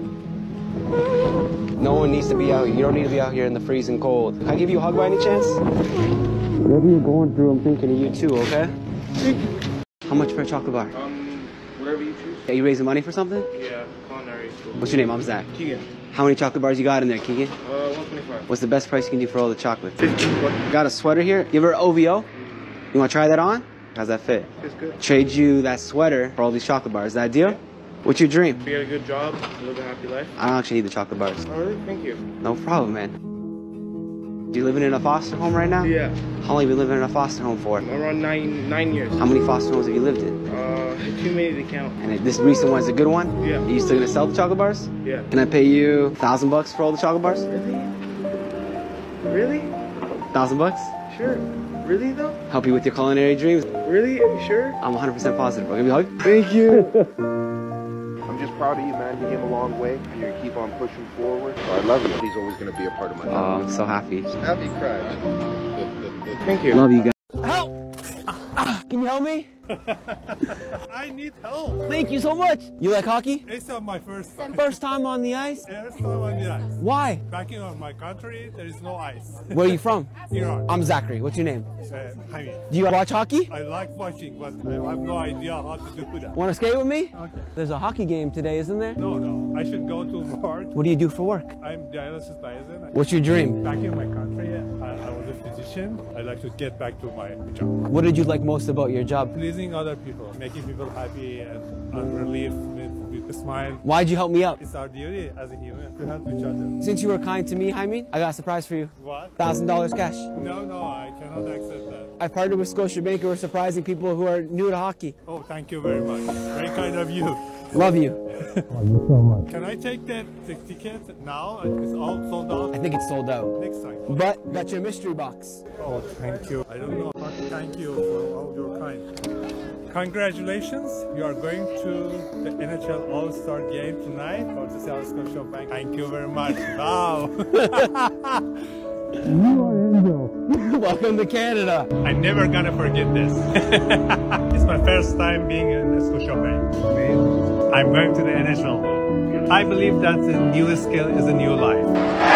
No one needs to be out here. You don't need to be out here in the freezing cold. Can I give you a hug by any chance? Whatever you're going through, I'm thinking of you too, okay? How much for a chocolate bar? Um, whatever you choose. Are you raising money for something? Yeah, culinary school. What's your name? I'm Zach. Keegan. How many chocolate bars you got in there, Keegan? Uh, one twenty-five. What's the best price you can do for all the chocolate? fifty. Got a sweater here. Give her O V O. You want to try that on? How's that fit? It's good. Trade you that sweater for all these chocolate bars. Is that a deal? What's your dream? You get a good job, live a happy life. I don't actually need the chocolate bars. Oh, really? Thank you. No problem, man. You living in a foster home right now? Yeah. How long have you been living in a foster home for? Around nine nine years. How many foster homes have you lived in? Uh, too many to count. And this recent one's a good one? Yeah. Are you still gonna sell the chocolate bars? Yeah. Can I pay you a thousand bucks for all the chocolate bars? Really? Thousand bucks? Sure. Really though? Help you with your culinary dreams? Really? Are you sure? I'm one hundred percent positive, bro. Give me a hug. Thank you. I'm just proud of you, man. You came a long way, and you keep on pushing forward. I love you. He's always going to be a part of my life. Oh, I'm so happy. Happy crash. Thank you. Love you guys. Help! Can you help me? I need help. Thank you so much. You like hockey? It's not my first time. First time on the ice? First time on the ice. Why? Back in my country, there is no ice. Where are you from? Iran. I'm Zachary. What's your name? Uh, Jaime. Do you watch hockey? I like watching, but I have no idea how to do that. Want to skate with me? Okay. There's a hockey game today, isn't there? No, no. I should go to work. What do you do for work? I'm dialysis liaison. What's your dream? Back in my country, I, I was a physician. I like to get back to my job. What did you like most about your job? Pleasing other people, making people happy and, and relief with, with a smile. Why'd you help me out? It's our duty as a human to help each other. Since you were kind to me, Jaime, I got a surprise for you. What? Thousand dollars cash. No, no, I cannot accept that. I partnered with Scotiabank and we're surprising people who are new to hockey. Oh, thank you very much. Very kind of you. Love you. Love you so much. Can I take that the ticket now? It's all sold out? I think it's sold out. Next time. But got your mystery box. Oh, thank you. I don't know how to thank you for all your kind. Congratulations. You are going to the N H L All-Star game tonight for the Seattle Scotiabank. Thank you very much. Wow. You are angel. Welcome to Canada. I'm never gonna forget this. It's my first time being in the Scotiabank. I'm going to the N H L. I believe that a new skill is a new life.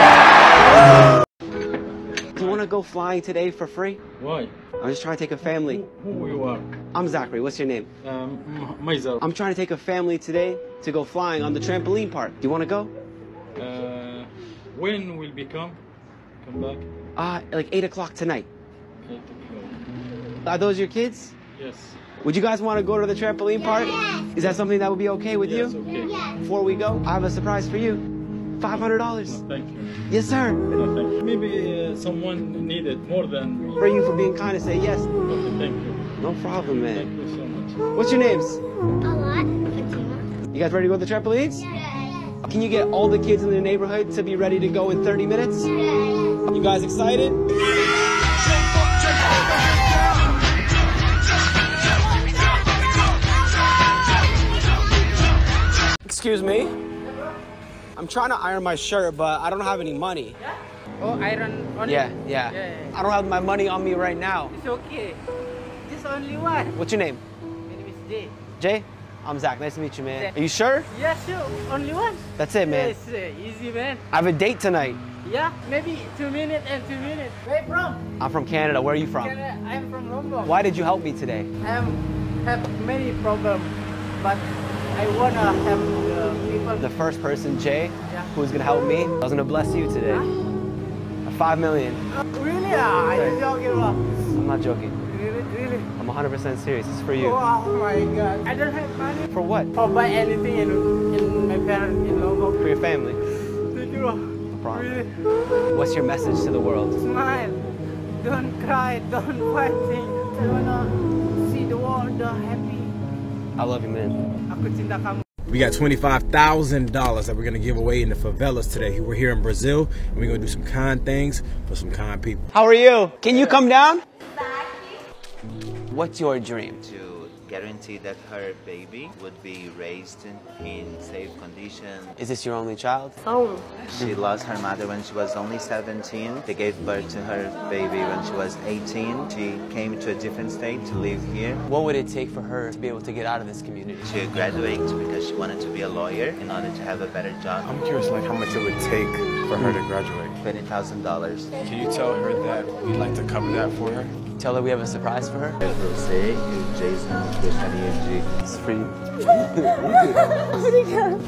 Do you want to go flying today for free? Why? I'm just trying to take a family. Who you are? I'm Zachary. What's your name? Um, myself. I'm trying to take a family today to go flying on the trampoline park. Do you want to go? Uh, when will be come? Come back? Uh, like eight o'clock tonight. Eight o'clock. Are those your kids? Yes. Would you guys want to go to the trampoline park? Is that something that would be okay with yes, you? Okay. Before we go, I have a surprise for you. five hundred dollars. No, thank you. Yes, sir. No, thank you. Maybe uh, someone needed more than me. For you for being kind to say yes. Okay, thank you. No problem, man. Thank you so much. What's your names? A lot. Fatima. You guys ready to go to the trampolines? Yeah. Can you get all the kids in the neighborhood to be ready to go in thirty minutes? Yeah. You guys excited? Excuse me? I'm trying to iron my shirt, but I don't have any money. Yeah? Oh, iron only? Yeah, yeah, Yeah, yeah. I don't have my money on me right now. It's okay. Just only one. What's your name? My name is Jay. Jay? I'm Zach. Nice to meet you, man. Zach. Are you sure? Yeah, sure. Only one. That's it, man. Yes, uh, easy, man. I have a date tonight. Yeah, maybe two minutes and two minutes. Where from? I'm from Canada. Where are you from? Canada. I'm from Lombok. Why did you help me today? I'm have many problems, but I wanna help the people. The first person, Jay, Yeah. who's gonna help me, I was gonna bless you today. Five million. Uh, really? Ah, are you joking about? I'm not joking. Really, really? I'm one hundred percent serious. It's for you. Oh my God! I don't have money. For what? For buy anything in, in my parents in Logo. For your family. Thank you. No problem. Really? What's your message to the world? Smile. Don't cry. Don't fighting. I wanna see the world happy. I love you, man. Aku cinta kamu. We got twenty-five thousand dollars that we're gonna give away in the favelas today. We're here in Brazil, and we're gonna do some kind things for some kind people. How are you? Can you come down? What's your dream? To guarantee that her baby would be raised in, in safe conditions. Is this your only child? Oh. She lost her mother when she was only seventeen. They gave birth to her baby when she was eighteen. She came to a different state to live here. What would it take for her to be able to get out of this community? She graduated because she wanted to be a lawyer in order to have a better job. I'm curious, like, how much it would take for her to graduate. twenty thousand dollars. Can you tell her that we'd like to cover that for her? Tell her we have a surprise for her. Você e o Jason gostaria de... It's for you. Obrigada.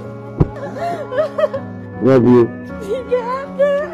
Love you. Obrigada.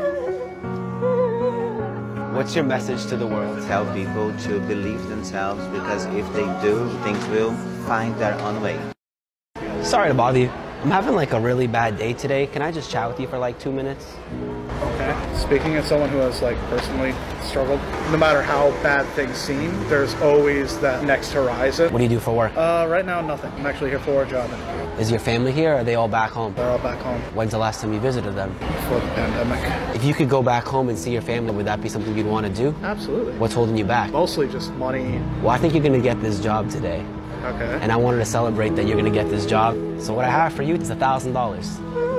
What's your message to the world? Tell people to believe themselves, because if they do, things will find their own way. Sorry to bother you. I'm having like a really bad day today. Can I just chat with you for like two minutes? Okay. Speaking as someone who has like personally struggled, no matter how bad things seem, there's always that next horizon. What do you do for work? Uh, right now, nothing. I'm actually here for a job interview. Is your family here or are they all back home? They're all back home. When's the last time you visited them? Before the pandemic. If you could go back home and see your family, would that be something you'd want to do? Absolutely. What's holding you back? Mostly just money. Well, I think you're going to get this job today. Okay. And I wanted to celebrate that you're going to get this job. So what I have for you is one thousand dollars.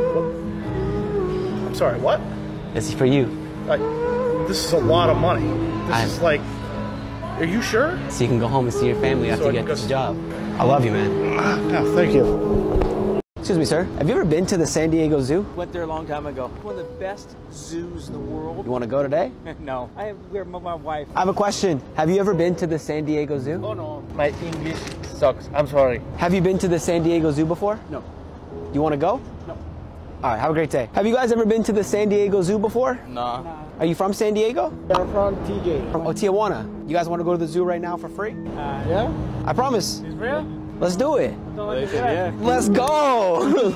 I'm sorry, what? It's for you. Like, this is a lot of money. This I- is like, are you sure? So you can go home and see your family after So I you can get go this s- job. I love you, man. Yeah, thank you. Excuse me, sir. Have you ever been to the San Diego Zoo? Went there a long time ago. One of the best zoos in the world. You want to go today? No, I have, we're with my wife. I have a question. Have you ever been to the San Diego Zoo? Oh no, my English sucks. I'm sorry. Have you been to the San Diego Zoo before? No. You want to go? No. All right, have a great day. Have you guys ever been to the San Diego Zoo before? No. Are you from San Diego? I'm from T J. From oh, Tijuana. You guys want to go to the zoo right now for free? Uh, yeah? I promise. It's real? Let's do it. Yeah. Let's go.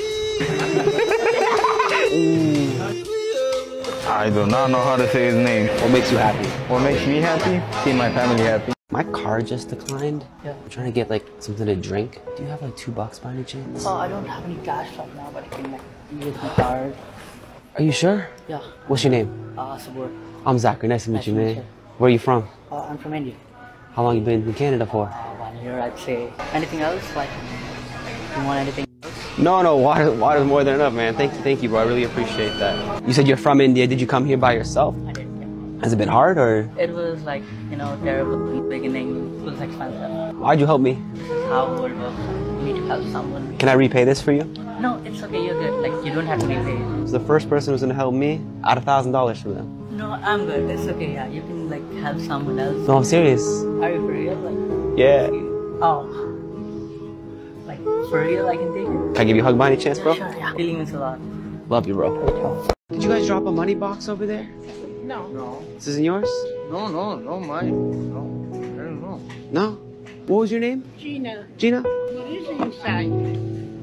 I do not know how to say his name. What makes you happy? What makes me happy? See my family happy. My card just declined. Yeah. I'm trying to get like something to drink. Do you have like two bucks by any chance? Oh, I don't have any cash right now, but I can like use my card. Are you sure? Yeah. What's your name? Uh, Sabur. I'm Zachary. Nice to meet Nice you, to meet man. you. Where are you from? Uh, I'm from India. How long you been in Canada for? Uh, one year, I'd say. Anything else? Like, you want anything else? No, no, water, water's more than enough, man. Thank you, thank you, bro. I really appreciate that. You said you're from India. Did you come here by yourself? I did, yeah. Has it been hard, or? It was like, you know, terrible in the beginning. It was expensive. Why'd you help me? This is how it works. You need to help someone. Can I repay this for you? No, it's okay. You're good. Like, you don't have to repay. So the first person who's gonna help me, I had a thousand dollars from them. No, I'm good. It's okay. Yeah, you can like help someone else. No, I'm serious. Are you for real? Like, Yeah. oh. Like, for real, I can take it. Can I give you a hug by any chance, bro? Sure, yeah. Feeling means a lot. Love you, bro. Did you guys drop a money box over there? No. No. This isn't yours? No, no, no, mine. No. I don't know. No? What was your name? Gina. Gina? What is inside?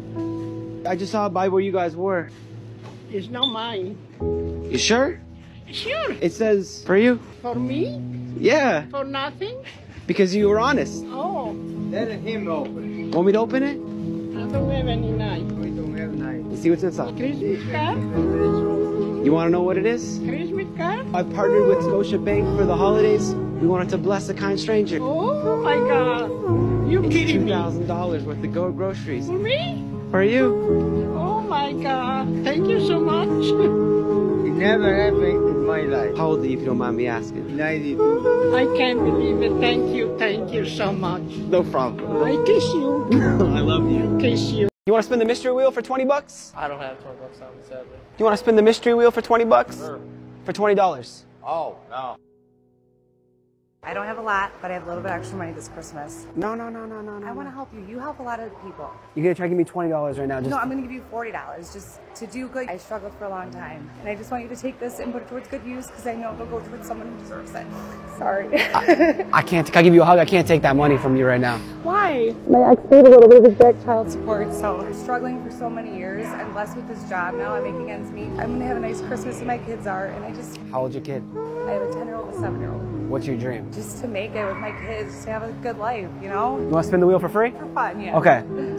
I just saw it by where you guys were. It's not mine. You sure? Sure. It says for you. For me? Yeah, For nothing? because you were honest. Oh. Let him open. Want me to open it? I don't have any knife. We don't have knife. Let's see what's inside. Christmas card? You want to know what it is? Christmas card? I partnered with Scotiabank for the holidays. We wanted to bless a kind stranger. Oh my God. You It's kidding two me? thousand dollars worth of go groceries. For me? For you. Oh my God. Thank you so much. It never happened in my life. How old are you, if you don't mind me asking? ninety-two. I can't believe it. Thank you. Thank you so much. No problem. I kiss you. I love you. Kiss you. You want to spin the mystery wheel for twenty bucks? I don't have twenty bucks on me, sadly. You want to spin the mystery wheel for twenty bucks? Sure. For twenty dollars. Oh, no. I don't have a lot, but I have a little bit extra money this Christmas. No, no, no, no, no, no. I want to help you. You help a lot of people. You're gonna try to give me twenty dollars right now. Just... No, I'm gonna give you forty dollars just to do good. I struggled for a long time, and I just want you to take this and put it towards good use because I know it'll go towards someone who deserves it. Sorry. I, I can't. Can I give you a hug? I can't take that money from you right now. Why? My ex paid a little bit of his back child support, so I'm struggling for so many years. I'm blessed with this job now. I'm making ends meet. I'm gonna have a nice Christmas, and my kids are, and I just. How old's your kid? I have a ten-year-old and a seven-year-old. What's your dream? Just to make it with my kids, just to have a good life, you know? You want to spin the wheel for free? For fun, yeah. Okay.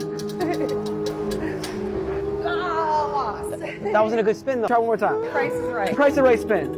Oh, that wasn't a good spin though. Try one more time. Price is right. Price is right spin.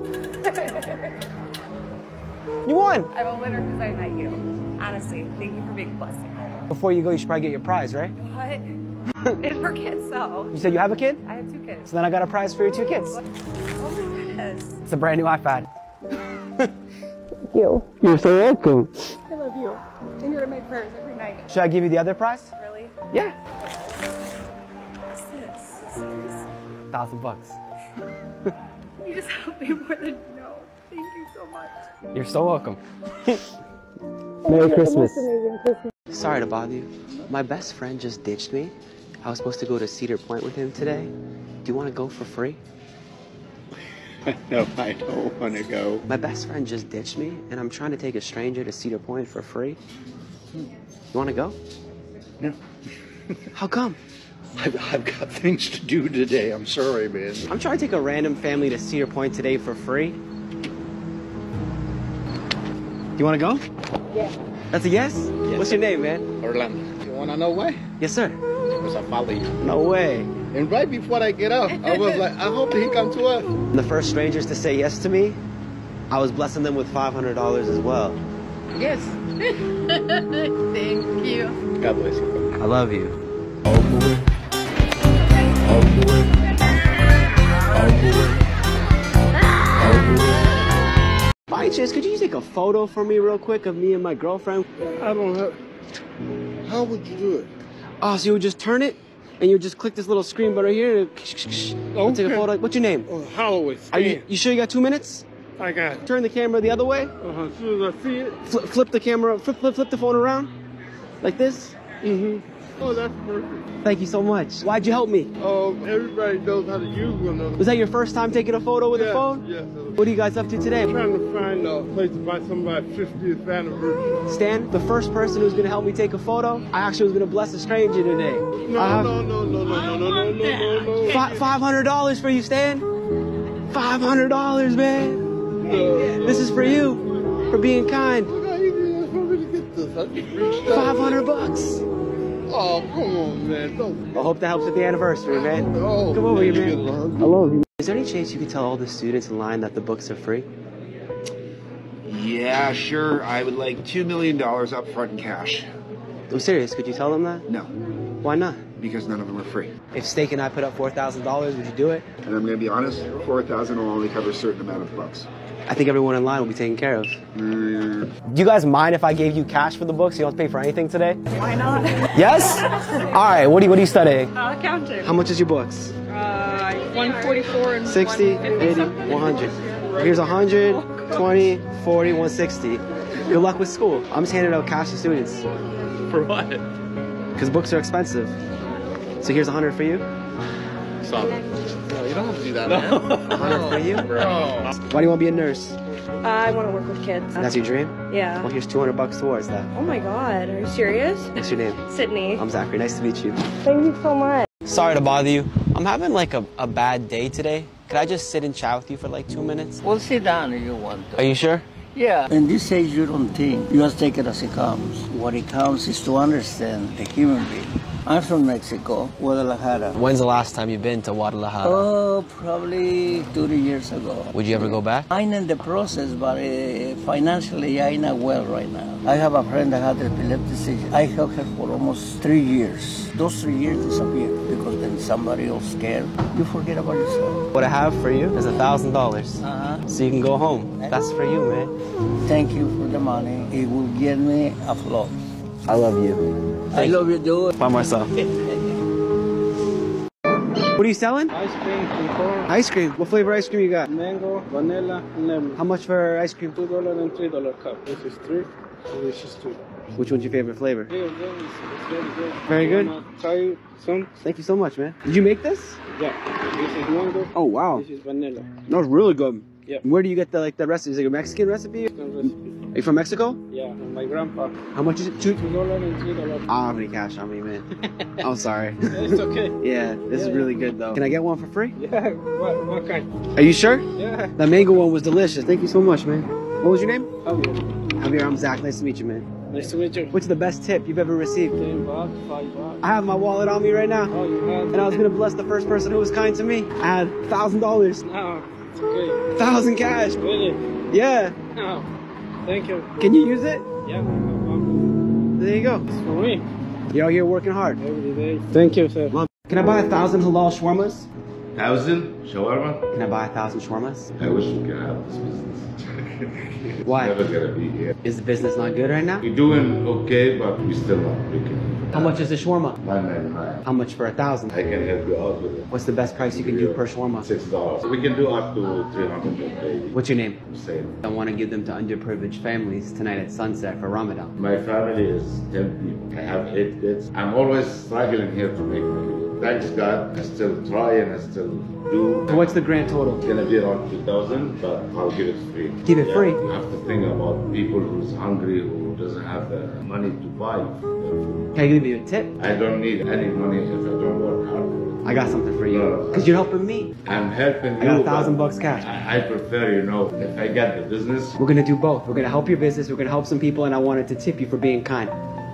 You won. I'm a winner because I met you. Honestly, thank you for being a blessing. Before you go, you should probably get your prize, right? What? It's for kids, so. You said you have a kid? I have two kids. So then I got a prize for your two kids. Oh my goodness. It's a brand new iPad. Thank you. You're so welcome. I love you. And you're in my prayers every night. Should I give you the other prize? Really? Yeah. What's this? Serious? Thousand bucks. You just helped me more than you know. Thank you so much. You're so welcome. Merry Christmas. Amazing Christmas. Sorry to bother you. My best friend just ditched me. I was supposed to go to Cedar Point with him today. Do you want to go for free? No, I don't want to go. My best friend just ditched me, and I'm trying to take a stranger to Cedar Point for free. You want to go? No. How come? I've, I've got things to do today. I'm sorry, man. I'm trying to take a random family to Cedar Point today for free. You want to go? Yeah. That's a yes? Yes. What's your name, man? Orlando. You want to know why? Yes, sir. Because I follow you. No way. And right before I get up, I was like, I hope he comes to us. The first strangers to say yes to me, I was blessing them with five hundred dollars as well. Yes. Thank you. God bless you. I love you. Oh, boy. Oh, boy. Oh, boy. Oh, boy. By any chance, could you take a photo for me real quick of me and my girlfriend? I don't have... How would you do it? Oh, so you would just turn it, and you would just click this little screen button here, and we'll take a photo. What's your name? Oh, Holloway. Are you, you sure you got two minutes? I got it. Turn the camera the other way. Uh-huh. As soon as I see it. Flip, flip the camera, flip, flip, flip the phone around. Like this. Mm-hmm. Oh, that's perfect. Thank you so much. Why'd you help me? Oh, everybody knows how to use one of them. Was that your first time taking a photo with yes, a phone? Yes. What are you guys up to today? I'm trying to find a place to buy somebody's fiftieth anniversary. Stan, the first person who's going to help me take a photo, I actually was going to bless a stranger today. No, have... no, no, no, no, no, no, no, no, no. Five, five hundred dollars for you, Stan. Five hundred dollars, man. No, no. This is for you, for being kind. Five hundred bucks. Oh, come on, man. Don't... I hope that helps with the anniversary, man. Oh, come over here, man. I love you. Is there any chance you could tell all the students in line that the books are free? Yeah, sure. I would like two million dollars up front in cash. I'm serious. Could you tell them that? No. Why not? Because none of them are free. If Steak and I put up four thousand dollars, would you do it? And I'm going to be honest, four thousand dollars will only cover a certain amount of books. I think everyone in line will be taken care of. Mm. Do you guys mind if I gave you cash for the books? You don't have to pay for anything today? Why not? Yes? All right, what are you, what are you studying? Uh, accounting. How much is your books? Uh, one forty-four and sixty, eighty, one hundred. Here's one hundred, twenty, forty, one sixty. Good luck with school. I'm just handing out cash to students. For what? Because books are expensive. So here's one hundred for you. Stop. No, you don't have to do that, no. man. one hundred for you? Bro. Why do you want to be a nurse? I want to work with kids. That's your dream? Yeah. Well, here's two hundred bucks towards that. Oh my God, are you serious? What's your name? Sydney. I'm Zachary. Nice to meet you. Thank you so much. Sorry to bother you. I'm having like a, a bad day today. Could I just sit and chat with you for like two minutes? Well, sit down if you want to. Are you sure? Yeah. In this age, you don't think. You just take it as it comes. What it counts is to understand the human being. I'm from Mexico, Guadalajara. When's the last time you've been to Guadalajara? Oh, probably thirty years ago. Would you ever go back? I'm in the process, but uh, financially I'm not well right now. I have a friend that had epilepsy. I helped her for almost three years. Those three years disappeared because then somebody else scared. You forget about yourself. What I have for you is a thousand dollars. Uh-huh. So you can go home. That's for you, man. Thank you for the money. It will get me afloat. I love you. I love you, dude. By myself. What are you selling? Ice cream and corn. Ice cream. What flavor ice cream you got? Mango, vanilla, and lemon. How much for ice cream? Two dollar and three dollar cup. This is three. And this is two. Which one's your favorite flavor? Three of them is, is very good. Very You good. wanna Try some? Thank you so much, man. Did you make this? Yeah. This is mango. Oh wow. This is vanilla. No, it's really good. Yep. Where do you get the like the recipe? Is it a Mexican recipe? Mexican recipe. Are you from Mexico? Yeah, from my grandpa. How much is it? Two. Two dollar and three dollar. I don't have any cash on me, man. I'm sorry. It's okay. Yeah, this Yeah, is really good though. Can I get one for free? Yeah. What, what kind? Are you sure? Yeah. The mango one was delicious. Thank you so much, man. What was your name? Javier. Javier, I'm Zach. Nice to meet you, man. Nice to meet you. What's the best tip you've ever received? Ten bucks, five bucks. I have my wallet on me right now. Oh, you have? And I was gonna bless the first person who was kind to me. I had a thousand dollars. No, it's okay. Thousand cash. Really? Yeah. No. Thank you. Can you use it? Yeah. No problem. There you go. It's for me. You're out here working hard. Every day. Thank you, sir. Love. Can I buy a thousand halal shawarmas? Thousand shawarma? Can I buy a thousand shawarmas? I wish we could have this business. Why? Never gonna be here. Is the business not good right now? We're doing okay, but we still not making it. How much is the shawarma? nine ninety-nine. How much for a thousand? I can help you out with it. What's the best price you can do per shawarma? Six dollars. We can do up to three hundred a day. What's your name? Hussein. I want to give them to underprivileged families tonight at sunset for Ramadan. My family is ten people. I have eight kids. I'm always struggling here to make money. Thanks God, I still try and I still do. So what's the grand total? It's gonna be around two thousand, but I'll give it free. Give it Yeah, free? You have to think about people who's hungry, who doesn't have the money to buy food. Can I give you a tip? I don't need any money if I don't work hard. I got something for you. No. Because you're helping me. I'm helping you. I got a thousand but bucks cash. I, I prefer, you know, if I get the business. We're gonna do both. We're gonna help your business, we're gonna help some people, and I wanted to tip you for being kind.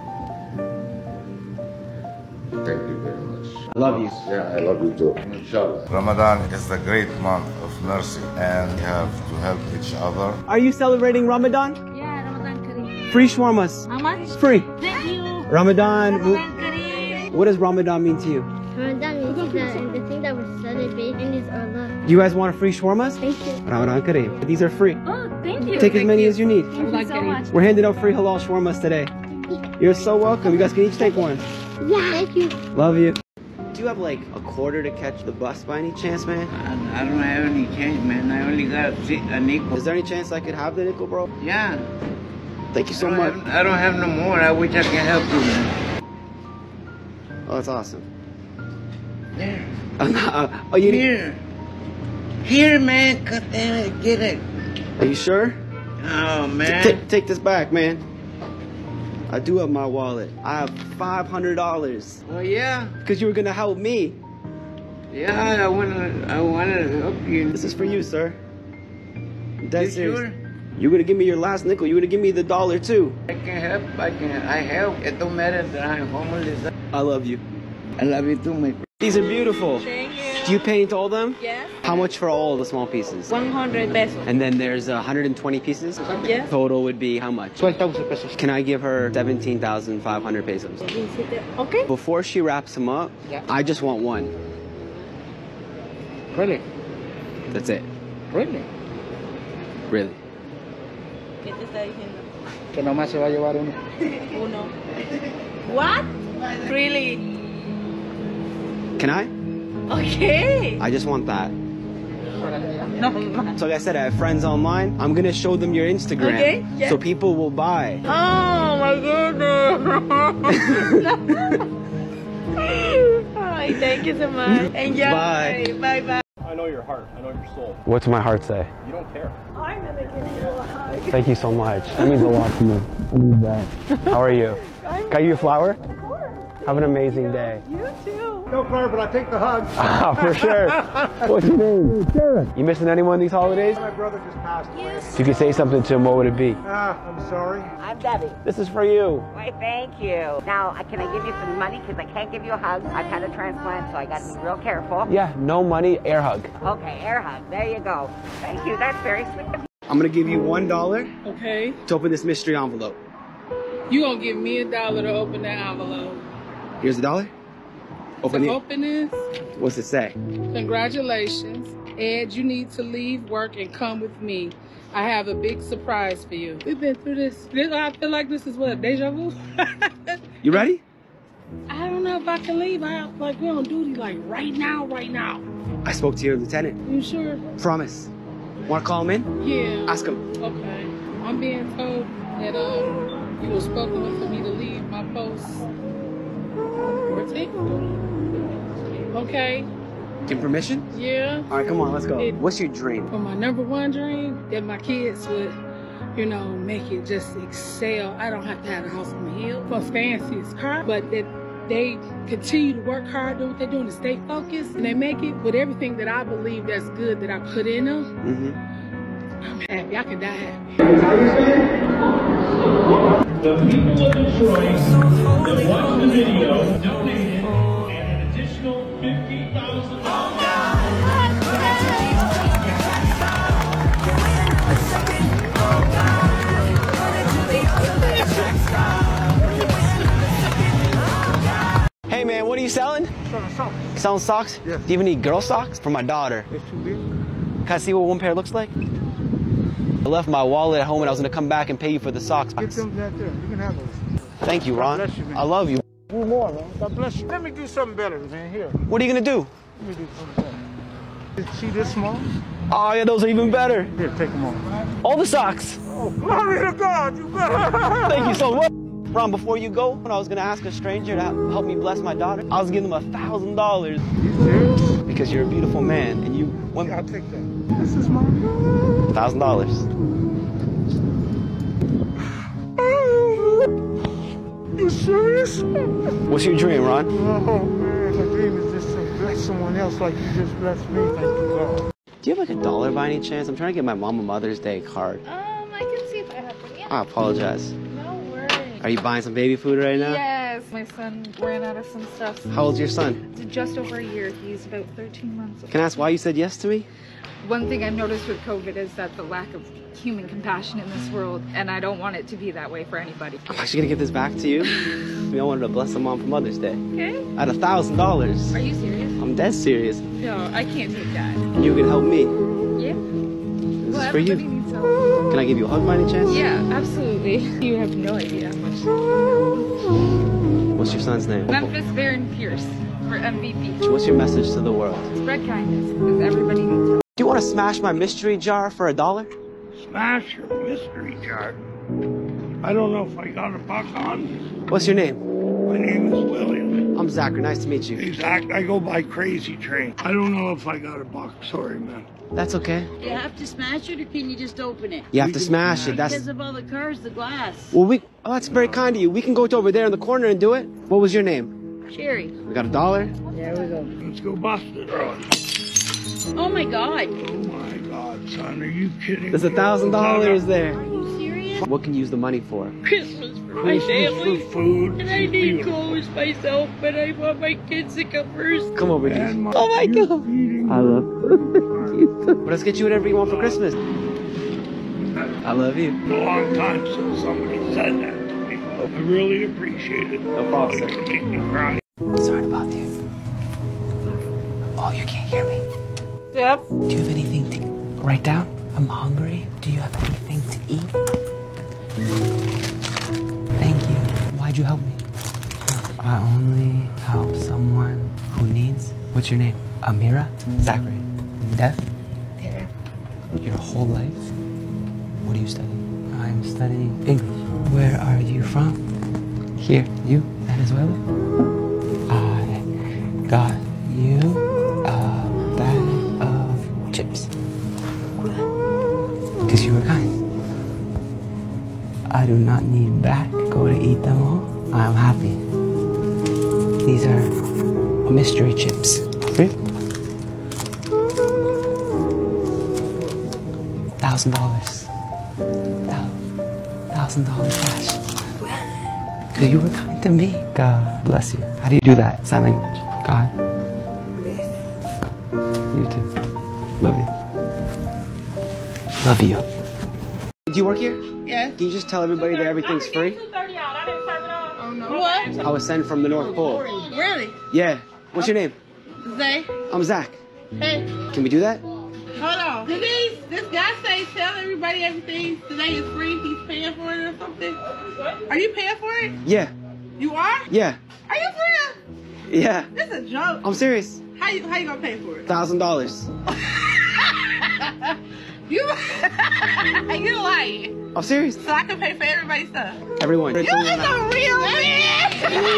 Thank you very much. I love you. Yeah, I love you too. Inshallah. Ramadan is the great month of mercy and we have to help each other. Are you celebrating Ramadan? Yeah, Ramadan Kareem. Free shawarmas. How much? Free. Thank you. Ramadan. Ramadan Kareem. What does Ramadan mean to you? Ramadan means that the thing that we're celebrating is Allah. You guys want free shawarmas? Thank you. Ramadan Kareem. These are free. Oh, thank you. Take as Thank many you. as you need. Thank you so much. We're handing out free halal shawarmas today. You're so welcome. You guys can each take one. Yeah. Thank you. Love you. Do you have like a quarter to catch the bus by any chance, man? I, I don't have any change, man. I only got a, a nickel. Is there any chance I could have the nickel, bro? Yeah. Thank you so I don't much. Have, I don't have no more. I wish I could help you, man. Oh, that's awesome. There. oh, you Here. Here, man. God damn it. Get it. Are you sure? Oh, man. Take, take this back, man. I do have my wallet. I have five hundred dollars. Oh, yeah? Because you were going to help me. Yeah, I want to I wanna help you. This is for you, sir. I'm dead You serious. sure? You're going to give me your last nickel. You're going to give me the dollar, too. I can help. I can. I help. It don't matter that I'm homeless. I love you. I love you too, my friend. These are beautiful. Thank you. Do you paint all them? Yes. How much for all the small pieces? one hundred pesos. And then there's one hundred twenty pieces? Yes. Total would be how much? twelve thousand pesos. Can I give her seventeen thousand five hundred pesos? Okay. Before she wraps them up, Yeah. I just want one. Really? That's it. Really? Really. ¿Qué te está diciendo? Que nomás se va a llevar uno. Uno. What? Really? Can I? Okay. I just want that. No, man. So like I said, I have friends online. I'm gonna show them your Instagram. Okay, yeah. So people will buy. Oh my goodness. Ay, thank you so much. Enjoy. Bye. Bye bye. I know your heart. I know your soul. What's my heart say? You don't care. I'm gonna give you a hug. Thank you so much. That means a lot to me. I need that. How are you? Got you a flower? Of course. Have an amazing day. You too. No flower, but I take the hug. Ah, for sure. What's your name? Derek. You missing anyone these holidays? My brother just passed away. If you could say something to him, what would it be? Ah, I'm sorry. I'm Debbie. This is for you. Why, thank you. Now, uh, can I give you some money? Because I can't give you a hug. I've had a transplant, so I got to be real careful. Yeah, no money, air hug. Okay, air hug. There you go. Thank you. That's very sweet of you. I'm gonna give you one dollar Okay. to open this mystery envelope. You gonna give me a dollar to open that envelope? Here's the dollar. Open To it. open this, What's it say? congratulations. Ed, you need to leave work and come with me. I have a big surprise for you. We've been through this. this I feel like this is what, deja vu? You ready? I don't don't know if I can leave. I have, like, we're on duty, like, right now, right now. I spoke to your lieutenant. You sure? Promise. Want to call him in? Yeah. Ask him. Okay. I'm being told that um, you were spoken with for me to leave my post. fourteen? Okay. Give permission? Yeah. All right, come on, let's go. It, What's your dream? Well, my number one dream, that my kids would, you know, make it just excel. I don't have to have a house on the hill for fanciest car, but that they continue to work hard, do what they're doing, to stay focused, and they make it with everything that I believe that's good that I put in them. Mm-hmm. I'm happy. I can die happy. The people of Detroit that watched the video donated an additional fifty thousand dollars. Hey man, what are you selling? Selling socks. Selling socks? Yeah. Do you even need girl socks? For my daughter. It's too big. Can I see what one pair looks like? I left my wallet at home and I was gonna come back and pay you for the socks. Get them right there. You can have those. Thank you, Ron. God bless you, man. I love you. Do more, man. God bless you. Let me do something better, man. Here. What are you gonna do? Let me do something better. See this small? Oh yeah, those are even better. Here, take them all. All the socks. Oh, glory to God, you better. Thank you so much. Ron, before you go, when I was gonna ask a stranger to help me bless my daughter, I was giving them a thousand dollars. You serious? Because you're a beautiful man and you went. Yeah, I'll take that. This is mine. Thousand dollars. You serious? What's your dream, Ron? Oh man, my dream is just to bless someone else like you just blessed me. Thank you, God. Do you have like a dollar by any chance? I'm trying to get my mom a Mother's Day card. Um, I can see if I have one. Yeah. I apologize. No worries. Are you buying some baby food right now? Yes, my son ran out of some stuff. How old's your son? Just over a year. He's about thirteen months old. Can I ask why you said yes to me? One thing I've noticed with COVID is that the lack of human compassion in this world, and I don't want it to be that way for anybody. I'm actually gonna give this back to you. I mean, I wanted to bless the mom for Mother's Day. Okay. At a thousand dollars. Are you serious? I'm dead serious. No, I can't take that. You can help me. Yeah. This Well, is for you. everybody needs help. Can I give you a hug by any chance? Yeah, absolutely. You have no idea how much. What's your son's name? Memphis Baron Pierce for M V P. What's your message to the world? Spread kindness, because everybody needs help. Do you want to smash my mystery jar for a dollar? Smash your mystery jar. I don't know if I got a buck on. What's your name? My name is William. I'm Zachary. Nice to meet you. Hey, Zach, I go by Crazy Train. I don't know if I got a buck. Sorry, man. That's okay. You have to smash it, or can you just open it? You have to smash it. That's Because of all the cars, the glass. well. We oh, that's very kind of you. We can go to over there in the corner and do it. What was your name? Sherry. We got a dollar. There we go. Let's go bust it, Ron. Oh my God. Oh my God, son, are you kidding? There's a thousand dollars there. Are you serious? What can you use the money for? Christmas for my family. For food. And I need clothes myself, but I want my kids to come first. Come over here. My Oh my God. I love you. But let's get you whatever you want for Christmas. I love you. A long time since somebody said that to me. I really appreciate it. No problem, sir. You make me cry. Sorry about you. Oh, you can't hear me. Yep. Do you have anything to write down? I'm hungry. Do you have anything to eat? Thank you. Why'd you help me? I only help someone who needs. What's your name? Amira? Zachary. Deaf? Yeah. Your whole life? What do you study? I'm studying English. Where are you from? Here. You? Venezuela? I got you a bag of chips. Because you were kind. I do not need back. Go to eat them all. I'm happy. These are mystery chips. Free? Thousand dollars. Thousand dollars cash. Because you were kind to me. God bless you. How do you do that? Sign language. God. You too. Love you. Love you. Do you work here? Yeah. Can you just tell everybody that everything's free? Oh no. What? I was sent from the North Pole. Really? Yeah. What's your name? Zay? I'm Zach. Hey. Can we do that? Hold on. Did these, this guy say tell everybody everything today is free? He's paying for it or something? Are you paying for it? Yeah. You are? Yeah. Are you serious? Yeah. This is a joke. I'm serious. How you how you gonna pay for it? Thousand dollars. You you lying. I'm serious. So I can pay for everybody's stuff. Everyone. You is a real man.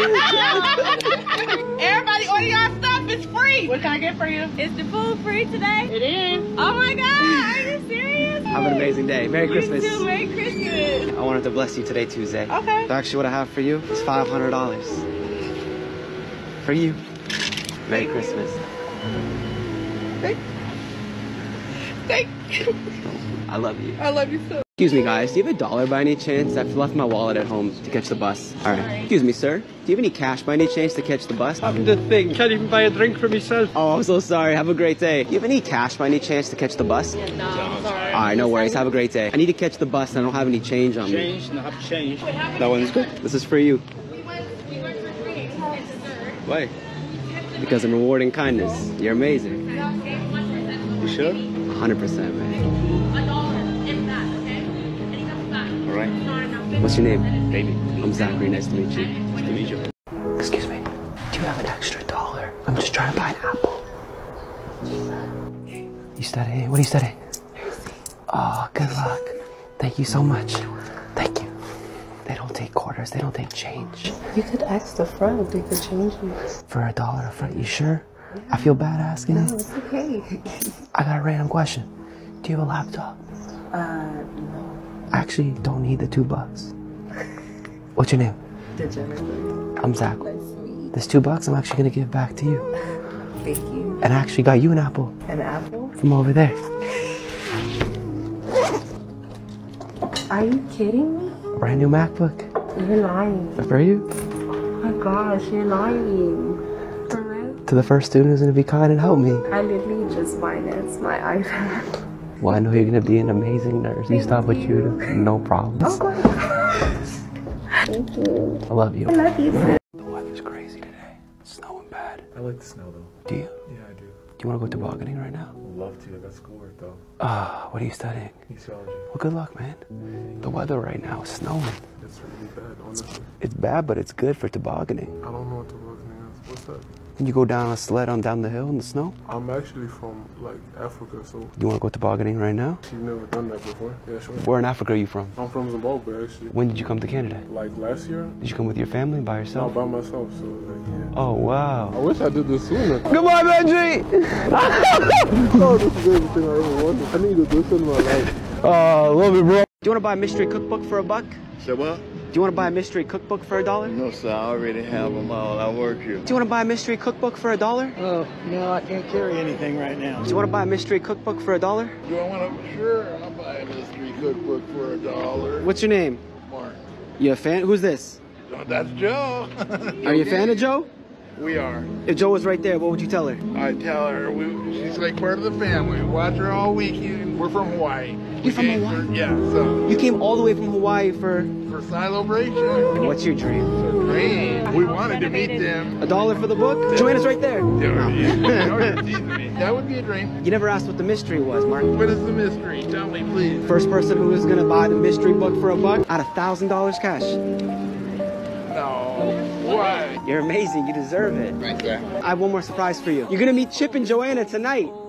Everybody order your stuff. It's free. What can I get for you? Is the food free today? It is. Oh my God, are you serious? Have an amazing day. Merry Christmas. You too, Merry Christmas. I wanted to bless you today, Tuesday. Okay. So actually what I have for you is five hundred dollars. For you. Merry Christmas. Thank, thank you. I love you. I love you so. Excuse me, guys. Do you have a dollar by any chance? I've left my wallet at home to catch the bus. All right. Excuse me, sir. Do you have any cash by any chance to catch the bus? I'm the thing. Can't even buy a drink for myself. Oh, I'm so sorry. Have a great day. Do you have any cash by any chance to catch the bus? Yeah, no, I'm sorry. All right, no worries. Have a great day. I need to catch the bus and I don't have any change on me. Change? Not change. That one's good. This is for you. We went, we went for drinks and dessert. Why? Because I'm rewarding kindness. You're amazing. You sure? one hundred percent, man. A dollar, if that, okay? And he comes back. All right. Not enough. What's your name? Baby. I'm Zachary. Nice to meet you. Nice to meet you. Excuse me. Do you have an extra dollar? I'm just trying to buy an apple. You studying? What are you studying? Oh, good luck. Thank you so much. Thank you. They don't take quarters. They don't take change. You could ask the front. They could change you. For a dollar a front, you sure? Yeah. I feel bad asking. No, it's okay. I got a random question. Do you have a laptop? Uh, no. I actually don't need the two bucks. What's your name? Degenerate. I'm Zach. This two bucks I'm actually gonna give back to you. Thank you. And I actually got you an apple. An apple? From over there. Are you kidding me? Brand new MacBook. You're lying. For you? Oh my gosh, you're lying. For real? To the first student who's gonna be kind and help me. I literally just financed my iPad. Well, I know you're gonna be an amazing nurse. You stop with you, no problems. Oh my gosh. Thank you. I love you. I love you too. The weather's crazy today. It's snowing bad. I like the snow though. Do you? Yeah, I do. Do you wanna go tobogganing right now? I'd love to. I got schoolwork though. Ah, uh, what are you studying? Kinesiology. Well, good luck, man. The weather right now is snowing. It's really bad, honestly. It's bad, but it's good for tobogganing. I don't know what tobogganing is. What's that? You go down a sled on down the hill in the snow? I'm actually from, like, Africa, so... You want to go tobogganing right now? You've never done that before? Yeah, sure. Where in Africa are you from? I'm from Zimbabwe, actually. When did you come to Canada? Like, last year? Did you come with your family, by yourself? No, by myself, so, like, yeah. Oh, wow. I wish I did this sooner. Goodbye, Benji! Oh, this is everything I ever wanted. I needed this in my life. Oh, love it, bro. Do you want to buy a mystery cookbook for a buck? Say what? Do you want to buy a mystery cookbook for a dollar? No, sir. I already have them all. I work here. Do you want to buy a mystery cookbook for a dollar? Oh, no, I can't carry anything right now. Do you want to buy a mystery cookbook for a dollar? Do I want to? Sure, I'll buy a mystery cookbook for a dollar. What's your name? Mark. You a fan? Who's this? Oh, that's Joe. Are you a fan of Joe? We are. If Joe was right there, what would you tell her? I tell her we, she's like part of the family. We watch her all week. We're from Hawaii. You're from Hawaii? For, yeah, so. You came all the way from Hawaii for... For celebration. What's your dream? Dream. We wanted to meet them. A dollar for the book? Yeah. Joanna's right there. Yeah, yeah. That would be a dream. You never asked what the mystery was, Mark. What is the mystery? Tell me, please. First person who was going to buy the mystery book for a buck out of one thousand dollars cash. No. Why? You're amazing. You deserve it. Right there. I have one more surprise for you. You're going to meet Chip and Joanna tonight. We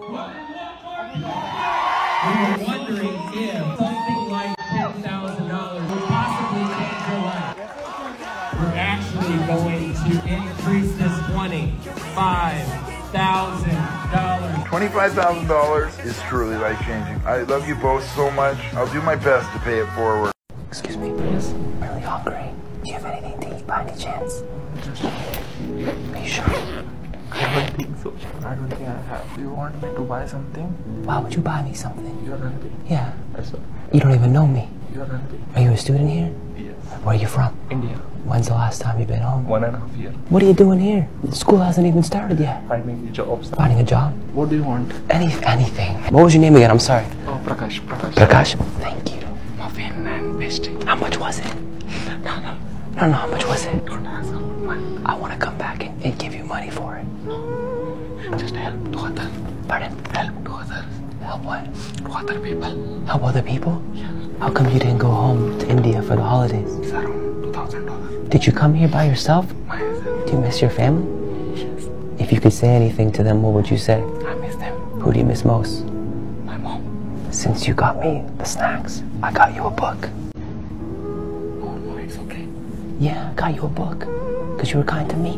were wondering if something like ten thousand dollars would possibly change your life. We're actually going to increase this twenty-five thousand dollars. twenty-five thousand dollars is truly life-changing. I love you both so much. I'll do my best to pay it forward. Excuse me. Yes. I'm really hungry. Do you have anything to eat by any chance? Are you sure? I don't think so. I don't think I have. Do you want me to buy something? Why would you buy me something? You're hungry? Yeah. Yes, sir. You don't even know me. You're hungry? Are you a student here? Yes. Where are you from? India. When's the last time you've been home? One and a half year. What are you doing here? The school hasn't even started yet. Finding a job. Finding a job? What do you want? Any, anything. What was your name again? I'm sorry. Oh, Prakash. Prakash. Prakash. Thank you. Muffin and pastry. How much was it? No, no. No, no, how much was it? I want to come back and, and give you money for it. Just help to others. Pardon? Help to others. Help what? To other people. Help other people? Yeah. How come you didn't go home to India for the holidays? It's around two thousand dollars. Did you come here by yourself? Myself. Do you miss your family? precious. If you could say anything to them, what would you say? I miss them. Who do you miss most? My mom. Since you got me the snacks, I got you a book. Oh no, it's okay. Yeah, I got you a book. Because you were kind to me.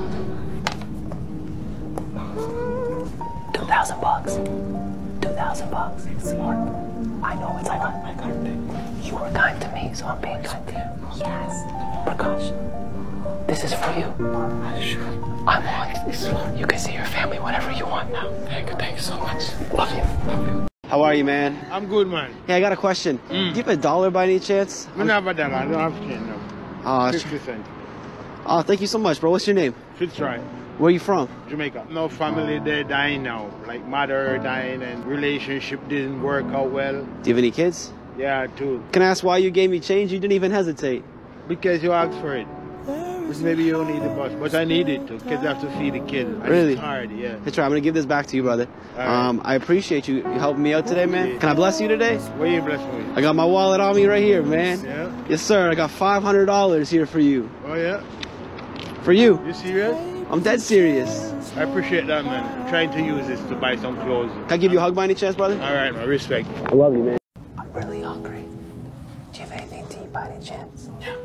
Two thousand bucks. Two thousand bucks. It's smart. I know it's I hard. got, I got it. You were kind to me, so I'm being kind to you. Yes. Prakash, this is for you. Sure. I'm on this. You can see your family whenever you want now. Thank you, thank you so much. Love you. Love you. How are you, man? I'm good, man. Hey, I got a question. Mm. Do you have a dollar by any chance? I don't have a dollar. I don't have ten, no. Oh, fifty cents. Oh, thank you so much, bro. What's your name? Fitzroy. Where are you from? Jamaica. No family, they're dying now. Like mother dying and relationship didn't work out well. Do you have any kids? Yeah, two. Can I ask why you gave me change? You didn't even hesitate. Because you asked for it. Because maybe you don't need the bus, but I need it to. Kids have to feed the kids. Really? It's hard, yeah. That's right. I'm gonna give this back to you, brother. Right. Um, I appreciate you, you helping me out today, man. Can I bless you today? What you bless me with? I got my wallet on me right here, man. Yeah? Yes, sir. I got five hundred dollars here for you. Oh, yeah? For you. You serious? I'm dead serious. I appreciate that, man. I'm trying to use this to buy some clothes. Can I give you a hug by any chance, brother? All right, man. Respect. I love you, man. I'm really hungry. Do you have anything to eat by any chance? Yeah.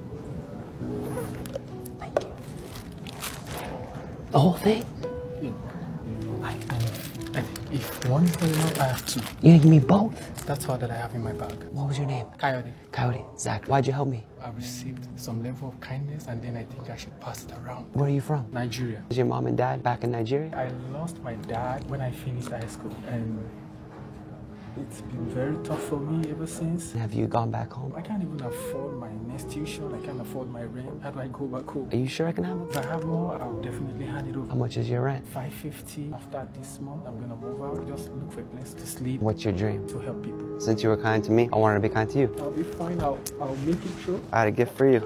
Thank you. The whole thing? I, I, if one is not enough, I have two. You gonna give me both? That's all that I have in my bag. What was your name? Coyote. Coyote. Zach, why'd you help me? I received some level of kindness and then I think I should pass it around. Where are you from? Nigeria. Is your mom and dad back in Nigeria? I lost my dad when I finished high school and it's been very tough for me ever since. Have you gone back home? I can't even afford my next tuition. I can't afford my rent. How do I go back home? Are you sure I can have it? If I have more, I'll definitely hand it over. How much is your rent? five fifty. After this month, I'm gonna move out. Just look for a place to sleep. What's your dream? To help people. Since you were kind to me, I wanted to be kind to you. I'll be fine. I'll, I'll make it sure. I had a gift for you.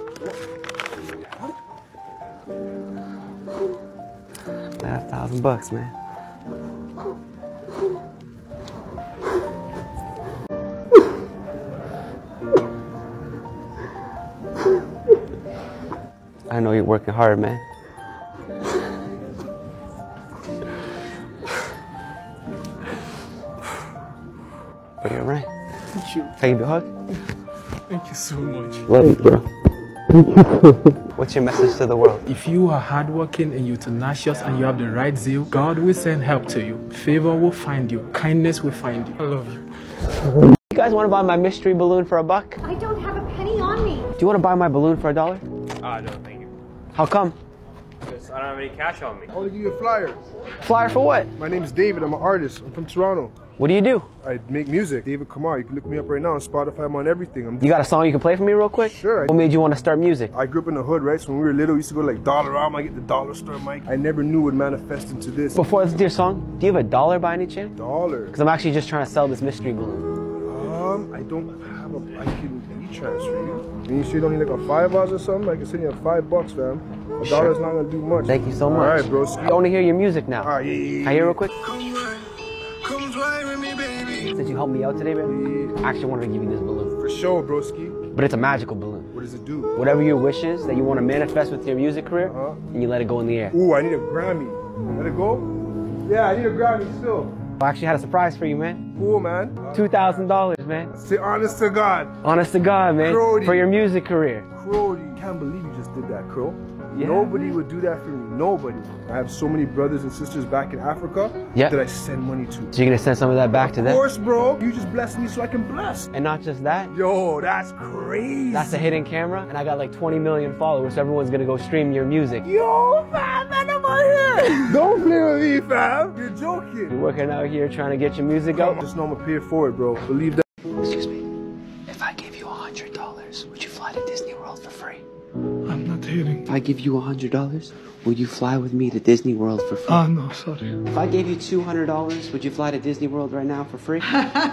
I got a thousand bucks, man. I know you're working hard, man. For your rent. Thank you. Can I give you a hug? Thank you so much. Love you, bro. What's your message to the world? If you are hardworking and you're tenacious and you have the right zeal, God will send help to you. Favor will find you. Kindness will find you. I love you. You guys want to buy my mystery balloon for a buck? I don't have a penny on me. Do you want to buy my balloon for a dollar? Ah, no, thank you. How come? Because I don't have any cash on me. I want to give you a flyer. Flyer for what? My name is David. I'm an artist. I'm from Toronto. What do you do? I make music. David Kamar. You can look me up right now on Spotify. I'm on everything. I'm You got a song you can play for me real quick? Sure. What made you want to start music? I grew up in the hood, right? So when we were little, we used to go to like Dollarama, get the dollar store mic. I never knew it would manifest into this. Before I listen to your song, do you have a dollar by any chance? Dollar? Because I'm actually just trying to sell this mystery balloon. Um, I don't have a, I can e-transfer you. And you sure you don't need like a five bars or something? I can send you a five bucks, fam. A Sure. dollar's not gonna do much. Thank you so much. All right, bro. I want to hear your music now. All right, yeah, yeah, yeah. Can I hear real quick? Come ride with me, baby. Since you helped me out today, man, I actually wanted to give you this balloon. For sure, broski. But it's a magical balloon. What does it do? Whatever your wish is that you want to manifest with your music career, Uh-huh. and you let it go in the air. Ooh, I need a Grammy. Let it go? Yeah, I need a Grammy still. I actually had a surprise for you, man. Cool, man. two thousand dollars, man. Say honest to God. Honest to God, man. Crody. For your music career. Crow, you can't believe you just did that, Crow. Yeah. Nobody would do that for me. Nobody. I have so many brothers and sisters back in Africa Yeah. that I send money to. So you're going to send some of that back to Of them? course, bro. You just bless me so I can bless. And not just that. Yo, that's crazy. That's a hidden camera, and I got like twenty million followers, so everyone's going to go stream your music. Yo, fam, man, I'm out here. Don't play with me, fam. You're joking. You're working out here trying to get your music out? Just know I'm going to pay it forward, bro. Believe that. Excuse me. If I gave you one hundred dollars, would you fly to Disney World for free? I'm not hearing. If I give you one hundred dollars, would you fly with me to Disney World for free? Ah, no, sorry. If I gave you two hundred dollars, would you fly to Disney World right now for free?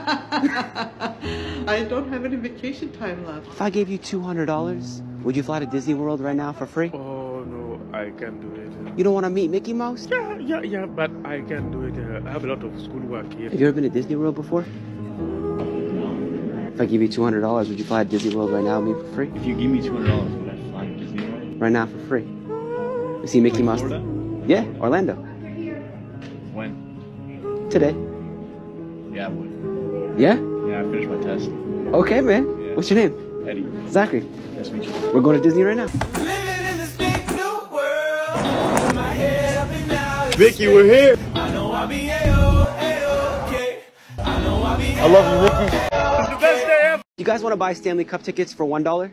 I don't have any vacation time left. If I gave you two hundred dollars, would you fly to Disney World right now for free? Oh, no, I can't do it. You don't want to meet Mickey Mouse? Yeah, yeah, yeah, but I can't do it. Uh, I have a lot of schoolwork here. Have you ever been to Disney World before? If I give you two hundred dollars, would you fly to Disney World right now with me for free? If you give me two hundred dollars, would I fly to Disney World? Right now for free. You see Mickey Mouse? Florida? Yeah, Orlando. When? Today. Yeah, I would. Yeah? Yeah, I finished my test. Okay, man. Yeah. What's your name? Eddie. Zachary. Nice to meet you. We're going to Disney right now. Vicky, we're here. I love you, Ricky. It's the best day ever. You guys want to buy Stanley Cup tickets for one dollar?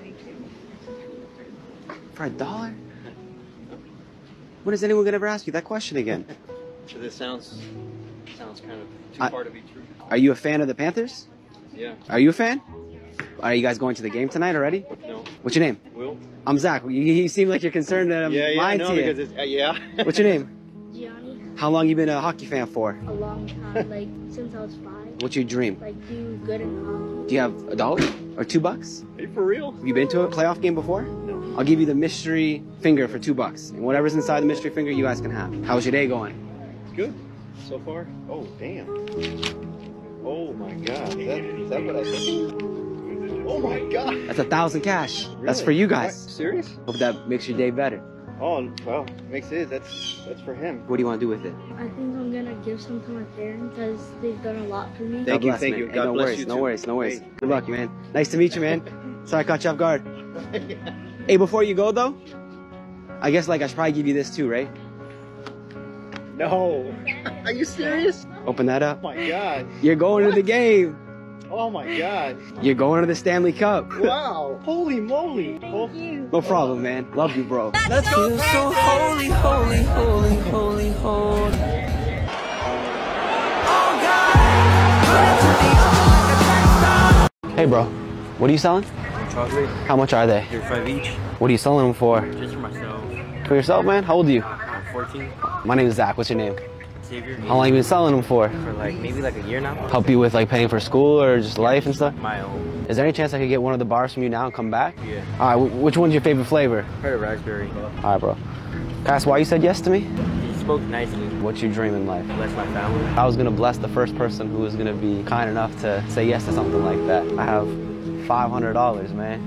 For a dollar? When is anyone gonna ever ask you that question again? So this sounds sounds kind of too I- far to be true. Are you a fan of the Panthers? Yeah. Are you a fan? Are you guys going to the game tonight already? No. What's your name? Will? I'm Zach. You, you seem like you're concerned that I'm Yeah, yeah, lying no, to you. because it's uh, yeah. What's your name? Gianni, How long you been a hockey fan for? a long time, like since I was five. What's your dream? Like do good in hockey. Do you have a dollar or two bucks? Are you for real? Have you been to a playoff game before? No. I'll give you the mystery finger for two bucks. And whatever's inside the mystery finger, you guys can have. How's your day going? It's good so far. Oh damn. Oh my god. Is that, is that what I said? Oh my god. That's a thousand cash. That's Really? for you Are guys. you serious? Hope that makes your day better. Oh well, makes it. That's that's for him. What do you want to do with it? I think I'm gonna give some to my parents because they've done a lot for me. Thank God you, bless, thank man. you. Hey, God no bless worries, you no too. worries, no worries. Hey. Good luck, man. Nice to meet you, man. Sorry I caught you off guard. Hey, before you go though, I guess like I should probably give you this too, right? No. Are you serious? Open that up. Oh my god. You're going to the game. Oh my god. You're going to the Stanley Cup. Wow. Holy moly. Thank you. No problem, man. Love you, bro. Let's go. Feel so holy, holy, holy, holy, holy. Hey, bro. What are you selling? Chocolate. How much are they? They're five each. What are you selling them for? Just for myself. For yourself, man? How old are you? I'm fourteen. My name is Zach. What's your name? Xavier. How long you been selling them for? For like maybe like a year now. Help you with like paying for school or just life and stuff? My own. Is there any chance I could get one of the bars from you now and come back? Yeah. All right, wh- which one's your favorite flavor? Probably raspberry. All right, bro. Can I ask why you said yes to me? You spoke nicely. What's your dream in life? Bless my family. I was gonna bless the first person who was gonna be kind enough to say yes to something like that. I have five hundred dollars, man.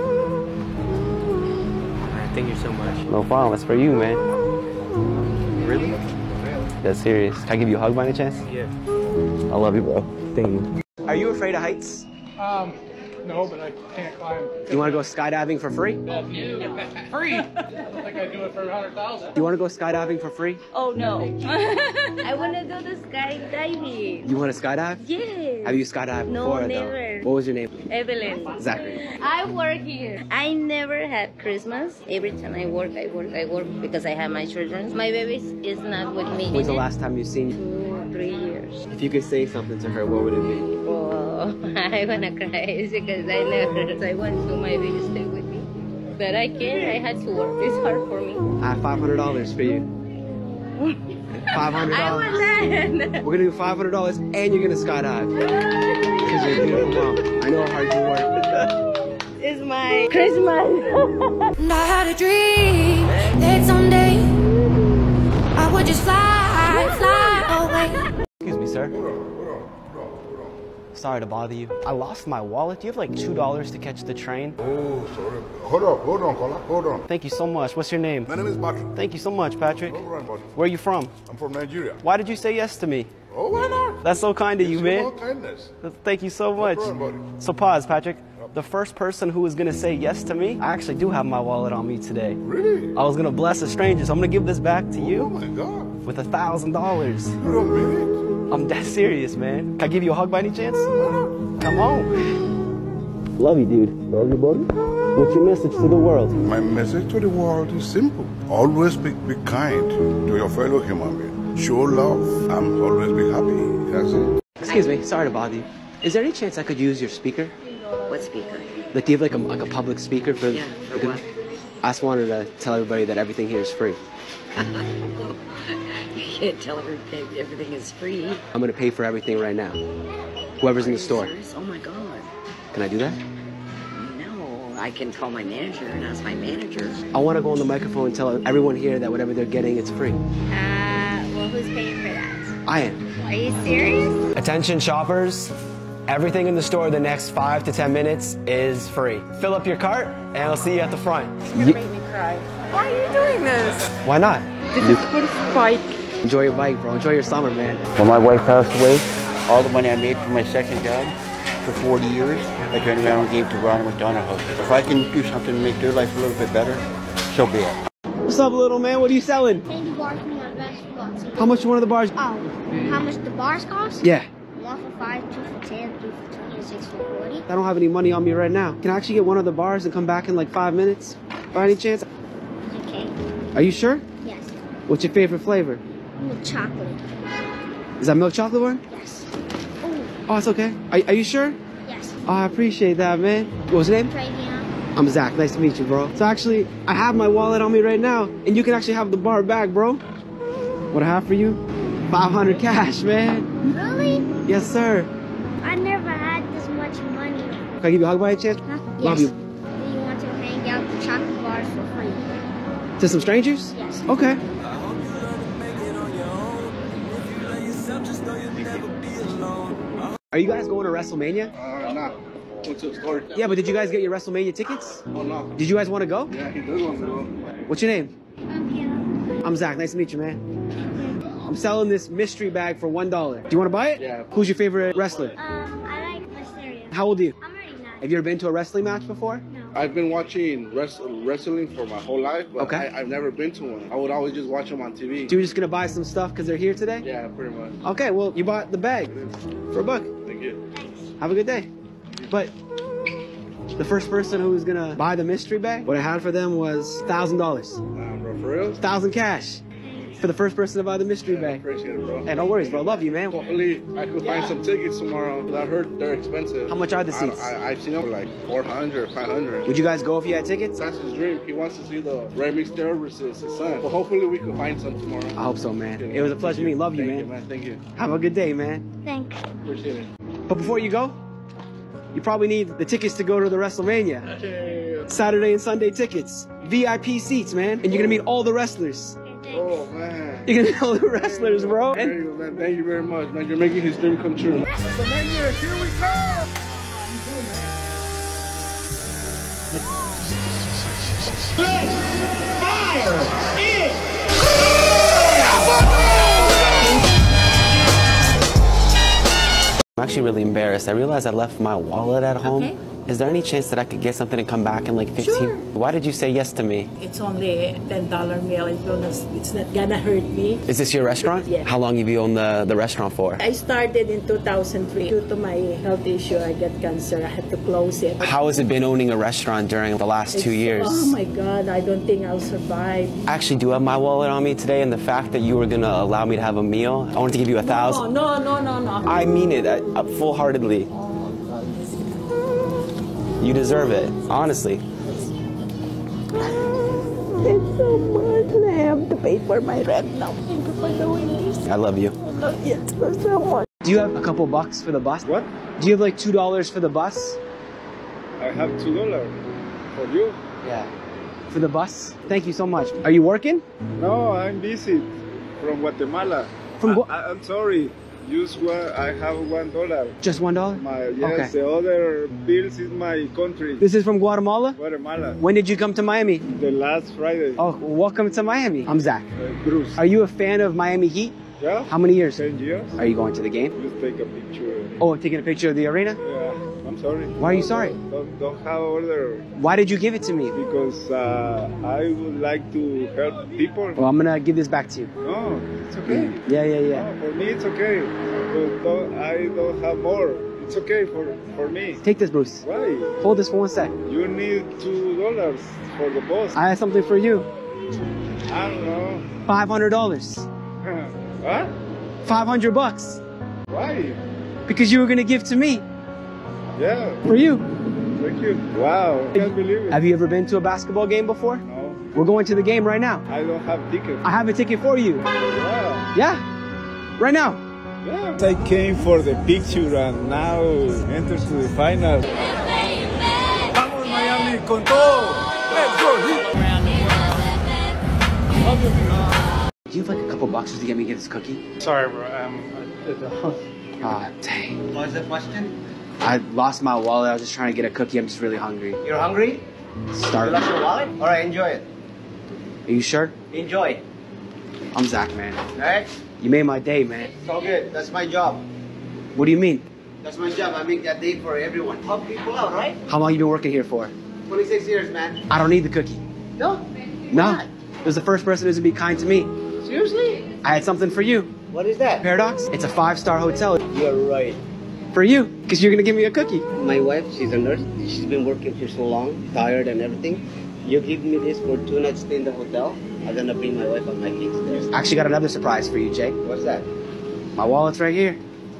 Man, thank you so much. No problem, it's for you, man. Really? That's serious. Can I give you a hug by any chance? Yeah. I love you, bro. Thank you. Are you afraid of heights? Um, no, but I can't climb. You wanna go skydiving for free? Free? I don't think I'd do it for a hundred thousand. Do you wanna go skydiving for free? Oh no. I want to do the skydiving. You wanna skydive? Yes. Have you skydived No, before, never. though? What was your name? Evelyn. Zachary. I work here. I never had Christmas. Every time I work, I work, I work because I have my children. My baby is not with me. When's the last time you seen you? Two, three years. If you could say something to her, what would it be? Oh, I wanna cry because I never. I want to my baby stay with me, but I can't. I had to work. It's hard for me. I have five hundred dollars for you. five hundred I dollars. want that. We're gonna do five hundred dollars and you're gonna skydive. Because you're a beautiful mom. I know how hard you work. It's my Christmas. And I had a dream that someday I would just fly, fly away. Excuse me, sir. Sorry to bother you. I lost my wallet. Do you have like two dollars to catch the train? Oh, sorry. Hold on, hold on, caller. Hold on. Thank you so much. What's your name? My name is Patrick. Thank you so much, Patrick. No problem, buddy. Where are you from? I'm from Nigeria. Why did you say yes to me? Oh, why not? That's so kind of you, It's man. all kindness. Thank you so much. problem, buddy. So pause, Patrick. The first person who was gonna say yes to me, I actually do have my wallet on me today. Really? I was gonna bless a stranger, so I'm gonna give this back to you. Oh my God. With a thousand dollars. You don't mean it? I'm that serious, man. Can I give you a hug by any chance? Come on. Love you, dude. Love you, buddy. What's your message to the world? My message to the world is simple. Always be, be kind to your fellow human being. Show love and always be happy. That's it. Excuse me, sorry to bother you. Is there any chance I could use your speaker? What speaker? Like, do you have like a, like a public speaker for? Yeah, for because what? I just wanted to tell everybody that everything here is free. You can't tell everything everything is free. I'm gonna pay for everything right now. Whoever's in the store. Serious? Oh my God. Can I do that? No, I can call my manager and ask my manager. I want to go on the microphone and tell everyone here that whatever they're getting, it's free. Uh, well, who's paying for that? I am. Are you serious? Attention shoppers, everything in the store the next five to ten minutes is free. Fill up your cart and I'll see you at the front. You're gonna make me cry. Why are you doing this? Why not? This is for Spike. Enjoy your bike, bro. Enjoy your summer, man. When my wife passed away, all the money I made from my second job for forty years, I turned around and gave to Ronald McDonald House. If I can do something to make their life a little bit better, so be it. What's up, little man? What are you selling? Candy bars from my best bucks. How much one of the bars? Oh, how much the bars cost? Yeah. One for five, two for ten, three for twenty, and six for forty. I don't have any money on me right now. Can I actually get one of the bars and come back in like five minutes? By any chance? Okay. Are you sure? Yes. What's your favorite flavor? Milk chocolate. Is that milk chocolate one? Yes. Oh, it's okay. Are, are you sure? Yes. Oh, I appreciate that, man. What was your name? Travion. I'm Zach. Nice to meet you, bro. So actually, I have my wallet on me right now, and you can actually have the bar back, bro. What I have for you? five hundred cash, man. Really? Yes, sir. I never had this much money. Can I give you a hug by any chance? Huh? Love Yes. you. Do you want to hang out the chocolate bars for free? To some strangers? Yes. Okay. Are you guys going to WrestleMania? Uh, nah. Went to the store. Yeah, but did you guys get your WrestleMania tickets? Oh, no. Did you guys want to go? Yeah, he does want to go. What's your name? I'm Zach. Nice to meet you, man. I'm selling this mystery bag for one dollar. Do you want to buy it? Yeah. Who's your favorite wrestler? Um, I like Mysterio. How old are you? I'm already nine. Have you ever been to a wrestling match before? No. I've been watching res- wrestling for my whole life, but Okay. I, I've never been to one. I would always just watch them on T V. So you're just gonna buy some stuff because they're here today? Yeah, pretty much. Okay, well, you bought the bag for a buck. Thank you. Have a good day. But the first person who was gonna buy the mystery bag, what I had for them was one thousand dollars. Um, bro, for real? one thousand cash for the first person to buy the mystery Yeah, bag. appreciate it, bro. Hey, no worries, bro. Love you, man. Hopefully, I could find some tickets tomorrow. But I heard they're expensive. How much are the I- seats? I, I've seen them for like four hundred, five hundred. Would you guys go if you had tickets? That's his dream. He wants to see the Rey Mysterio versus his son. But hopefully, we can find some tomorrow. I hope so, man. It was a pleasure meeting. Love you, Thank man. you, man. Thank you. Have a good day, man. Thanks. Appreciate it. But before you go, you probably need the tickets to go to the WrestleMania. Saturday and Sunday tickets. V I P seats, man. And you're gonna meet all the wrestlers. Oh, man. You're gonna meet all the wrestlers, bro. Thank you, man. Thank you very much, man. You're making his dream come true. WrestleMania, here we come! I'm actually really embarrassed. I realized I left my wallet at home. Okay. Is there any chance that I could get something and come back in like fifteen? Sure. Why did you say yes to me? It's only ten dollar meal. It's gonna, it's not gonna hurt me. Is this your restaurant? Yeah. How long have you owned the, the restaurant for? I started in two thousand three. Due to my health issue, I got cancer. I had to close it. How has it been owning a restaurant during the last two It's- years? Oh my God, I don't think I'll survive. I actually do have my wallet on me today, and the fact that you were gonna allow me to have a meal, I wanted to give you a No, thousand. no, no, no, no. I mean it, uh, uh, full-heartedly. You deserve it, honestly. It's so much. I have to pay for my rent now. Thank you for doing this. I love you. I love you so much. Do you have a couple bucks for the bus? What? Do you have like two dollars for the bus? I have two dollars for you. Yeah. For the bus? Thank you so much. Are you working? No, I'm busy from Guatemala. From Gua- I, I'm sorry. Use one. I have one dollar. Just one dollar? My yes. Okay. The other bills is my country. This is from Guatemala? Guatemala. When did you come to Miami? The last Friday. Oh, welcome to Miami. I'm Zach. Uh, Bruce. Are you a fan of Miami Heat? Yeah. How many years? Ten years. Are you going to the game? Just take a picture. Oh, taking a picture of the arena? Yeah. I'm sorry. Why are you sorry? Don't, don't have order. Why did you give it to me? Because uh, I would like to help people. Well, I'm gonna give this back to you. No, it's okay. Yeah, yeah, yeah. No, for me, it's okay. But don't, I don't have more. It's okay for, for me. Take this, Bruce. Why? Hold this for one sec. You need two dollars for the boss. I have something for you. I don't know. Five hundred dollars. What? Five hundred bucks. Why? Because you were gonna give to me. Yeah. For you. Thank you. Wow. I can't believe it. Have you ever been to a basketball game before? No. We're going to the game right now. I don't have ticket. I have a ticket for you. Yeah. Yeah. Right now. Yeah. I came for the picture and now enter to the final. Vamos Miami con todo. Let's go. Do you have like a couple bucks just to get me this cookie? Sorry, bro. Um, at the house. Ah, dang. What was the question? I lost my wallet. I was just trying to get a cookie. I'm just really hungry. You're hungry? Starving. You lost your wallet? Alright, enjoy it. Are you sure? Enjoy. I'm Zach, man. Right? You made my day, man. It's all good. That's my job. What do you mean? That's my job. I make that day for everyone. Help people out, right? How long you been working here for? twenty-six years, man. I don't need the cookie. No? No. It was the first person who's to be kind to me. Seriously? I had something for you. What is that? Paradox? It's a five-star hotel. You're right. For you, because you're gonna give me a cookie. My wife, she's a nurse. She's been working for so long, tired and everything. You give me this for two nights stay in the hotel. I'm gonna bring my wife and my kids there. I actually got another surprise for you, Jay. What's that? My wallet's right here.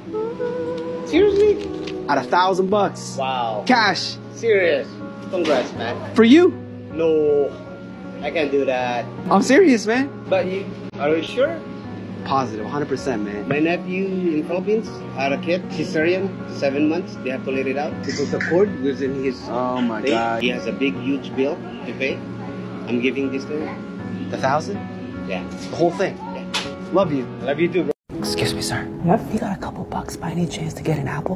Seriously? At a thousand bucks. Wow. Cash. Serious? Congrats, man. For you. No, I can't do that. I'm serious, man. But you, are you sure? Positive, one hundred percent, man. My nephew in Philippines had a kid, cesarean, seven months. They have to let it out because the cord was in his. Oh my leg. God. He has a big, huge bill to pay. I'm giving this to him. The thousand? Yeah. The whole thing? Yeah. Love you. Love you too, bro. Excuse me, sir. Yep. You got a couple bucks by any chance to get an apple?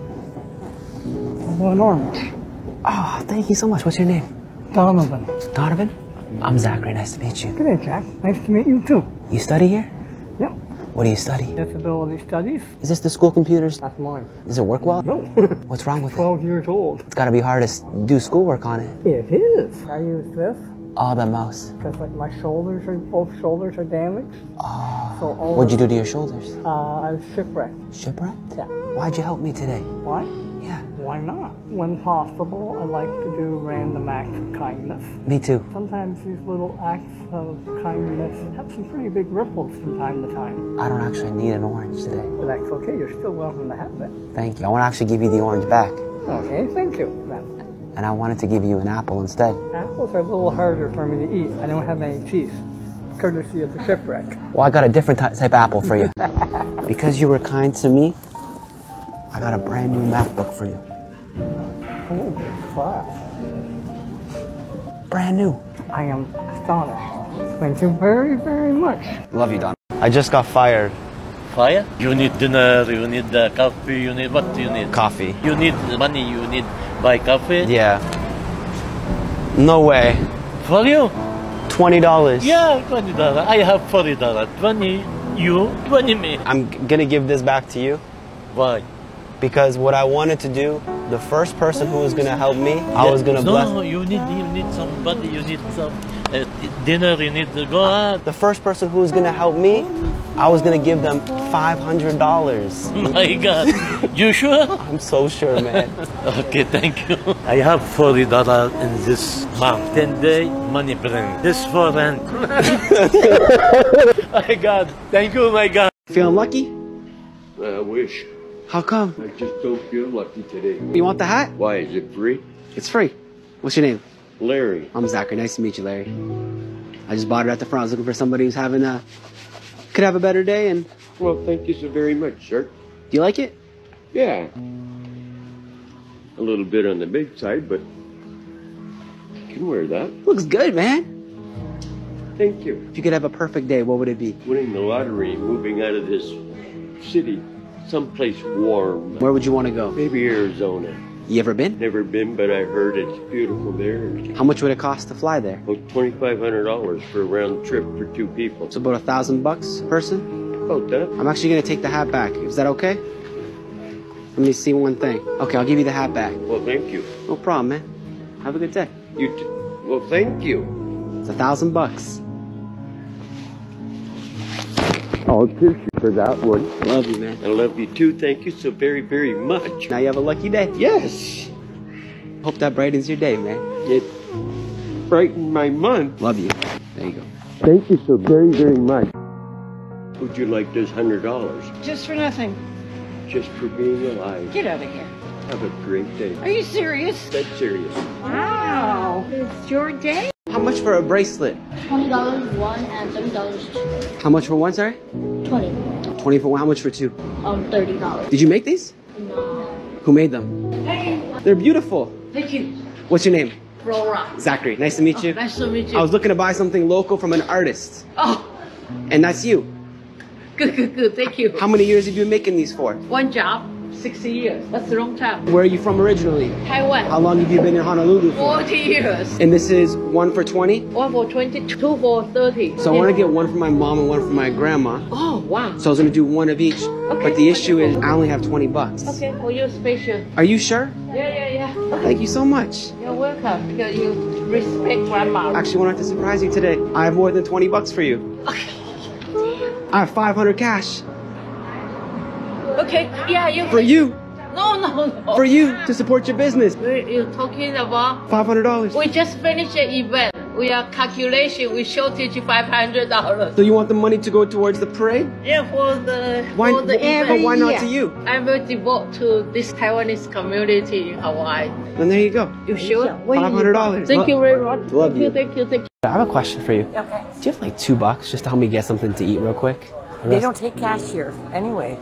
Well, orange. Oh, thank you so much. What's your name? Donovan. Donovan? I'm Zachary. Nice to meet you. Good day, Jack. Nice to meet you too. You study here? Yep. What do you study? Disability studies. Is this the school computers? That's mine. Does it work well? No. What's wrong with it? twelve years old. It's gotta be hard to s- do schoolwork on it. It is. I use this Oh, the mouse. because like my shoulders are, both shoulders are damaged. Oh. So all What'd you do to your shoulders? Uh, I was shipwrecked. Shipwrecked? Yeah. Why'd you help me today? Why? Yeah. Why not? When possible, I like to do random acts of kindness. Me too. Sometimes these little acts of kindness have some pretty big ripples from time to time. I don't actually need an orange today. But that's okay, you're still welcome to have that. Thank you. I want to actually give you the orange back. Okay, thank you. Then. And I wanted to give you an apple instead. Apples are a little harder for me to eat. I don't have any teeth, courtesy of the shipwreck. Well, I got a different ty- type of apple for you. Because you were kind to me, I got a brand new MacBook for you. Oh, class. Brand new. I am astonished. Thank you very, very much. Love you, Don. I just got fired. Fire? You need dinner, you need uh, coffee, you need what do you need? Coffee. You need money, you need buy coffee? Yeah. No way. For you? twenty dollars. Yeah, twenty dollars. I have forty dollars. twenty you, twenty me. I'm gonna give this back to you. Why? Because what I wanted to do, the first person who was gonna help me, I was gonna no, bless. No, you need, you need somebody, you need some uh, dinner, you need to go out. The first person who was gonna help me, I was gonna give them five hundred dollars. My God, you sure? I'm so sure, man. Okay, thank you. I have forty dollars in this month. ten day money bring. This for rent. My God, thank you, my God. Feeling lucky? I wish. How come? I just don't feel lucky today. You want the hat? Why, is it free? It's free. What's your name? Larry. I'm Zachary. Nice to meet you, Larry. I just bought it at the front. I was looking for somebody who's having a, could have a better day and... Well, thank you so very much, sir. Do you like it? Yeah. A little bit on the big side, but you can wear that. Looks good, man. Thank you. If you could have a perfect day, what would it be? Winning the lottery, moving out of this city, someplace warm. Where would you want to go? Maybe Arizona. You ever been? Never been, but I heard it's beautiful there. How much would it cost to fly there? About twenty-five hundred dollars for a round trip for two people. It's about a thousand bucks a person? About that. I'm actually going to take the hat back. Is that okay? Let me see one thing. Okay, I'll give you the hat back. Well, thank you. No problem, man. Have a good day. You t- well, thank you. It's a thousand bucks. I'll kiss you for that one. Love you, man. I love you too. Thank you so very, very much. Now you have a lucky day. Yes. Hope that brightens your day, man. It brightened my month. Love you. There you go. Thank you so very, very much. Would you like this hundred dollars? Just for nothing. Just for being alive. Get out of here. Have a great day. Are you serious? That's serious. Wow. It's your day? How much for a bracelet? twenty dollars one and thirty dollars two. How much for one, sorry? twenty. twenty for one. How much for two? Um, thirty dollars. Did you make these? No. Who made them? Hey. They're beautiful. Thank you. What's your name? Rora. Zachary. Nice to meet Oh, you. nice to meet you. I was looking to buy something local from an artist. Oh. And that's you. Good, good, good. Thank you. How many years have you been making these for? One job. sixty years. That's a long time. Where are you from originally? Taiwan. How long have you been in Honolulu for? forty years. And this is one for twenty? One for twenty, two for thirty. So I want to get one for my mom and one for my grandma. Oh, wow. So I was going to do one of each. Okay. But the issue is I only have twenty bucks. Okay, for your special. Are you sure? Yeah, yeah, yeah. Thank you so much. You're welcome, because you respect grandma. Actually, I wanted to surprise you today. I have more than twenty bucks for you. Okay. I have five hundred cash. Okay, yeah, you. For you. No, no, no. For you, to support your business. We're, you're talking about? five hundred dollars. We just finished an event. We are calculation. We shortage five hundred dollars. So you want the money to go towards the parade? Yeah, for the Why, for the event. but why not to you? I will devote to this Taiwanese community in Hawaii. Then there you go. You sure? five hundred dollars. Thank you very much. Love thank you. you. Thank you. Thank you. I have a question for you. Okay. Do you have like two bucks just to help me get something to eat real quick? They don't take cash here, anyway.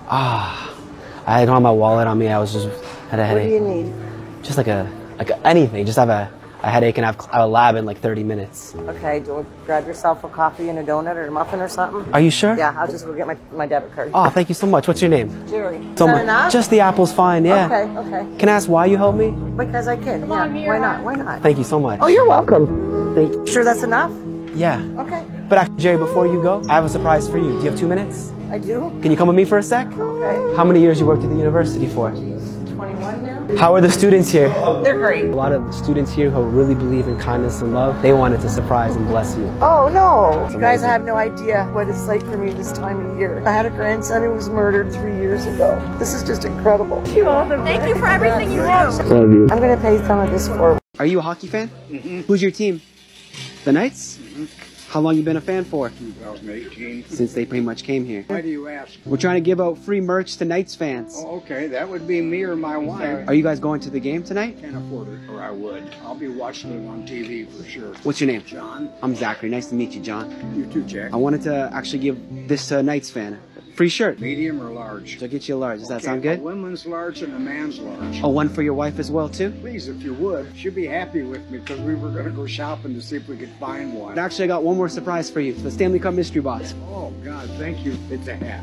Ah, I don't have my wallet on me. I was just had a What do headache. you need? Just like a like a, anything. Just have a, a headache and have, have a lab in like thirty minutes. Okay, do you want to grab yourself a coffee and a donut or a muffin or something? Are you sure? Yeah, I'll just go get my, my debit card. Oh, thank you so much. What's your name? Jerry. So Is that much. enough? Just the apple's fine. Yeah. Okay, okay. Can I ask why you helped me? Because I can. Yeah, why not? Why not? Thank you so much. Oh, you're welcome. Thank you. Sure that's enough? Yeah. Okay. But actually, Jerry, before you go, I have a surprise for you. Do you have two minutes? I do. Can you come with me for a sec? Okay. How many years you worked at the university for? twenty-one now? How are the students here? They're great. A lot of students here who really believe in kindness and love, they wanted to surprise and bless you. Oh, no. You guys have no idea what it's like for me this time of year. I had a grandson who was murdered three years ago. This is just incredible. Thank you for everything you do. Love you. I'm going to pay some of this forward. Are you a hockey fan? Mm-hmm. Who's your team? The Knights? Mm-hmm. How long you been a fan for? twenty eighteen. Since they pretty much came here. Why do you ask? We're trying to give out free merch to Knights fans. Oh, okay, that would be me or my wife. Are you guys going to the game tonight? Can't afford it, or I would. I'll be watching it on T V for sure. What's your name? John. I'm Zachary. Nice to meet you, John. You too, Jack. I wanted to actually give this uh, Knights fan a free shirt. Medium or large? So I'll get you a large. Does that Okay, sound good? A women's large and a man's large. Oh, one for your wife as well, too? Please, if you would. She'd be happy with me because we were going to go shopping to see if we could find one. And actually, I got one more surprise for you. The Stanley Cup mystery box. Oh, God, thank you. It's a hat.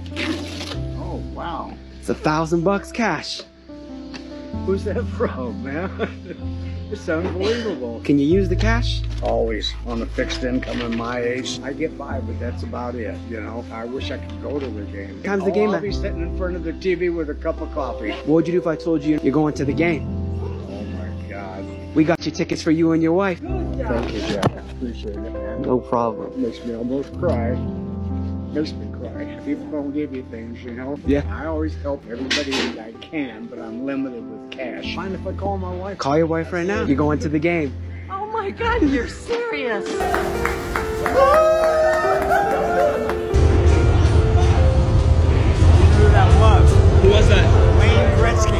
Oh, wow. It's a thousand bucks cash. Who's that from, man? It's unbelievable. Can you use the cash? Always. On a fixed income at my age, I get by, but that's about it, you know? I wish I could go to the game. Time's the oh, game I'll at? be sitting in front of the T V with a cup of coffee. What would you do if I told you you're going to the game? Oh, my God. We got you tickets for you and your wife. Thank you, Jack. I appreciate it, man. No problem. Makes me almost cry. Makes me cry. People don't give you things, you know? Yeah. I always help everybody that I can, but I'm limited with cash. Mind if I call my wife? Call your wife right now. You're going to the game. Oh my God, you're serious. Who that was? Who was that? Wayne Gretzky.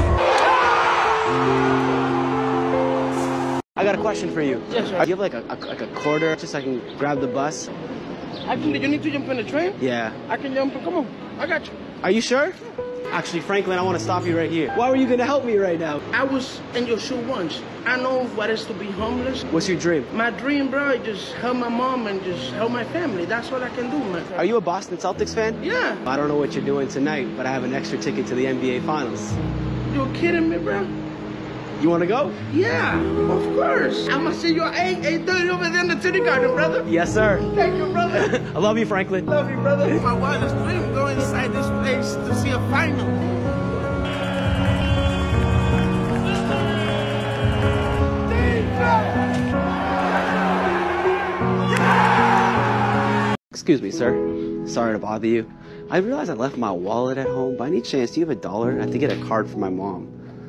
I got a question for you. Yes, sir. Do you have like a, a like a quarter just so I can grab the bus? Actually, you need to jump in the train? Yeah. I can jump. Come on. I got you. Are you sure? Actually, Franklin, I want to stop you right here. Why were you going to help me right now? I was in your shoe once. I know what it's to be homeless. What's your dream? My dream, bro, is just help my mom and just help my family. That's what I can do, man. Are you a Boston Celtics fan? Yeah. I don't know what you're doing tonight, but I have an extra ticket to the N B A Finals. You're kidding me, bro? You want to go? Yeah, of course. I'm gonna see you at eight, eight thirty over there in the City Garden, brother. Yes, sir. Thank you, brother. I love you, Franklin. Love you, brother. My wildest dream, go inside this place to see a final. Excuse me, sir. Sorry to bother you. I realize I left my wallet at home. By any chance, do you have a dollar? I have to get a card for my mom.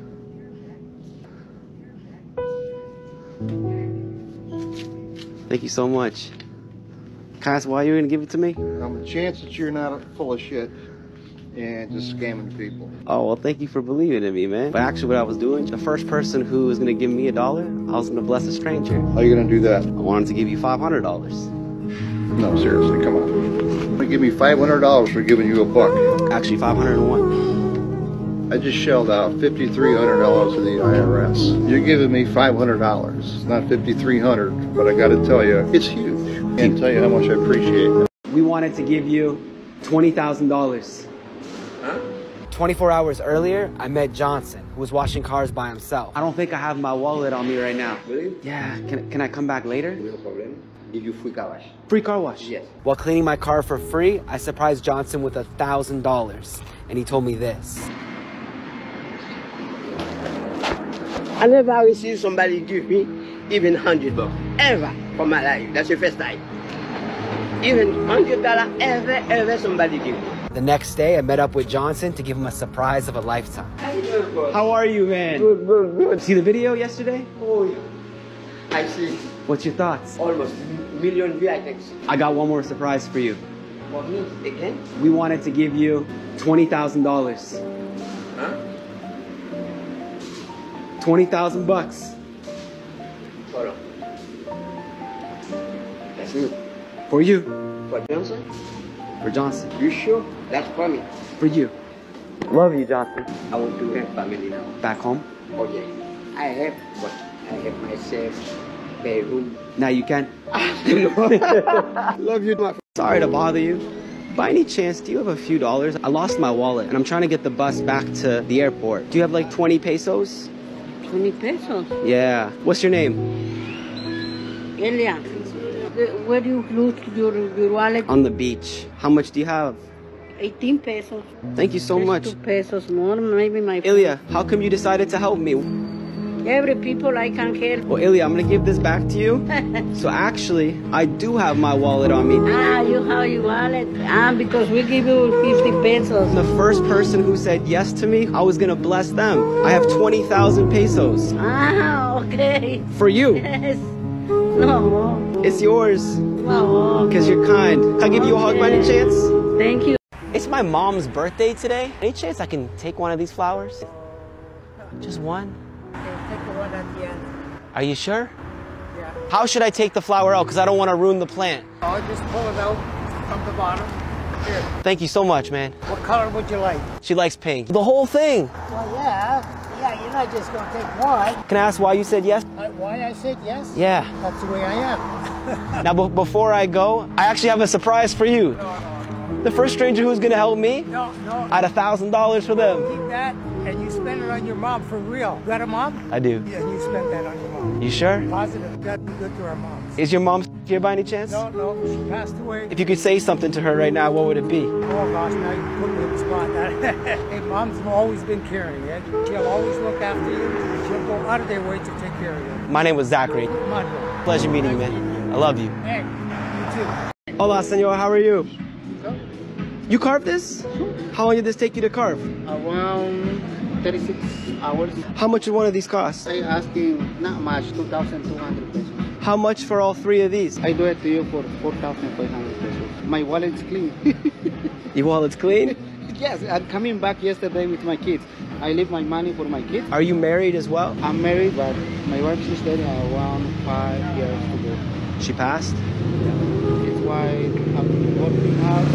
Thank you so much. Can I ask why you're going to give it to me? Um, the chance that you're not full of shit and just scamming people. Oh, well, thank you for believing in me, man. But actually what I was doing, the first person who was going to give me a dollar, I was going to bless a stranger. How are you going to do that? I wanted to give you five hundred dollars. No, seriously, come on. You give me five hundred dollars for giving you a buck. Actually, five hundred one. I just shelled out five thousand three hundred dollars to the I R S. You're giving me five hundred dollars. It's not five thousand three hundred dollars, but I got to tell you, it's huge. I can't tell you how much I appreciate it. We wanted to give you twenty thousand dollars. Huh? twenty-four hours earlier, I met Johnson, who was washing cars by himself. I don't think I have my wallet on me right now. Really? Yeah, can, can I come back later? No problem. Give you free car wash. Free car wash? Yes. While cleaning my car for free, I surprised Johnson with a thousand dollars, and he told me this. I never received somebody give me even hundred bucks ever for my life. That's the first time. Even hundred dollar ever, ever somebody give me. The next day, I met up with Johnson to give him a surprise of a lifetime. How are you, man? Good, good, good. See the video yesterday? Oh, yeah. I see. What's your thoughts? Almost million views, I think. I got one more surprise for you. For me, again? We wanted to give you twenty thousand dollars. Huh? twenty thousand bucks. Hold on. That's me. For you. For Johnson? For Johnson. You sure? That's for me. For you. Love you, Johnson. I want to have family now. Back home? Oh, yeah. I have, but I have myself, bedroom. Now you can. Love you, my friend. Sorry to bother you. By any chance, do you have a few dollars? I lost my wallet, and I'm trying to get the bus back to the airport. Do you have like twenty pesos? twenty pesos? Yeah. What's your name? Elia. Where do you lose your, your wallet? On the beach. How much do you have? eighteen pesos. Thank you so Just much. two pesos more, maybe my Ilya, how come you decided to help me? Every people I can help. Well, Ilya, I'm gonna give this back to you. So actually, I do have my wallet on me. Ah, you have your wallet. Ah, because we give you fifty pesos. The first person who said yes to me, I was gonna bless them. I have twenty thousand pesos. Ah, okay. For you. Yes. No. It's yours. No. Because you're kind. Can I give you a hug by any chance? Thank you. It's my mom's birthday today. Any chance I can take one of these flowers? Just one? Take the one at the end. Are you sure? Yeah. How should I take the flower out? Because I don't want to ruin the plant. I'll just pull it out from the bottom. Here. Thank you so much, man. What color would you like? She likes pink. The whole thing. Well, yeah. Yeah, you're not just going to take one. Can I ask why you said yes? Uh, why I said yes? Yeah. That's the way I am. Now, b before I go, I actually have a surprise for you. No, no, no. The first stranger who's going to help me, No, no. I had a thousand dollars for them. Keep that, and you spend it on your mom for real. You got a mom? I do. Yeah, you spend that on your mom. You sure? Positive. You got to be good to our moms. Is your mom here by any chance? No, no. She passed away. If you could say something to her right now, what would it be? Oh gosh, now you put me on the spot. Hey, moms have always been caring, eh? She'll always look after you. She'll go out of their way to take care of you. My name was Zachary. Come on, bro. Pleasure meeting you, man. I love you. Hey, you too. Hola, senor. How are you? You carved this? How long did this take you to carve? Around thirty-six hours. How much would one of these cost? I asking not much, two thousand two hundred pesos. How much for all three of these? I do it to you for four thousand five hundred pesos. My wallet's clean. Your wallet's clean? Yes, I'm coming back yesterday with my kids. I leave my money for my kids. Are you married as well? I'm married, but my wife is dead around five years ago. She passed? Yeah. It's why I'm working hard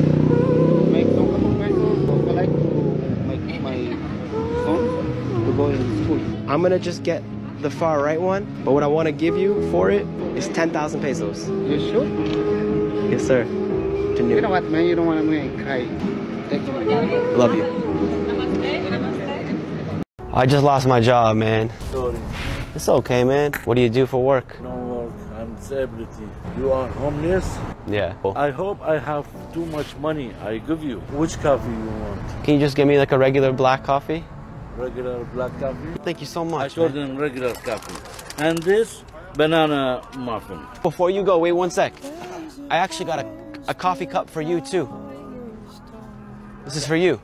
to make some couple pesos. So I like to make my son to go in school. I'm gonna just get the far right one, but what I want to give you for it is ten thousand pesos. You sure? Yes, sir. You know what, man? You don't want me to cry. Thank you. Love you. I just lost my job, man. Sorry. It's okay, man. What do you do for work? No work. I'm disability. You are homeless? Yeah. I hope I have too much money. I give you. Which coffee you want? Can you just give me like a regular black coffee? Regular black coffee? Thank you so much. I told them regular coffee. And this, banana muffin. Before you go, wait one sec. I actually got a, a coffee cup for you too. This is for you.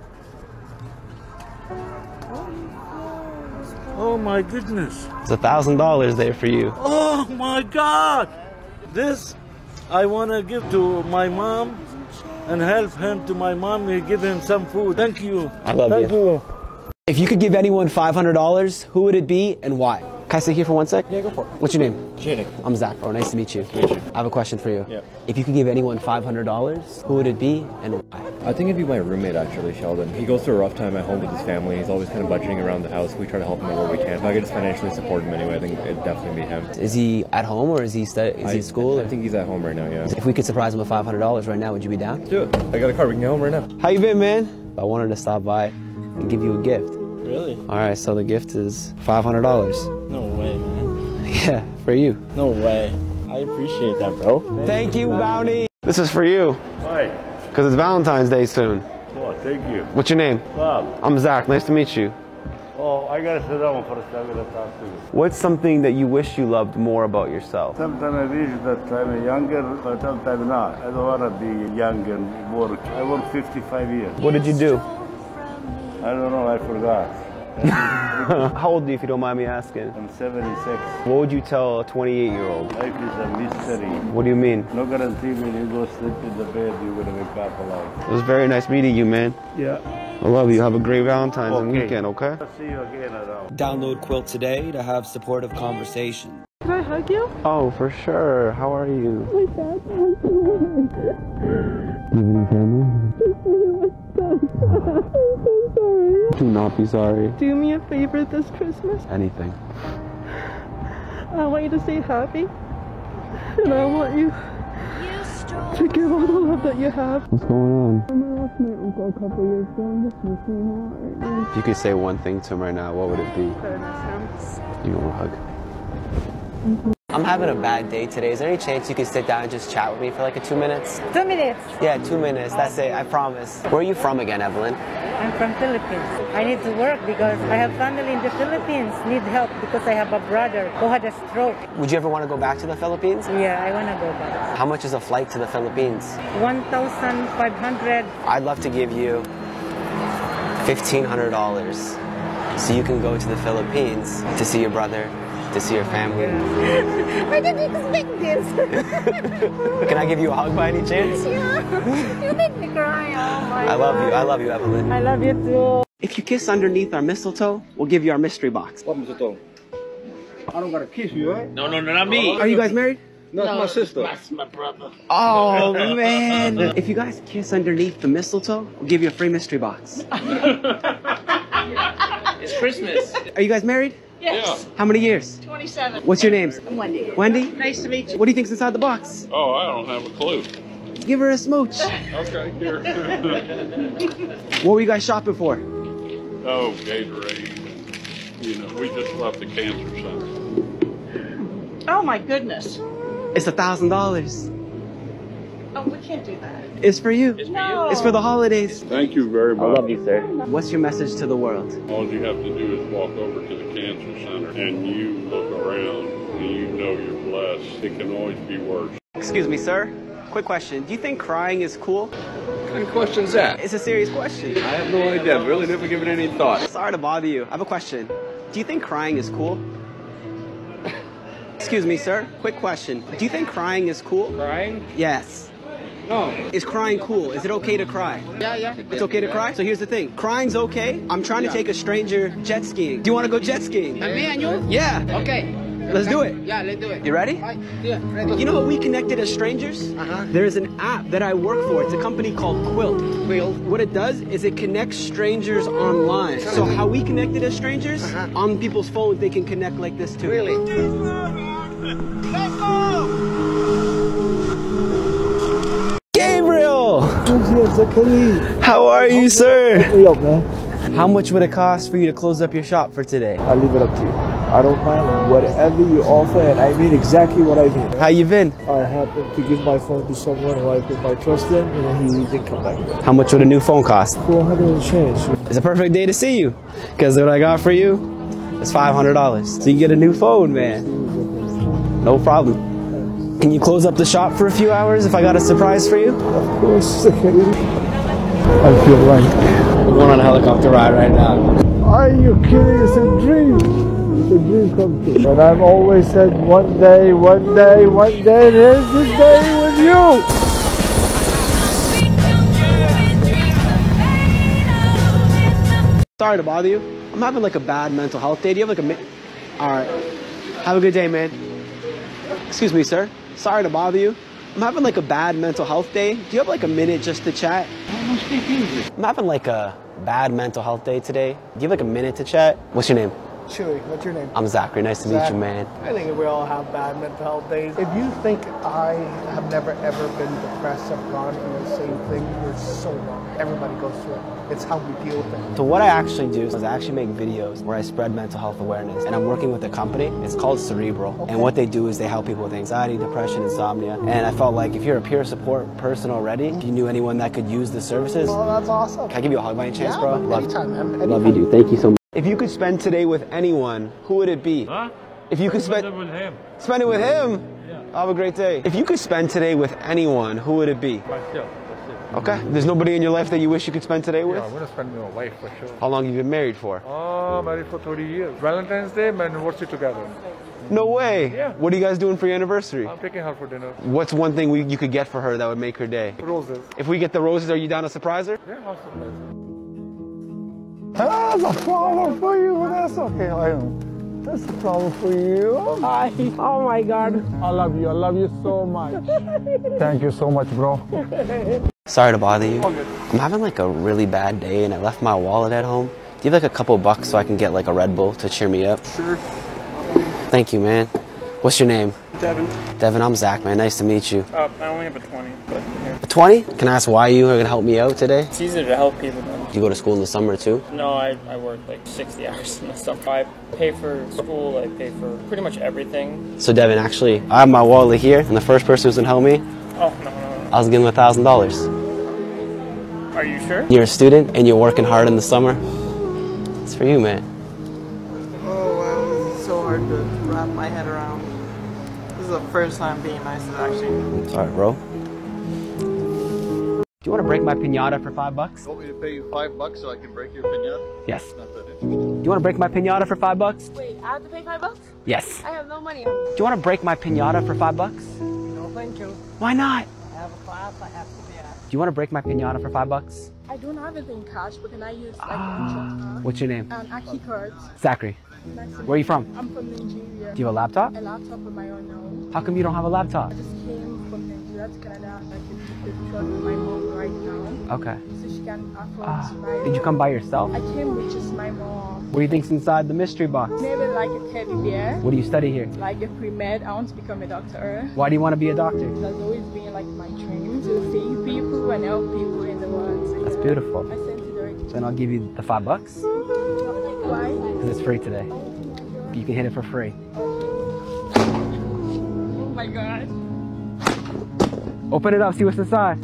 Oh my goodness. It's a thousand dollars there for you. Oh my God. This I want to give to my mom and help him to my mom. We give him some food. Thank you. I love Thank you. you. If you could give anyone five hundred dollars, who would it be and why? Can I sit here for one sec? Yeah, go for it. What's your name? Janik. I'm Zach, bro. Nice to meet you. Meet you. I have a question for you. Yeah. If you could give anyone five hundred dollars, who would it be and why? I think it'd be my roommate, actually, Sheldon. He goes through a rough time at home with his family. He's always kind of budgeting around the house. We try to help him out where we can. If I could just financially support him anyway, I think it'd definitely be him. Is he at home or is he stu- is I, he at school? I think he's at home right now, yeah. If we could surprise him with five hundred dollars right now, would you be down? Do it. I got a car. We can get home right now. How you been, man? I wanted to stop by and give you a gift. Really? All right, so the gift is five hundred dollars. No way, man. Yeah, for you. No way. I appreciate that, bro. Thank you, Bounty. This is for you. Hi. Because it's Valentine's Day soon. Oh, thank you. What's your name? Bob. I'm Zach. Nice to meet you. Oh, I gotta sit down first. I gotta talk to you. What's something that you wish you loved more about yourself? Sometimes I wish that I'm younger, but sometimes not. I don't wanna be young and work. I work fifty-five years. What did you do? I don't know. I forgot. How old are you, if you don't mind me asking? I'm seventy-six. What would you tell a twenty-eight-year-old? Life is a mystery. What do you mean? No guarantee when you go sleep in the bed, you're gonna wake up alive. It was very nice meeting you, man. Yeah. I love you. Have a great Valentine's Okay. and weekend, okay? I'll see you again around. Download Quilt today to have supportive conversation. Can I hug you? Oh, for sure. How are you? My dad wants to Do you have any family? I'm so sorry. Do not be sorry. Do me a favor this Christmas. Anything. I want you to stay happy. And I want you to give all the love that you have. What's going on? I lost my uncle a couple years ago and this miss me a lot right now. If you could say one thing to him right now, what would it be? I miss him. You want a hug? I'm having a bad day today. Is there any chance you could sit down and just chat with me for like a two minutes? Two minutes. Yeah, two minutes. That's it. I promise. Where are you from again, Evelyn? I'm from Philippines. I need to work because I have family in the Philippines. Need help because I have a brother who had a stroke. Would you ever want to go back to the Philippines? Yeah, I want to go back. How much is a flight to the Philippines? one thousand five hundred. I'd love to give you fifteen hundred dollars so you can go to the Philippines to see your brother, to see your family. I didn't expect this. Can I give you a hug by any chance? Yeah. You make me cry. Oh my I love God. you. I love you, Evelyn. I love you too. If you kiss underneath our mistletoe, we'll give you our mystery box. What mistletoe? I don't gotta kiss you, right? No, no, no, not me. Are you guys married? No, that's my sister. That's my brother. Oh, man. If you guys kiss underneath the mistletoe, we'll give you a free mystery box. It's Christmas. Are you guys married? Yes. How many years? twenty-seven. What's your names? I'm Wendy. Wendy? Nice to meet you. What do you think's inside the box? Oh, I don't have a clue. Give her a smooch. Okay, here. What were you guys shopping for? Oh, Gatorade. You know, we just left the cancer center. Oh my goodness. It's a thousand dollars. Oh, we can't do that. It's for you. It's No. It's for the holidays. Thank you very much. I love you, sir. What's your message to the world? All you have to do is walk over to the cancer center and you look around and you know you're blessed. It can always be worse. Excuse me, sir. Quick question. Do you think crying is cool? What kind of question is that? It's a serious question. I have no idea. I've really never given any thought. Sorry to bother you. I have a question. Do you think crying is cool? Excuse me, sir. Quick question. Do you think crying is cool? Crying? Yes. No. Is crying cool? Is it okay to cry? Yeah, yeah. It's okay to cry? So here's the thing. Crying's okay. I'm trying to take a stranger jet skiing. Do you want to go jet skiing? And me and you? Yeah. Okay. Let's do it. Yeah, let's do it. You ready? Yeah, ready. You know how we connected as strangers? Uh-huh. There's an app that I work for. It's a company called Quilt. Quilt. What it does is it connects strangers online. So how we connected as strangers, Uh-huh. on people's phones they can connect like this too. Really? Gabriel! How are you, sir? Hey up, man. How much would it cost for you to close up your shop for today? I leave it up to you. I don't mind whatever you offer, and I mean exactly what I mean. How you been? I happened to give my phone to someone who I put my trust in, and he didn't come back. How much would a new phone cost? four hundred and change. It's a perfect day to see you, because what I got for you is five hundred dollars. So you get a new phone, man. No problem. Can you close up the shop for a few hours if I got a surprise for you? Of course. I feel like We're going on a helicopter ride right now. Are you kidding? It's a dream. It's a dream come true. And I've always said one day, one day, one day, there's this day with you. Sorry to bother you. I'm having like a bad mental health day. Do you have like a mi- All right. Have a good day, man. Excuse me, sir. Sorry to bother you. I'm I'm having like a bad mental health day. Do you have like a minute just to chat? I don't speak English. I'm having like a bad mental health day today. Do you have like a minute to chat? What's your name? Chewy, what's your name? I'm Zachary. Nice to Zach. meet you, man. I think we all have bad mental health days. If you think I have never ever been depressed or gone through the same thing, you're so wrong. Everybody goes through it. It's how we deal with it. So what I actually do is I actually make videos where I spread mental health awareness. And I'm working with a company. It's called Cerebral. Okay. And what they do is they help people with anxiety, depression, insomnia. And I felt like if you're a peer support person already, if you knew anyone that could use the services. Oh, that's awesome. Can I give you a hug by any chance, yeah, bro? Love, anytime, man. Anytime. Love you, dude. Thank you so much. If you could spend today with anyone, who would it be? Huh? If you could spend it with him. Spend it with him? Yeah. Have a great day. If you could spend today with anyone, who would it be? Myself. That's it. Okay. There's nobody in your life that you wish you could spend today with? Yeah, I'm gonna spend with my wife for sure. How long have you been married for? Oh, married for thirty years. Valentine's Day, my anniversary together. No way. Yeah. What are you guys doing for your anniversary? I'm taking her for dinner. What's one thing we, you could get for her that would make her day? Roses. If we get the roses, are you down to surprise her? Yeah, I'll surprise her. That's a flower for you. That's okay. I am. That's a flower for you. Hi. Oh my God. I love you. I love you so much. Thank you so much, bro. Sorry to bother you. I'm having like a really bad day and I left my wallet at home. Do you have like a couple bucks so I can get like a Red Bull to cheer me up? Sure. Thank you, man. What's your name? Devin. Devin, I'm Zach, man. Nice to meet you. Uh, I only have a twenty, but here. A twenty? Can I ask why you are gonna help me out today? It's easier to help people then. Do you go to school in the summer too? No, I, I work like sixty hours in the summer. I pay for school, I pay for pretty much everything. So Devin, actually, I have my wallet here, and the first person who's gonna help me, Oh, no, no, no. I was giving him a thousand dollars. Are you sure? You're a student and you're working hard in the summer. It's for you, man. Oh wow, this is so hard to wrap my head around. This is the first time being nice to actually. Sorry, bro. Do you want to break my piñata for five bucks? You want me to pay you five bucks so I can break your pinata? Yes. Not that interesting. Do you want to break my piñata for five bucks? Wait, I have to pay five bucks? Yes. I have no money. Do you want to break my piñata for five bucks? No, thank you. Why not? I have a class I have to be at. Do you want to break my piñata for five bucks? I don't have anything cash, but can I use like uh, What's your name? Um, Aki cards. Zachary. Nice to Where are you meet from? I'm from Nigeria. Do you have a laptop? A laptop of my own now. How come you don't have a laptop? I just came from Nigeria to Canada. I can take the truck with my mom right now. Okay. So she can afford Ah, to ride. did you come by yourself? I came with just my mom. What do you think's inside the mystery box? Maybe like a teddy bear. What do you study here? Like a pre-med. I want to become a doctor. Why do you want to be a doctor? That's always been like my dream to save people and help people in the world. So, That's yeah. beautiful. I sent it already. Then I'll give you the five bucks. Why? Because it's free today. You can hit it for free. Oh my god. Open it up, see what's inside.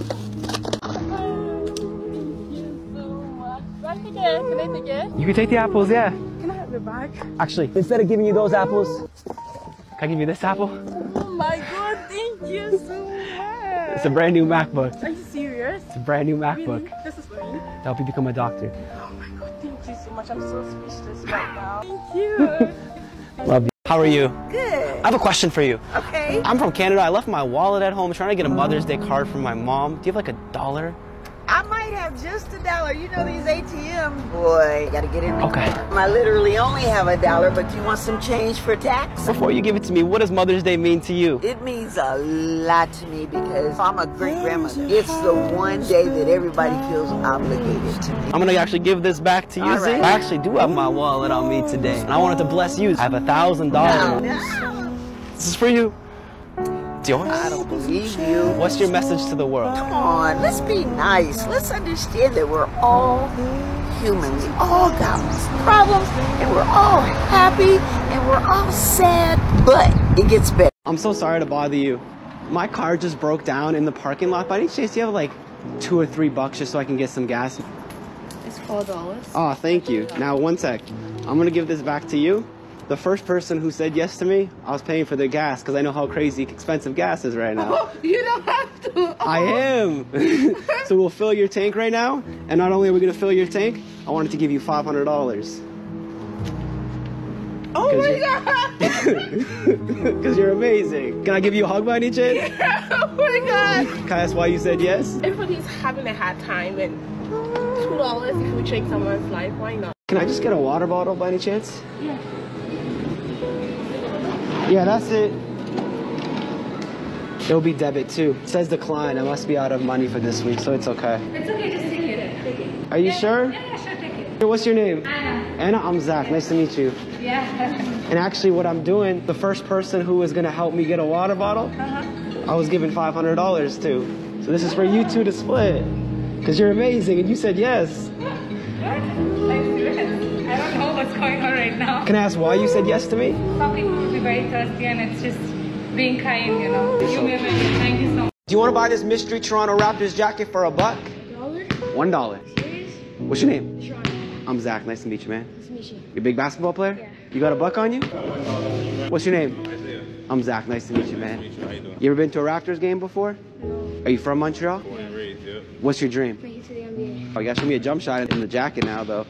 Can I take it? Can I take it? You can take the apples, yeah. Can I have it back? Actually, instead of giving you those apples, can I give you this apple? Oh my god, thank you so much. It's a brand new MacBook. Are you serious? It's a brand new MacBook. Really? This is for me. To help you become a doctor. Oh my god, thank you so much. I'm so speechless right now. Thank you. Love you. How are you? Good. I have a question for you. Okay. I'm from Canada. I left my wallet at home trying to get a Mother's Day card from my mom. Do you have like a dollar? I might have just a dollar. You know these A T Ms, boy. Gotta get in the Okay. car. I literally only have a dollar, but you want some change for tax? Before you give it to me, what does Mother's Day mean to you? It means a lot to me because I'm a great grandmother. It's the one day that everybody feels obligated to me. I'm gonna actually give this back to you. All See? right. I actually do have my wallet on me today. And I wanted to bless you. I have a thousand dollars. This is for you. It's yours. I don't believe you. What's your message to the world? Come on, let's be nice. Let's understand that we're all human. We all got problems, and we're all happy, and we're all sad, but it gets better. I'm so sorry to bother you. My car just broke down in the parking lot. By any chance, do you have like two or three bucks just so I can get some gas? It's four dollars. Oh, thank you. Now, one sec. I'm gonna give this back to you. The first person who said yes to me, I was paying for their gas because I know how crazy expensive gas is right now. You don't have to. I am. So we'll fill your tank right now. And not only are we going to fill your tank, I wanted to give you five hundred dollars. Oh my god. Because you're amazing. Can I give you a hug by any chance? Yeah, oh my god. Can I ask why you said yes? Everybody's having a hard time and two dollars if we change someone's life, why not? Can I just get a water bottle by any chance? Yeah. Yeah, that's it. It'll be debit too. It says decline. I must be out of money for this week, so it's okay. It's okay, just take it. Take it. Are you yeah, sure? Yeah, yeah, sure, take it. What's your name? Anna. Anna, I'm Zach. Nice to meet you. Yeah. And actually what I'm doing, the first person who was gonna help me get a water bottle, Uh-huh. I was giving five hundred dollars to. So this is for you two to split. Because you're amazing and you said yes. What? Like, serious? I don't know what's going on right now. Can I ask why you said yes to me? Some people will be very thirsty and it's just being kind, you know. You may be, thank you so much. Do you want to buy this mystery Toronto Raptors jacket for a buck? One dollar. What's your name? Sean. I'm Zach. Nice to meet you, man. Nice to meet you. You a big basketball player? Yeah. You got a buck on you? What's your name? I'm Zach. Nice to meet you, man. You ever been to a Raptors game before? No. Are you from Montreal? Born and raised, yeah. What's your dream? Make it to the N B A. Oh, you gotta show me a jump shot in the jacket now, though.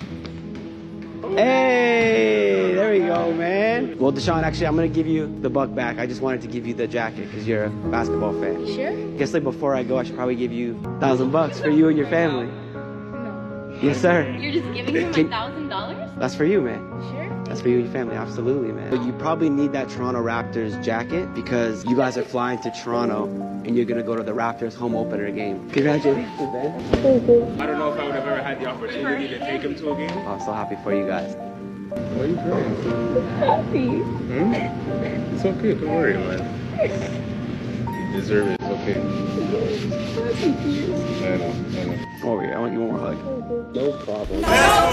Hey, there we go, man. Well, Deshaun, actually, I'm gonna give you the buck back. I just wanted to give you the jacket because you're a basketball fan. You sure? Guess like before I go, I should probably give you a thousand bucks for you and your family. No. Yes, sir. You're just giving him Can- a thousand dollars? That's for you, man. Sure. That's for you and your family, absolutely, man. But you probably need that Toronto Raptors jacket because you guys are flying to Toronto and you're gonna go to the Raptors home opener game. Congratulations, man. Thank you. I don't know if I would have ever had the opportunity to take him to a game. Oh, I'm so happy for you guys. Why are you crying? Happy. Hmm? It's okay, don't worry, man. You deserve it, it's okay. I know, I know. Oh, yeah, I want you one more hug. No problem.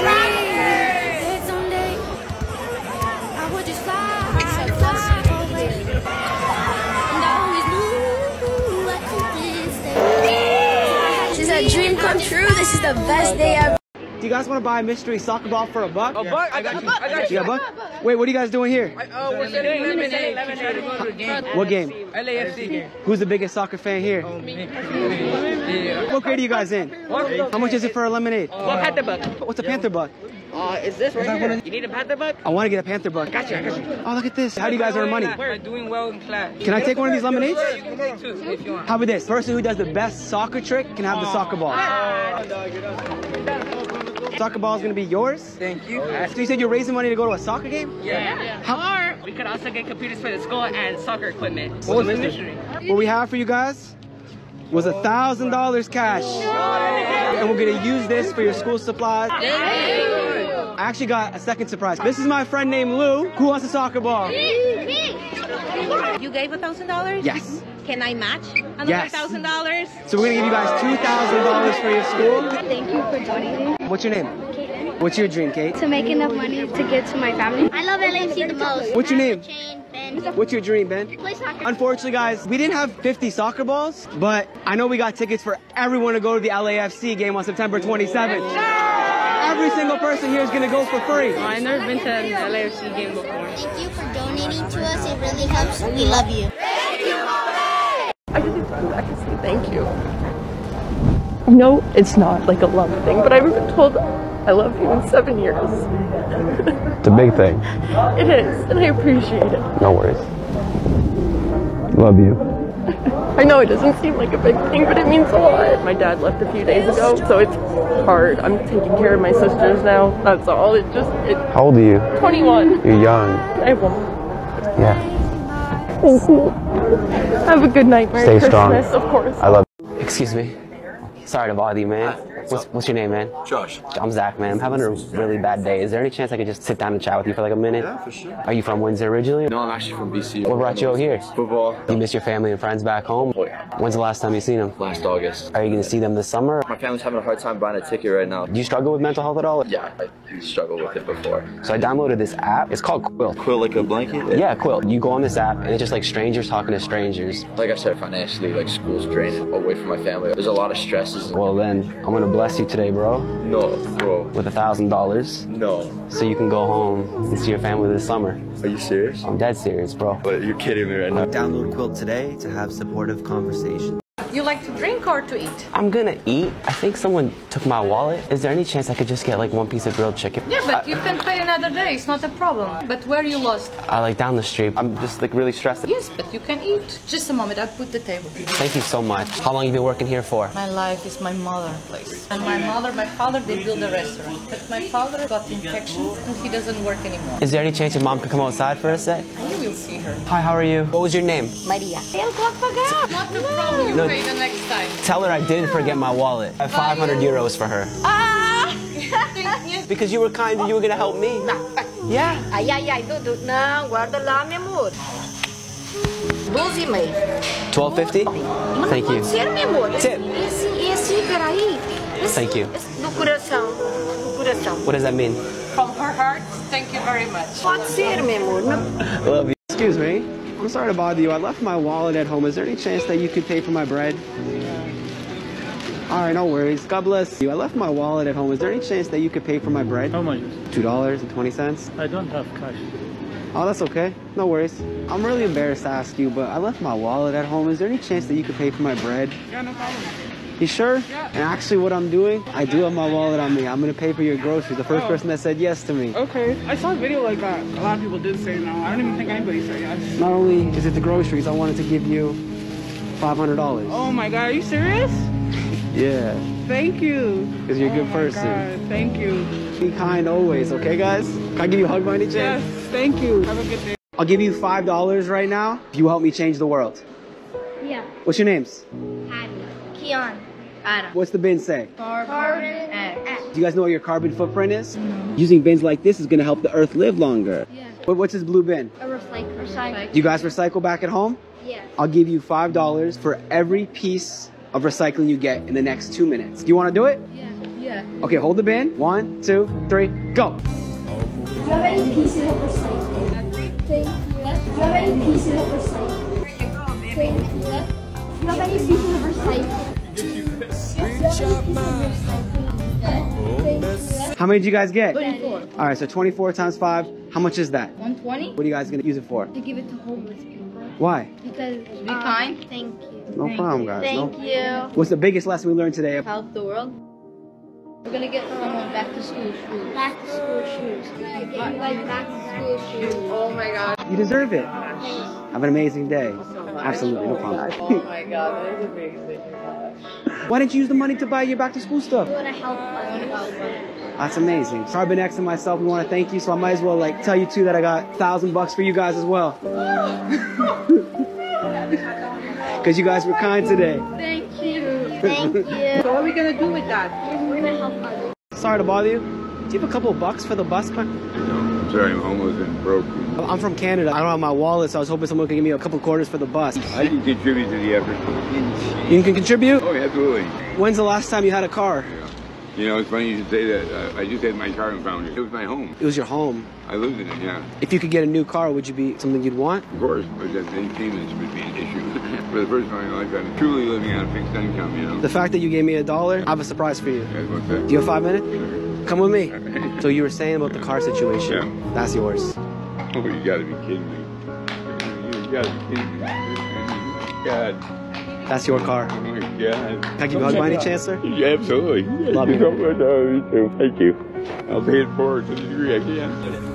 This is a dream come true. This is the best day ever. Do you guys want to buy a mystery soccer ball for a buck? A buck? I got you. I got You you. got a buck? Wait, what are you guys doing here? Uh, we're selling lemonade. Lemonade. What game? L A F C game. Who's the biggest soccer fan here? Yeah. What grade are you guys in? How much is it for a lemonade? What Panther buck? What's a Panther buck? Uh, is this right here? You need a Panther buck? I want to get a Panther buck. Gotcha, gotcha. Oh, look at this. How do you guys earn money? We're doing well in class. Can I take one of these lemonades? Yeah, you can take two if you want. How about this? Person who does the best soccer trick can have the soccer ball. Soccer ball is going to be yours? Thank you. So you said you're raising money to go to a soccer game? Yeah. yeah. How? Or we could also get computers for the school and soccer equipment. What was the mystery? What we have for you guys was a thousand dollars cash. And we're going to use this for your school supplies. I actually got a second surprise. This is my friend named Lou. Who wants a soccer ball? You gave a thousand dollars? Yes. Can I match another Yes. thousand dollars? So we're going to give you guys two thousand dollars for your school. Thank you for joining me. What's your name? Caitlin. What's your dream, Kate? To make enough money to give to my family. I love L A F C the most. What's your name? Jane, Ben. What's your dream, Ben? Play soccer. Unfortunately, guys, we didn't have fifty soccer balls, but I know we got tickets for everyone to go to the L A F C game on September twenty-seventh. Every single person here is going to go for free. I've never been to an L A F C game before. Thank you for donating to us. It really helps. We love you. I just need to come back and say thank you. No, it's not like a love thing, but I haven't been told I love you in seven years. It's a big thing. It is, and I appreciate it. No worries. Love you. I know it doesn't seem like a big thing, but it means a lot. My dad left a few days ago, so it's hard. I'm taking care of my sisters now. That's all. It just, it. How old are you? twenty-one. You're young. I have one. Yeah. Thank you. Have a good night. Merry Stay Christmas, strong. of course. I love you. Excuse me. Sorry to bother you, man. What's, what's your name, man? Josh. I'm Zach, man. I'm having a really bad day. Is there any chance I could just sit down and chat with you for like a minute? Yeah, for sure. Are you from Windsor originally? No, I'm actually from B C. What brought you out here? Football. You miss your family and friends back home? Oh, yeah. When's the last time you seen them? Last August. Are you going to see them this summer? My family's having a hard time buying a ticket right now. Do you struggle with mental health at all? Yeah, I struggled with it before. So I downloaded this app. It's called Quilt. Quilt like a blanket? Yeah, Quilt. You go on this app and it's just like strangers talking to strangers. Like I said, financially, like school's draining away from my family. There's a lot of stresses. Well then, I'm going to bless you today, bro. No, bro. With a thousand dollars. No. So you can go home and see your family this summer. Are you serious? I'm dead serious, bro. But you're kidding me right now. Download Quilt today to have supportive conversations. You like to drink or to eat? I'm gonna eat. I think someone took my wallet. Is there any chance I could just get like one piece of grilled chicken? Yeah, but I, you can pay another day. It's not a problem. But where you lost? I like down the street. I'm just like really stressed. Yes, but you can eat. Just a moment. I'll put the table. Thank you so much. How long have you been working here for? My life is my mother place. And my mother, my father, they built a restaurant. But my father got infection and he doesn't work anymore. Is there any chance your mom could come outside for a sec? You will see her. Hi, how are you? What was your name? Maria. Eu vou pagar. Not a problem. You No. pay the next time. Tell her I didn't forget my wallet. I have five hundred euros for her. Ah! Because you were kind and you were gonna help me. Yeah. Ai, ai, ai, Dudu. Não, guarda lá, meu amor. doze e meio. twelve fifty? Thank you. Pode ser, meu amor. Tip. Esse, esse, peraí. Esse, Thank you. esse do coração. Do coração. What does that mean? From her heart, thank you very much. Pode ser, meu amor. I love you. Excuse me. I'm sorry to bother you. I left my wallet at home. Is there any chance that you could pay for my bread? All right, no worries. God bless you. I left my wallet at home. Is there any chance that you could pay for my bread? How much? Two dollars and twenty cents. I don't have cash. Oh, that's okay. No worries. I'm really embarrassed to ask you, but I left my wallet at home. Is there any chance that you could pay for my bread? Yeah, no problem. You sure? Yeah. And actually what I'm doing, I do have my wallet on me. I'm gonna pay for your groceries. The first Oh. person that said yes to me. Okay. I saw a video like that. A lot of people did say no. I don't even think anybody said yes. Not only is it the groceries, I wanted to give you five hundred dollars. Oh my god, are you serious? Yeah, Thank you. because you're a Oh good my person. God, thank you. Be kind always, okay guys? Can I give you a hug by any chance? Yes, thank you. Have a good day. I'll give you five dollars right now if you help me change the world. Yeah. What's your names? Abby. Keon. Adam. What's the bin say? Carbon X. Do you guys know what your carbon footprint is? Using bins like this is gonna help the earth live longer. Yeah. What, what's this blue bin? A recycle. Recycle. Do you guys recycle back at home? Yes. I'll give you five dollars for every piece of recycling you get in the next two minutes. Do you wanna do it? Yeah. Yeah. Okay, hold the bin. One, two, three, go. Do you have any pieces of recycling? Thank you. Do you have any pieces of recycling? Thank you. Do you have any pieces of recycling? How many did you guys get? twenty-four. All right, so twenty-four times five, how much is that? one twenty? What are you guys gonna use it for? To give it to homeless people. Why? Because be kind. Thank you. No problem, guys. Thank No- you. What's the biggest lesson we learned today? Help the world. We're gonna get someone back to school shoes. Back to school shoes. Get you guys back to school shoes. Oh my god. You deserve it. Have an amazing day. Absolutely, no problem. Oh my god, that is amazing. Why didn't you use the money to buy your back to school stuff? We wanna help. I wanna help. That's amazing. Carbon X and myself, we want to thank you, so I might as well like tell you too that I got a thousand bucks for you guys as well. Because you guys were kind today. Thank you. Thank you. So what are we gonna do with that? We're gonna help others. Sorry to bother you. Do you have a couple of bucks for the bus? No, I'm sorry, I'm homeless and broke. I'm from Canada. I don't have my wallet, so I was hoping someone could give me a couple quarters for the bus. I can contribute to the effort. You can contribute? Oh, yeah, absolutely. When's the last time you had a car? You know, it's funny you should say that. Uh, I just had my car and found it. It was my home. It was your home. I lived in it, yeah. If you could get a new car, would you be something you'd want? Of course, but that any payments would be an issue. For the first time in my life, I'm truly living on a fixed income, you know. The fact that you gave me a dollar, I have a surprise for you. Yeah, what's that? Do you have five minutes? Come with me. So you were saying about the car situation. Yeah. That's yours. Oh, you gotta be kidding me. You gotta be kidding me. God. That's your car. Oh my God. Can I give you a hug by any chance, sir? Yeah, absolutely. Love you. No, me too. Thank you. I'll pay it forward to the degree I can.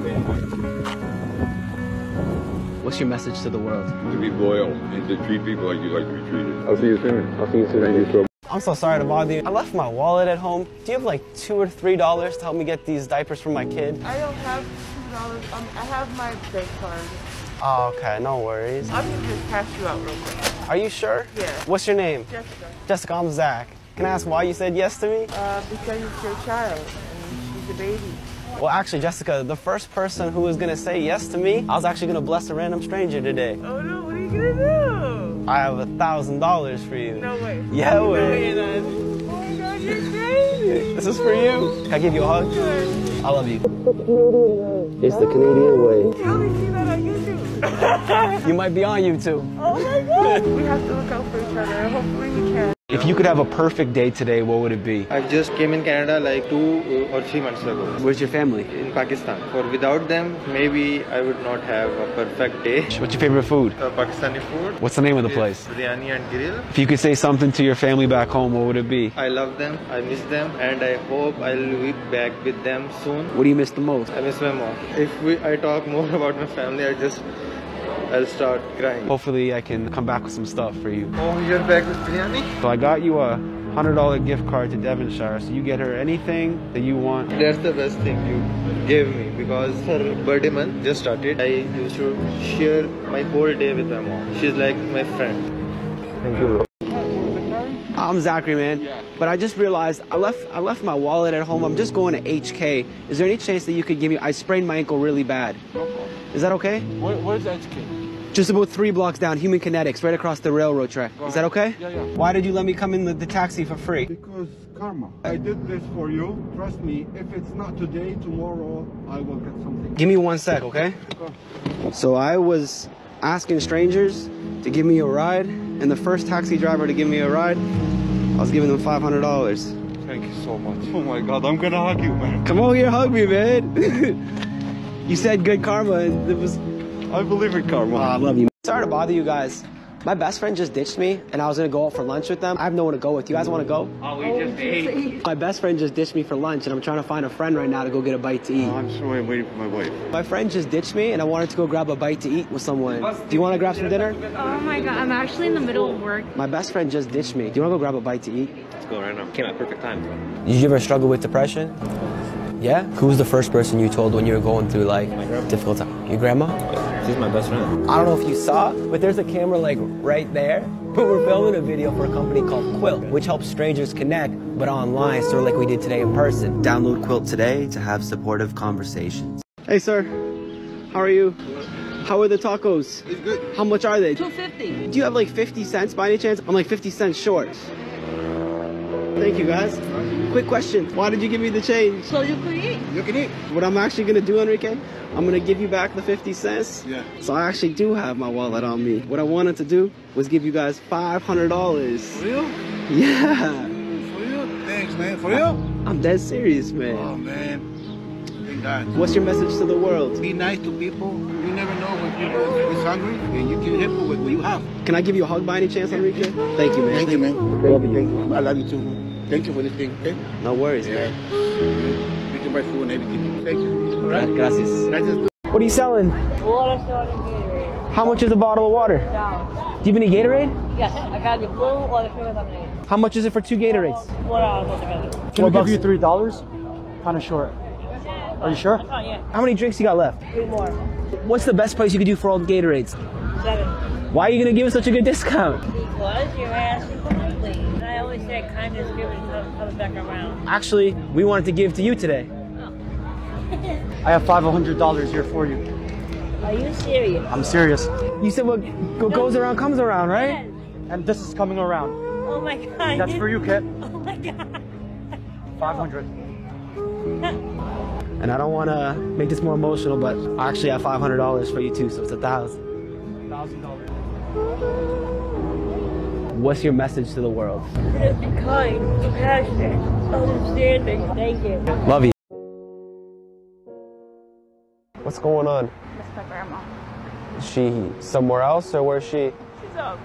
What's your message to the world? To be loyal and to treat people like you like to be treated. I'll see you soon. I'll see you soon. Thank you so much. I'm so sorry to bother you. I left my wallet at home. Do you have like two or three dollars to help me get these diapers for my kid? I don't have two dollars. Um, I have my bank card. Oh, okay, no worries. I'm gonna just cash you out real quick. Are you sure? Yeah. What's your name? Jessica. Jessica, I'm Zach. Can I ask why you said yes to me? Uh, because it's your child and she's a baby. Well, actually, Jessica, the first person who was gonna say yes to me, I was actually gonna bless a random stranger today. Oh no, what are you gonna do? I have a thousand dollars for you. No way. Yeah, no way. way. Oh my god, you're crazy. This is for you. Can I give you a hug? Good. I love you. It's the Canadian way. You only see that on YouTube. You might be on YouTube. Oh my god. We have to look out for each other. Hopefully we can. If If you could have a perfect day today, what would it be? I just came in Canada like two or three months ago. Where's your family? In Pakistan. For without them, maybe I would not have a perfect day. What's your favorite food? Uh, Pakistani food. What's the name of the place? Biryani and grill. If you could say something to your family back home, what would it be? I love them, I miss them, and I hope I'll be back with them soon. What do you miss the most? I miss my mom. If we, I talk more about my family, I just, I'll start crying. Hopefully I can come back with some stuff for you. Oh, you're back with biryani? So I got you a one hundred dollar gift card to Devonshire, so you get her anything that you want. That's the best thing you gave me, because her birthday month just started. I used to share my whole day with my mom. She's like my friend. Thank you. I'm Zachary, man. But I just realized I left I left my wallet at home. I'm just going to H K. Is there any chance that you could give me? I sprained my ankle really bad. No problem. Is that okay? Where, where's H K? Just about three blocks down, Human Kinetics, right across the railroad track. Go Is that okay? Yeah, yeah. Why did you let me come in the, the taxi for free? Because karma. I did this for you. Trust me, if it's not today, tomorrow I will get something. Give me one sec, okay? So I was asking strangers to give me a ride, and the first taxi driver to give me a ride, I was giving them five hundred dollars. Thank you so much. Oh my God, I'm gonna hug you, man. Come over here, hug me, man. You said good karma, and it was... I believe in karma. Oh, I love you. Sorry to bother you guys. My best friend just ditched me, and I was gonna go out for lunch with them. I have nowhere to go with. You guys wanna go? Oh, we just ate. My best friend just ditched me for lunch, and I'm trying to find a friend right now to go get a bite to eat. Oh, I'm sorry, I'm waiting for my wife. My friend just ditched me, and I wanted to go grab a bite to eat with someone. Do you wanna grab some dinner? Oh my God, I'm actually in the middle of work. My best friend just ditched me. Do you wanna go grab a bite to eat? Let's go right now. Came at perfect time. Did you ever struggle with depression? Yeah? Who was the first person you told when you were going through like difficult time? Your grandma? She's my best friend. I don't know if you saw, but there's a camera like right there. But we're filming a video for a company called Quilt, which helps strangers connect, but online, sort of like we did today in person. Download Quilt today to have supportive conversations. Hey, sir. How are you? How are the tacos? It's good. How much are they? two fifty. Do you have like fifty cents by any chance? I'm like fifty cents short. Thank you, guys. Quick question. Why did you give me the change? So you could eat. You can eat. What I'm actually gonna do, Enrique, I'm gonna give you back the fifty cents. Yeah. So I actually do have my wallet on me. What I wanted to do was give you guys five hundred dollars. For you? Yeah. For you? Thanks, man. For you? I'm dead serious, man. Oh, man. Thank God. What's your message to the world? Be nice to people. You never know when people is hungry, and you can help them with what you have. Can I give you a hug by any chance, Enrique? Thank you, man. Thank you, man. Love you. Thank you. I love you too, man. Thank you for this thing, okay? No worries, yeah. man. We can buy food and everything. Thank you. All right? Gracias. Gracias. What are you selling? Water, soda, Gatorade. How much is a bottle of water? Down. Do you have any Gatorade? Yes, I got the blue or the sugar lemonade. How much is it for two Gatorades? Four dollars altogether. Can we give you three dollars? Kind of short. Are you sure? Oh, yeah. How many drinks you got left? Three more. What's the best price you could do for all the Gatorades? Seven. Why are you gonna give us such a good discount? Because you're asking politely. And I always say kindness given comes back around. Actually, we wanted to give to you today. I have five hundred dollars here for you. Are you serious? I'm serious. You said what goes around comes around, right? And this is coming around. Oh my God. That's for you, Kit. Oh my God. five hundred. And I don't want to make this more emotional, but I actually have five hundred dollars for you too, so it's a thousand. one thousand dollars. What's your message to the world? Just be kind, compassionate, understanding. Thank you. Love you. What's going on? Miss my grandma. Is she somewhere else, or where's she? She's up.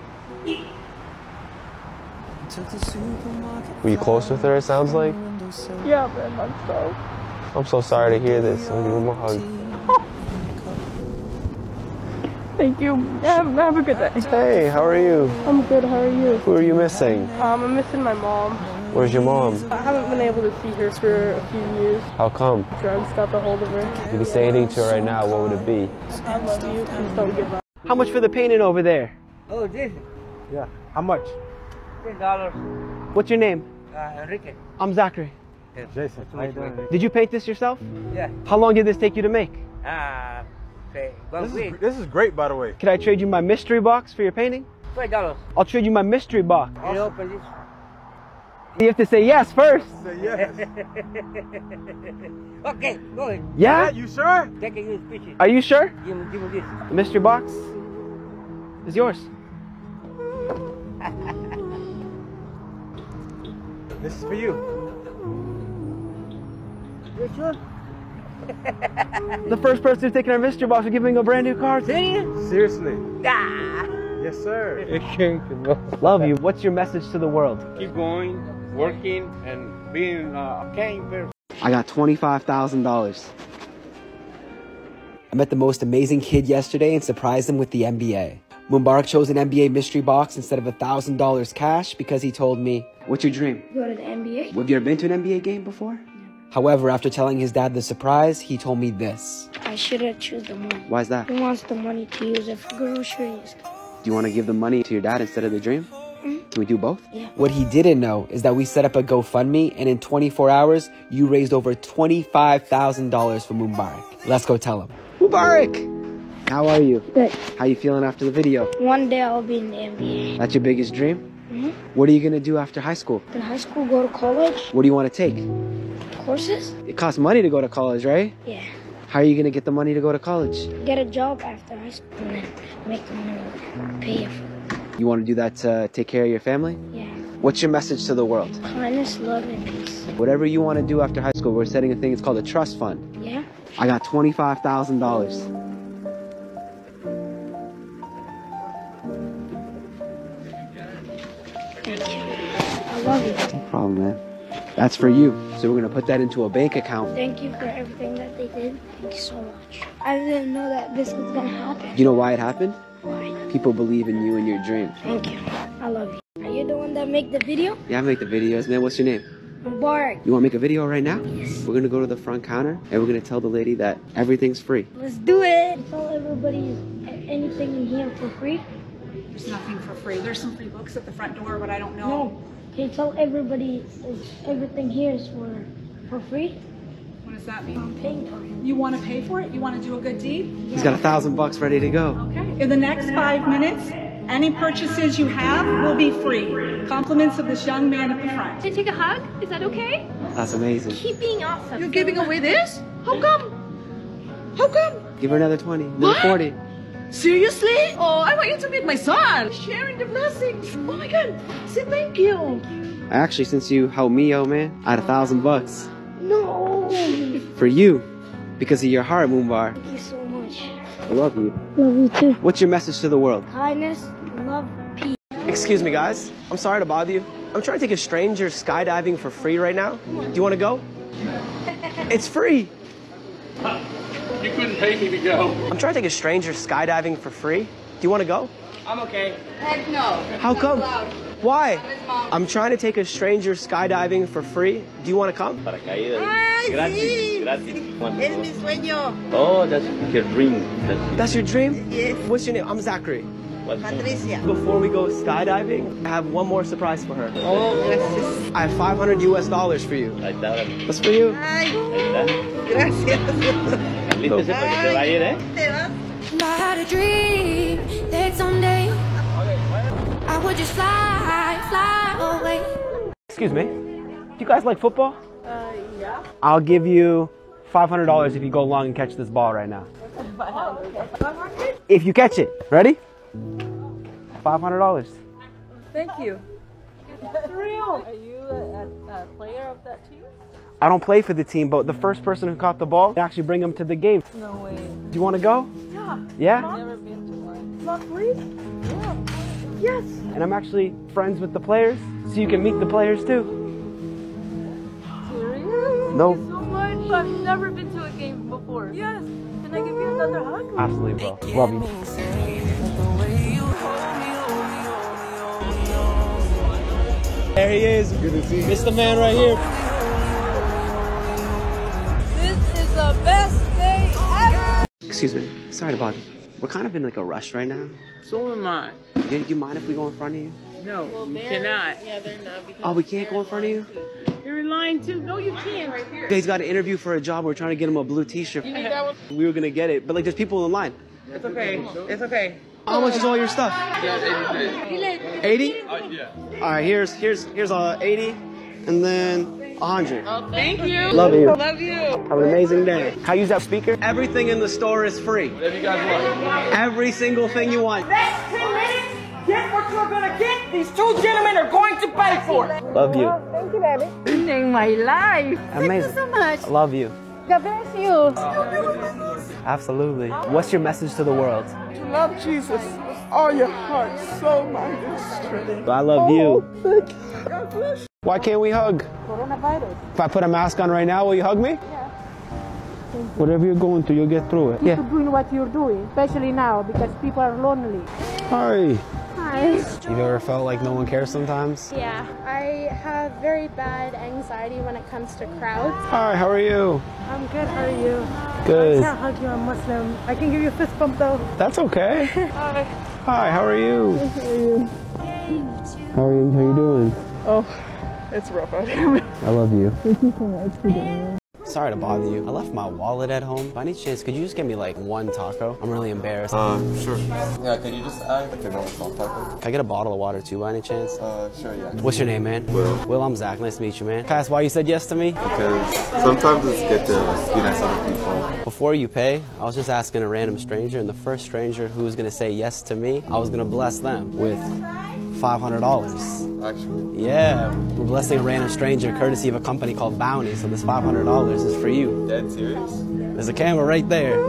Were you close with her, it sounds like? Yeah, very much so. I'm so sorry to hear this. I'll give him a hug. Thank you. Have, have a good day. Hey, how are you? I'm good. How are you? Who are you missing? Um, I'm missing my mom. Where's your mom? I haven't been able to see her for a few years. How come? Drugs got the hold of her. If you could say anything to her right now, what would it be? I love you. Please don't give up. How much for the painting over there? Oh, this? Yeah. How much? Ten dollars. What's your name? Uh, Enrique. I'm Zachary. Jason. How you doing? Did you paint this yourself? Yeah. How long did this take you to make? Ah, say one This week. is, this is great, by the way. Can I trade you my mystery box for your painting? Five dollars. I'll trade you my mystery box. Can you open this? You have to say yes first. Say yes. Okay, go ahead. Yeah? You sure? Take a good picture. Are you sure? Give me, give me this. The mystery box is yours. This is for you. You sure? The first person who's taking our mystery box are giving a brand new car. Seriously. Ah. Yes, sir. Love you. What's your message to the world? Keep going, working, and being uh, a kind person. I got twenty-five thousand dollars. I met the most amazing kid yesterday and surprised him with the N B A. Mubarak chose an N B A mystery box instead of one thousand dollars cash because he told me, what's your dream? Go to the N B A. Have you ever been to an N B A game before? No. However, after telling his dad the surprise, he told me this. I should have chosen the money. Why is that? He wants the money to use it for groceries. Do you want to give the money to your dad instead of the dream? Mm-hmm. Can we do both? Yeah. What he didn't know is that we set up a GoFundMe, and in twenty-four hours, you raised over twenty-five thousand dollars for Mubarak. Let's go tell him. Mubarak! How are you? Good. How you feeling after the video? One day I'll be in the N B A. That's your biggest dream? Mm-hmm. What are you going to do after high school? In high school, go to college. What do you want to take? Courses? It costs money to go to college, right? Yeah. How are you going to get the money to go to college? Get a job after high school and then make the money pay you for it. You want to do that to take care of your family? Yeah. What's your message to the world? Kindness, love, and peace. Whatever you want to do after high school, we're setting a thing, it's called a trust fund. Yeah? I got twenty-five thousand dollars. Thank you. I love you. No problem, man. That's for you. So we're going to put that into a bank account. Thank you for everything that they did. Thank you so much. I didn't know that this was going to happen. You know why it happened? Why? People believe in you and your dream. Thank you. I love you. Are you the one that make the video? Yeah, I make the videos, man. What's your name? Mubarak. You want to make a video right now? Yes. We're going to go to the front counter and we're going to tell the lady that everything's free. Let's do it. Tell everybody anything in here for free. There's nothing for free. There's some free books at the front door, but I don't know. No. Can you tell everybody is everything here is for for free? What does that mean? I'm paying for it. You want to pay for it? You want to do a good deed? He's got a thousand bucks ready to go. Okay. In the next five minutes, any purchases you have will be free. Compliments of this young man at the front. Can I take a hug? Is that okay? That's amazing. Keep being awesome. You're giving away this? How come? How come? Give her another twenty, another forty. Seriously? Oh, I want you to meet my son. Sharing the blessings. Oh my God. Say thank you. Actually, since you helped me out, man, I had a thousand bucks. No. For you. Because of your heart, Mumbar. Thank you so much. I love you. Love you too. What's your message to the world? Kindness, love, peace. Excuse me, guys. I'm sorry to bother you. I'm trying to take a stranger skydiving for free right now. Do you want to go? It's free. You couldn't pay me to go. I'm trying to take a stranger skydiving for free. Do you want to go? I'm okay. Heck no. How come? Why? His mom. I'm trying to take a stranger skydiving for free. Do you want to come? Paracaídas. Ay, Gratis. sí. Gratis. Es mi sueño. Oh, that's your dream. That's That's your dream? Yes. What's your name? I'm Zachary. what's Patricia. Before we go skydiving, I have one more surprise for her. Oh, gracias. I have five hundred U S dollars for you. Ahí está. That's for you. Ay, Ahí está. gracias. Alístese para que se va a ir, ¿eh? Te vas. I had a dream that someday I would just fly, fly away. Excuse me. Do you guys like football? Uh, yeah. I'll give you five hundred dollars if you go long and catch this ball right now. If you catch it. Ready? five hundred dollars. Thank you. For real? Are you a, a, a player of that team? I don't play for the team, but the first person who caught the ball, I actually bring them to the game. No way. Do you want to go? Yeah. Yeah? I've never been to one. Not please? Yeah. Yes. And I'm actually friends with the players, so you can meet the players too. Serious? No. Thank you so much. I've never been to a game before. Yes. Can I give you another hug? Absolutely, bro. Love you. There he is. Good to see you. It's the man right here. This is the best day ever. Excuse me. Sorry to bother you. We're kind of in like a rush right now. So am I. Do you mind if we go in front of you? No, you cannot. Yeah, they're not. Because Oh, we can't go in front of you? You're in line too. No, you can't. Right here. He's got an interview for a job. We're trying to get him a blue t-shirt. You need that one? We were going to get it, but like there's people in line. It's okay. It's okay. How much is all your stuff? eighty? Uh, yeah. All right, here's here's here's uh eighty, and then one hundred. Oh, thank you. Love you. Love you. Have an amazing day. Can I use that speaker? Everything in the store is free. Whatever you guys want. Every single thing you want. Next ten minutes, get what you're gonna get. These two gentlemen are going to pay for it. Love you. Thank you, baby. In my life. Amazing. Thank you so much. I love you. God bless you. Absolutely. What's your message to the world? To love Jesus with all your heart, soul, mind, and strength. I love you. Thank you. God bless you. Why can't we hug? Coronavirus. If I put a mask on right now, will you hug me? Yeah. Whatever you're going through, you'll get through it. Keep doing what you're doing, especially now because people are lonely. Hi. Hi. You've ever felt like no one cares sometimes? Yeah, I have very bad anxiety when it comes to crowds. Hi, how are you? I'm good. How are you? Good. I can't hug you. I'm Muslim. I can give you a fist bump though. That's okay. Hi. Hi, how are you? How are you? How are you? How are you doing? Oh, it's rough out here. I love you. Thank you so much for doing it. Sorry to bother you. I left my wallet at home. By any chance, could you just get me like one taco? I'm really embarrassed. Uh, sure. Yeah, could you just add like a normal small taco? Can I get a bottle of water too, by any chance? Uh, sure, yeah. What's your name, man? Will. Will, I'm Zach. Nice to meet you, man. Can I ask why you said yes to me? Because sometimes it's good to be nice to other people. Before you pay, I was just asking a random stranger, and the first stranger who was gonna say yes to me, I was gonna bless them with five hundred dollars. Actually? Yeah, we're blessing a random stranger courtesy of a company called Bounty, so this five hundred dollars is for you. Dead serious? There's a camera right there.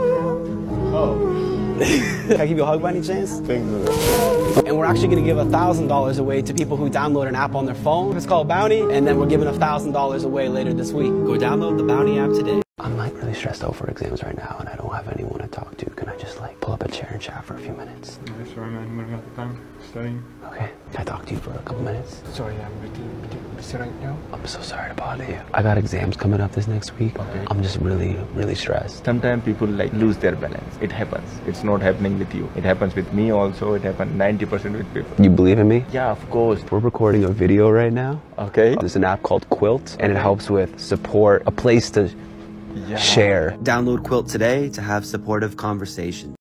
Oh. Can I give you a hug by any chance? Thank you. And we're actually gonna give one thousand dollars away to people who download an app on their phone. It's called Bounty, and then we're giving one thousand dollars away later this week. Go download the Bounty app today. I'm like really stressed out for exams right now, and I don't have anyone to talk to. Can I just like pull up a chair and chat for a few minutes? Yeah, sure, man. I'm running out of time studying. Okay. Can I talk to you for a couple minutes? Sorry, I'm really, really busy right now. I'm so sorry to bother you. I got exams coming up this next week. Okay. I'm just really, really stressed. Sometimes people like lose their balance. It happens. It's not happening with you. It happens with me also. It happens ninety percent with people. You believe in me? Yeah, of course. We're recording a video right now. Okay. There's an app called Quilt, and it helps with support, a place to Yeah. share. Download Quilt today to have supportive conversations.